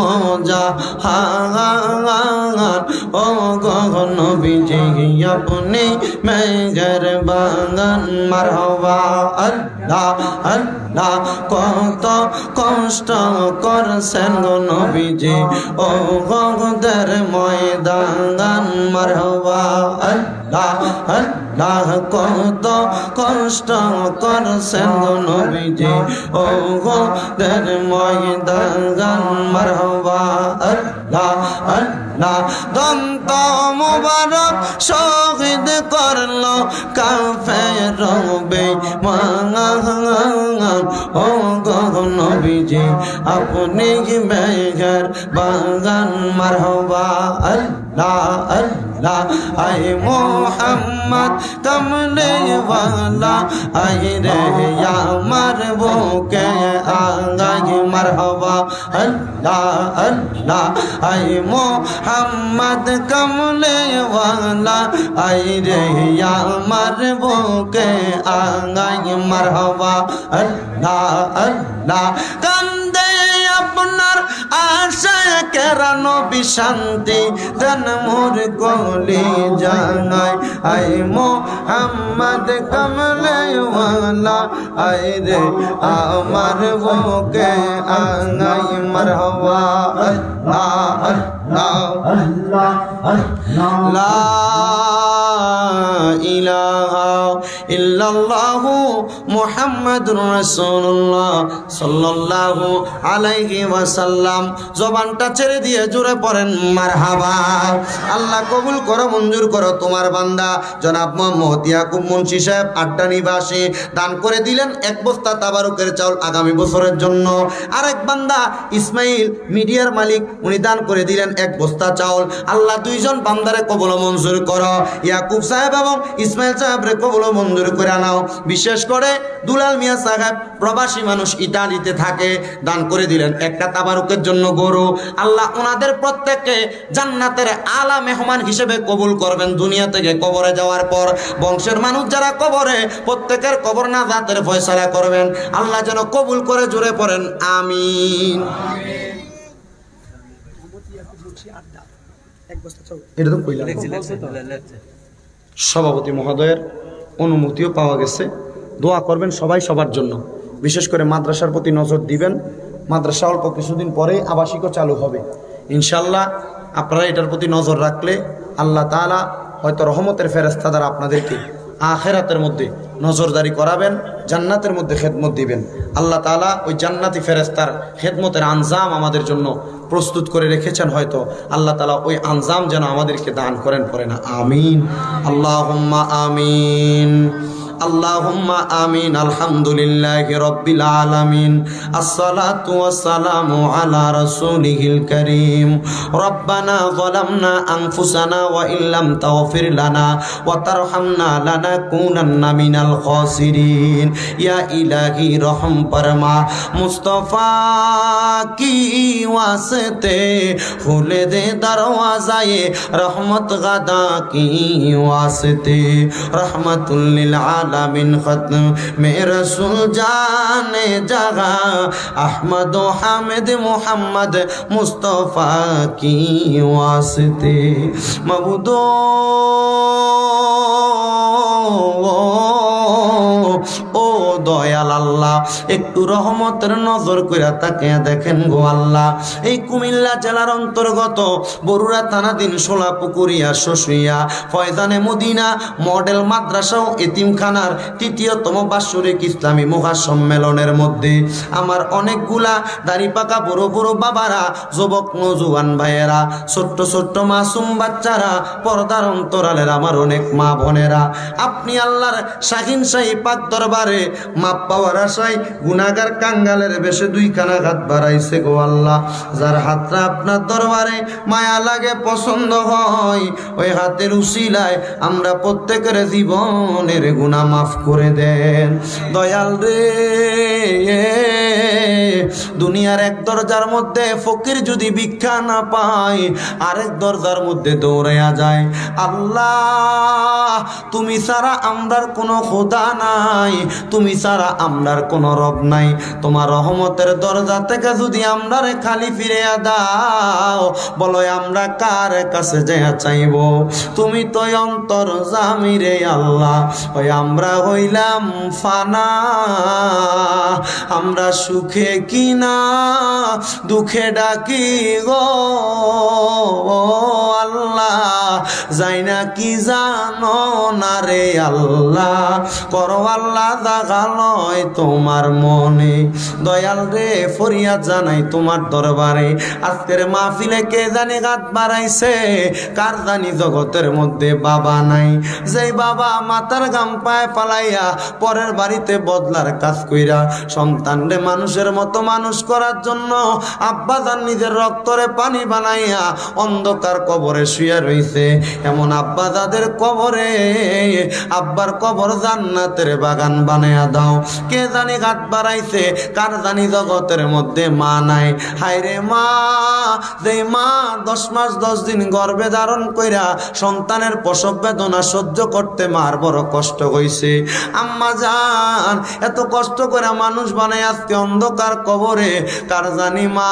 জাহান ও গো নবীজি আপনি মেঘর বাগান মারহাবা আল্লাহ আল্লাহ আল্লাহ কত কষ্ট করছেন গো নবীজি ও গদের ময়দান মারহাবা আল্লাহ আল্লাহ কত কষ্ট করছেন গো নবীজি ও গদের ময়দান মারহাবা আল্লাহ আল্লাহ দন্ত মুবারক শহীদ করলো কাফের বেঈমান ও গো নবীজি আপনি মেঘের বাগান মারহাবা আল্লাহ আল্লাহ আয় মোহাম্মদ কমলে ওয়ালা আয় রে আমার বুকে আগাই মারহাবা আল্লাহ আল্লাহ আয় মোহাম্মদ কমলে ওয়ালা আয় রে আমার বুকে আগাই মারহাবা আল্লাহ আল্লাহ কান্দে আপনার আশিকেরা নবী শান্তি দেন মোর কলি জানাই আই মোহাম্মদ কমলে ওয়ালা আই রে আমার বুকে আগাই মারহাবা আল্লাহ আল্লাহ আল্লাহ আল্লাহ লা ইলাহা ইল্লাল্লাহু মুহাম্মাদুর রাসূলুল্লাহ সাল্লাল্লাহু আলাইহি ওয়াসাল্লাম। জবানটা ছেড়ে দিয়ে জোরে পড়েন মারহাবা। আল্লাহ কবুল করো, মঞ্জুর করো। তোমার বান্দা জনাব মোহাম্মদ ইয়াকুব মুন্সি সাহেব আড্ডা নিবাসী দান করে দিলেন এক বস্তা তাবারুকের চাউল আগামী বছরের জন্য। আরেক বান্দা ইসমাইল মিডিয়ার মালিক, উনি দান করে দিলেন এক বস্তা চাউল। আল্লাহ দুইজন বান্দারে কবুল মঞ্জুর করো। ইয়াকুব সাহেব এবং ইসমাইল সাহেবরে কবুল মঞ্জুর করে নাও। বিশেষ করে দুলাল মিয়া সাহেব প্রবাসী মানুষ, ইতালিতে থাকে, দান করে দিলেন একটা তাবারুকের জন্য গরু। আল্লাহ ওনাদের প্রত্যেককে জান্নাতের আলা মেহমান হিসেবে কবুল করবেন দুনিয়া থেকে কবরে যাওয়ার পর। বংশের মানুষ যারা কবরে, প্রত্যেকের কবর না জাতের ফয়সালা করবেন। আল্লাহ যেন কবুল করে, জোরে পড়েন আমিন। এটা তো কইলাম। সভাপতি মহোদয়ের অনুমতিও পাওয়া গেছে। দোয়া করবেন সবাই সবার জন্য, বিশেষ করে মাদ্রাসার প্রতি নজর দিবেন। মাদ্রাসা অল্প কিছুদিন পরে আবাসিকও চালু হবে ইনশাল্লাহ। আপনারা এটার প্রতি নজর রাখলে আল্লাহ তাআলা হয়তো রহমতের ফেরেশতা দ্বারা আপনাদেরকে আখিরাতের মধ্যে নজরদারি করাবেন, জান্নাতের মধ্যে খেদমত দিবেন। আল্লাহ তাআলা ওই জান্নাতি ফেরেশতার খেদমতের আনজাম আমাদের জন্য প্রস্তুত করে রেখেছেন। হয়তো আল্লাহ তাআলা ওই আনজাম যেন আমাদেরকে দান করেন, পড়ে না আমিন। আল্লাহুম্মা আমিন। আল্লাহুম্মা আমিন। আলহামদুলিল্লাহি রাব্বিল আলামিন। আসসালাতু ওয়াসসালামু আলা রাসূলিহিল কারীম। রব্বানা যালামনা আনফুসানা ওয়া ইল্লাম তাগফির লানা ওয়া তারহামনা লানাকুনান্না মিনাল খাসিরিন। ইয়া ইলাহি রহম ফরমা, মুস্তাফা কি ওয়াস্তে খুলে দে দরওয়াজায়ে রহমত গাদা কি ওয়াস্তে। রহমাতুল লিল আলামিন খতম মে রসুল জানে জাগা আহমদ হামিদ মুহাম্মদ মুস্তফা কি ওয়াস্তে। মাবুদো ও দয়াল আল্লাহ, একটু রহমতের নজর কইরা তাকে দেখেন গো আল্লাহ। এই কুমিল্লা জেলার অন্তর্গত বরুড়া থানাধীন সোলাপুকুরিয়া শশুইয়া ফয়জানে মদিনা মডেল মাদ্রাসা ও এতিমখানার তৃতীয়তম বাৎসরিক ইসলামী মহাসম্মেলনের মধ্যে আমার অনেকগুলা দাড়ি পাকা বড় বড় বাবারা, যুবক নজুয়ান ভাইয়েরা, ছোট্ট ছোট্ট মাসুম বাচ্চারা, পর্দার অন্তরালের আমার অনেক মা বোনেরা, আপনি আল্লাহর শাহিন শাহী পাক দরবারে মাপ পাওয়ার আশায় গুনাহগার কাঙ্গালের বেশে দুইখানা হাত বাড়াইছে গো আল্লাহ। যার হাতটা আপনার দরবারে মায়া লাগে, পছন্দ হয়, ওই হাতের উসিলায় আমরা প্রত্যেকের জীবনের গুনাহ মাফ করে দেন দয়াল রে। দুনিয়ার এক দরজার মধ্যে ফকির যদি ভিক্ষা না পায়, আরেক দরজার মধ্যে দৌড়াইয়া যায়। আল্লাহ তুমি ছাড়া আমরার কোনো খোদা নাই, তুমি ছাড়া আমরার কোনো রব নাই। তোমার রহমতের দরজা থেকে যদি আমরারে খালি ফিরে দাও, বলো আমরা কার কাছে যেয়া চাইব? তুমি তো অন্তর জামি রে আল্লাহ। ওই আমরা হইলাম ফানা, আমরা সুখে কিনা দুঃখে ডাকি গো আল্লাহ, যাই না কি জানো না রে আল্লাহ। করো আল্লাহ দাগালয় তোমার মনে, দয়াল রে ফরিয়াদ জানাই তোমার দরবারে। আজকের মাহফিলে কে জানি গাত বাড়াইছে, কার জানি জগতের মধ্যে বাবা নাই। যেই বাবা মাথার গাম পায়ে পালাইয়া পরের বাড়িতে বদলার কাজ কইরা সন্তান রে মানুষের মতো মানুষ করার জন্য আব্বা জান নিজের রক্তরে পানি বানাইয়া অন্ধকার কবরে শুয়ে রইছে, এমন আব্বা যাদের কবরে আব্বার কবর জান্নাতের বাগান বানাইয়া দাও। কে জানি গাত বাড়াইছে, কার জানি জগতের মধ্যে মা নাই। হায়রে মা, যে মা দশ মাস দশ দিন গর্ভে ধারণ কইরা সন্তানের প্রসব বেদনা সহ্য করতে মার বড় কষ্ট হইছে। আম্মা জান এত কষ্ট করে মানুষ বানাই আজকে অন্ধকার কবরে, কার জানি মা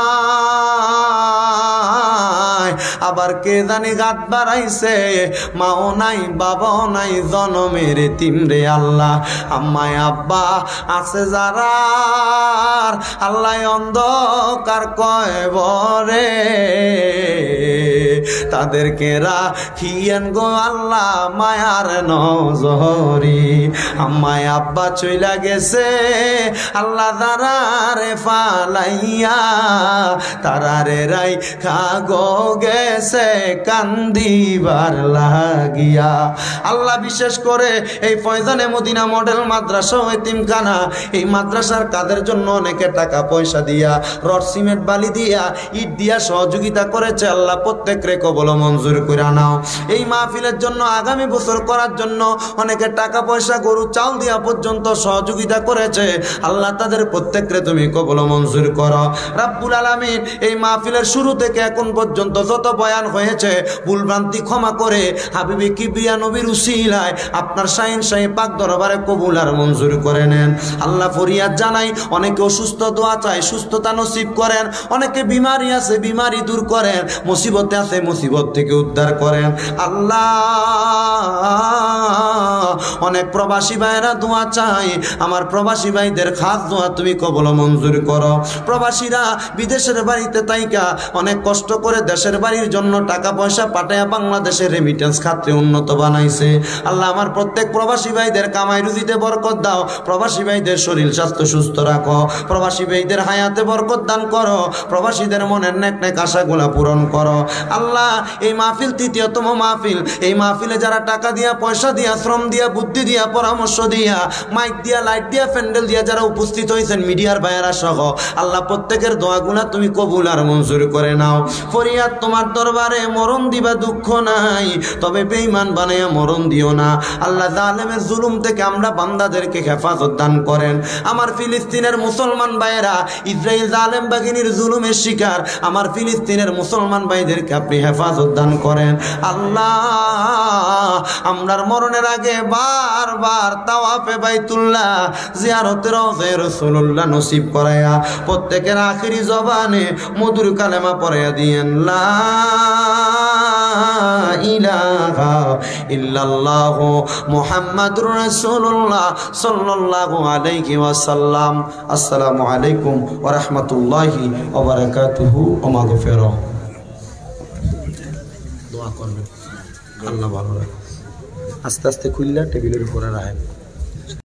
নাই। আবার কে জানি গাত বাড়াইছে, মাও নাই বাবাও নাই, জনমের এতিম রে আল্লাহ। আম্মায় আব্বা আছে যারা আল্লাহ অন্ধকার কয়বরে, তাদেরকে রাখিয়েন গো আল্লাহ মায়ার নজরি। আম্মায় আব্বা চইলা গেছে আল্লাহ দারারে ফালাইয়া, তারারে রাই খাগো গেছে কান্দিবার লাগিয়া। আল্লাহ বিশেষ করে এই ফয়জানে মদিনা মডেল মাদ্রাসা ও এতিমখানা, এই মাদ্রাসার কাদের জন্য অনেকে টাকা পয়সা দিয়া রড সিমেন্ট বালি দিয়া ইট দিয়া সহযোগিতা করেছে। আল্লাহ প্রত্যেকরে কবল মঞ্জুর করে নাও। এই মাহফিলের জন্য আগামী বছর করার জন্য অনেকে টাকা পয়সা গরু চাল দিয়া পর্যন্ত সহযোগিতা করেছে। আল্লাহ তাদের প্রত্যেকরে তুমি কবল মঞ্জুর করো রাব্বুল আলামিন। এই মাহফিলের শুরু থেকে এখন পর্যন্ত যত বয়ান হয়েছে ভুলভ্রান্তি ক্ষমা করে হাবিবি কিবরিয়া নবীর উসিলায় আপনার শাহিন শাহী পাক দরবারে কবুল আর মঞ্জুর করে নেন। আল্লাহ ফরিয়াদ জানাই, অনেকে অসুস্থ দোয়া চায় সুস্থতা নসিব করেন, অনেকে বিমারি আছে বিমারি দূর করেন, মুসিবতে আছে মুসিবত থেকে উদ্ধার করেন। আল্লাহ অনেক প্রবাসী ভাইরা দোয়া চাই, আমার প্রবাসী ভাইদের খাস দোয়া তুমি কবল মঞ্জুর করো। প্রবাসীরা বিদেশের বাড়িতে তাইকা অনেক কষ্ট করে দেশের বাড়ির জন্য টাকা পয়সা পাঠায়া বাংলাদেশের রেমিটেন্স খাতে উন্নত বানাইছে। আল্লাহ আমার প্রত্যেক প্রবাসী ভাইদের কামাই রুজিতে বরকত দাও, প্রবাসী ভাইদের শরীর স্বাস্থ্য সুস্থ রাখো, প্রবাসী ভাইদের হায়াতে বরকত দান করো, প্রবাসীদের মনের নেক নেক আশাগুলা পূরণ করো। আল্লাহ এই মাহফিল তৃতীয়তম মাহফিল, এই মাহফিলে যারা টাকা দিয়া পয়সা দিয়া শ্রম দিয়া বুদ্ধি দিয়া পরামর্শ দিয়া মাইক দিয়া লাইট দিয়া প্যান্ডেল দিয়া যারা উপস্থিত হয়েছেন মিডিয়ার ভাইয়েরা সহ, আল্লাহ প্রত্যেকের দোয়াগুলা তুমি কবুল আর মঞ্জুর করে নাও। ফরিয়াদ তোমার দরবারে, মরণ দিবা দুঃখ নাই, তবে বেঈমান বানাইয়া মরণ দিও না। আল্লাহ জালেমের জুলুম থেকে আমরা বান্দাদেরকে হেফাজত দান করেন। আমার ফিলিস্তিনের মুসলমান ভাইয়েরা ইসরায়েল জালেম বাহিনীর জুলুমের শিকার, আমার ফিলিস্তিনের মুসলমান ভাইদেরকে আপনি হেফাজত দান করেন। আল্লাহ আমরার মরণের আগে বারবার তাওয়াফে বাইতুল্লাহ জিয়ারতে রওজা রাসূলুল্লাহ নসিব করায়া প্রত্যেকের আখিরি জবানে মধুর কালেমা পড়াইয়া দিয়েন, লা ইলাহা ইল্লাল্লাহু মুহাম্মাদুর রাসূলুল্লাহ সাল্লাল্লাহু আলাইহি ওয়াসাল্লাম। আসসালামু আলাইকুম ওয়া রাহমাতুল্লাহি ওয়া বারাকাতুহু ওয়া মাগফিরাহ। দোয়া করবেন আল্লাহ ভালো রাখে। আস্তে আস্তে খুললা টেবিলের উপরে রাখেন।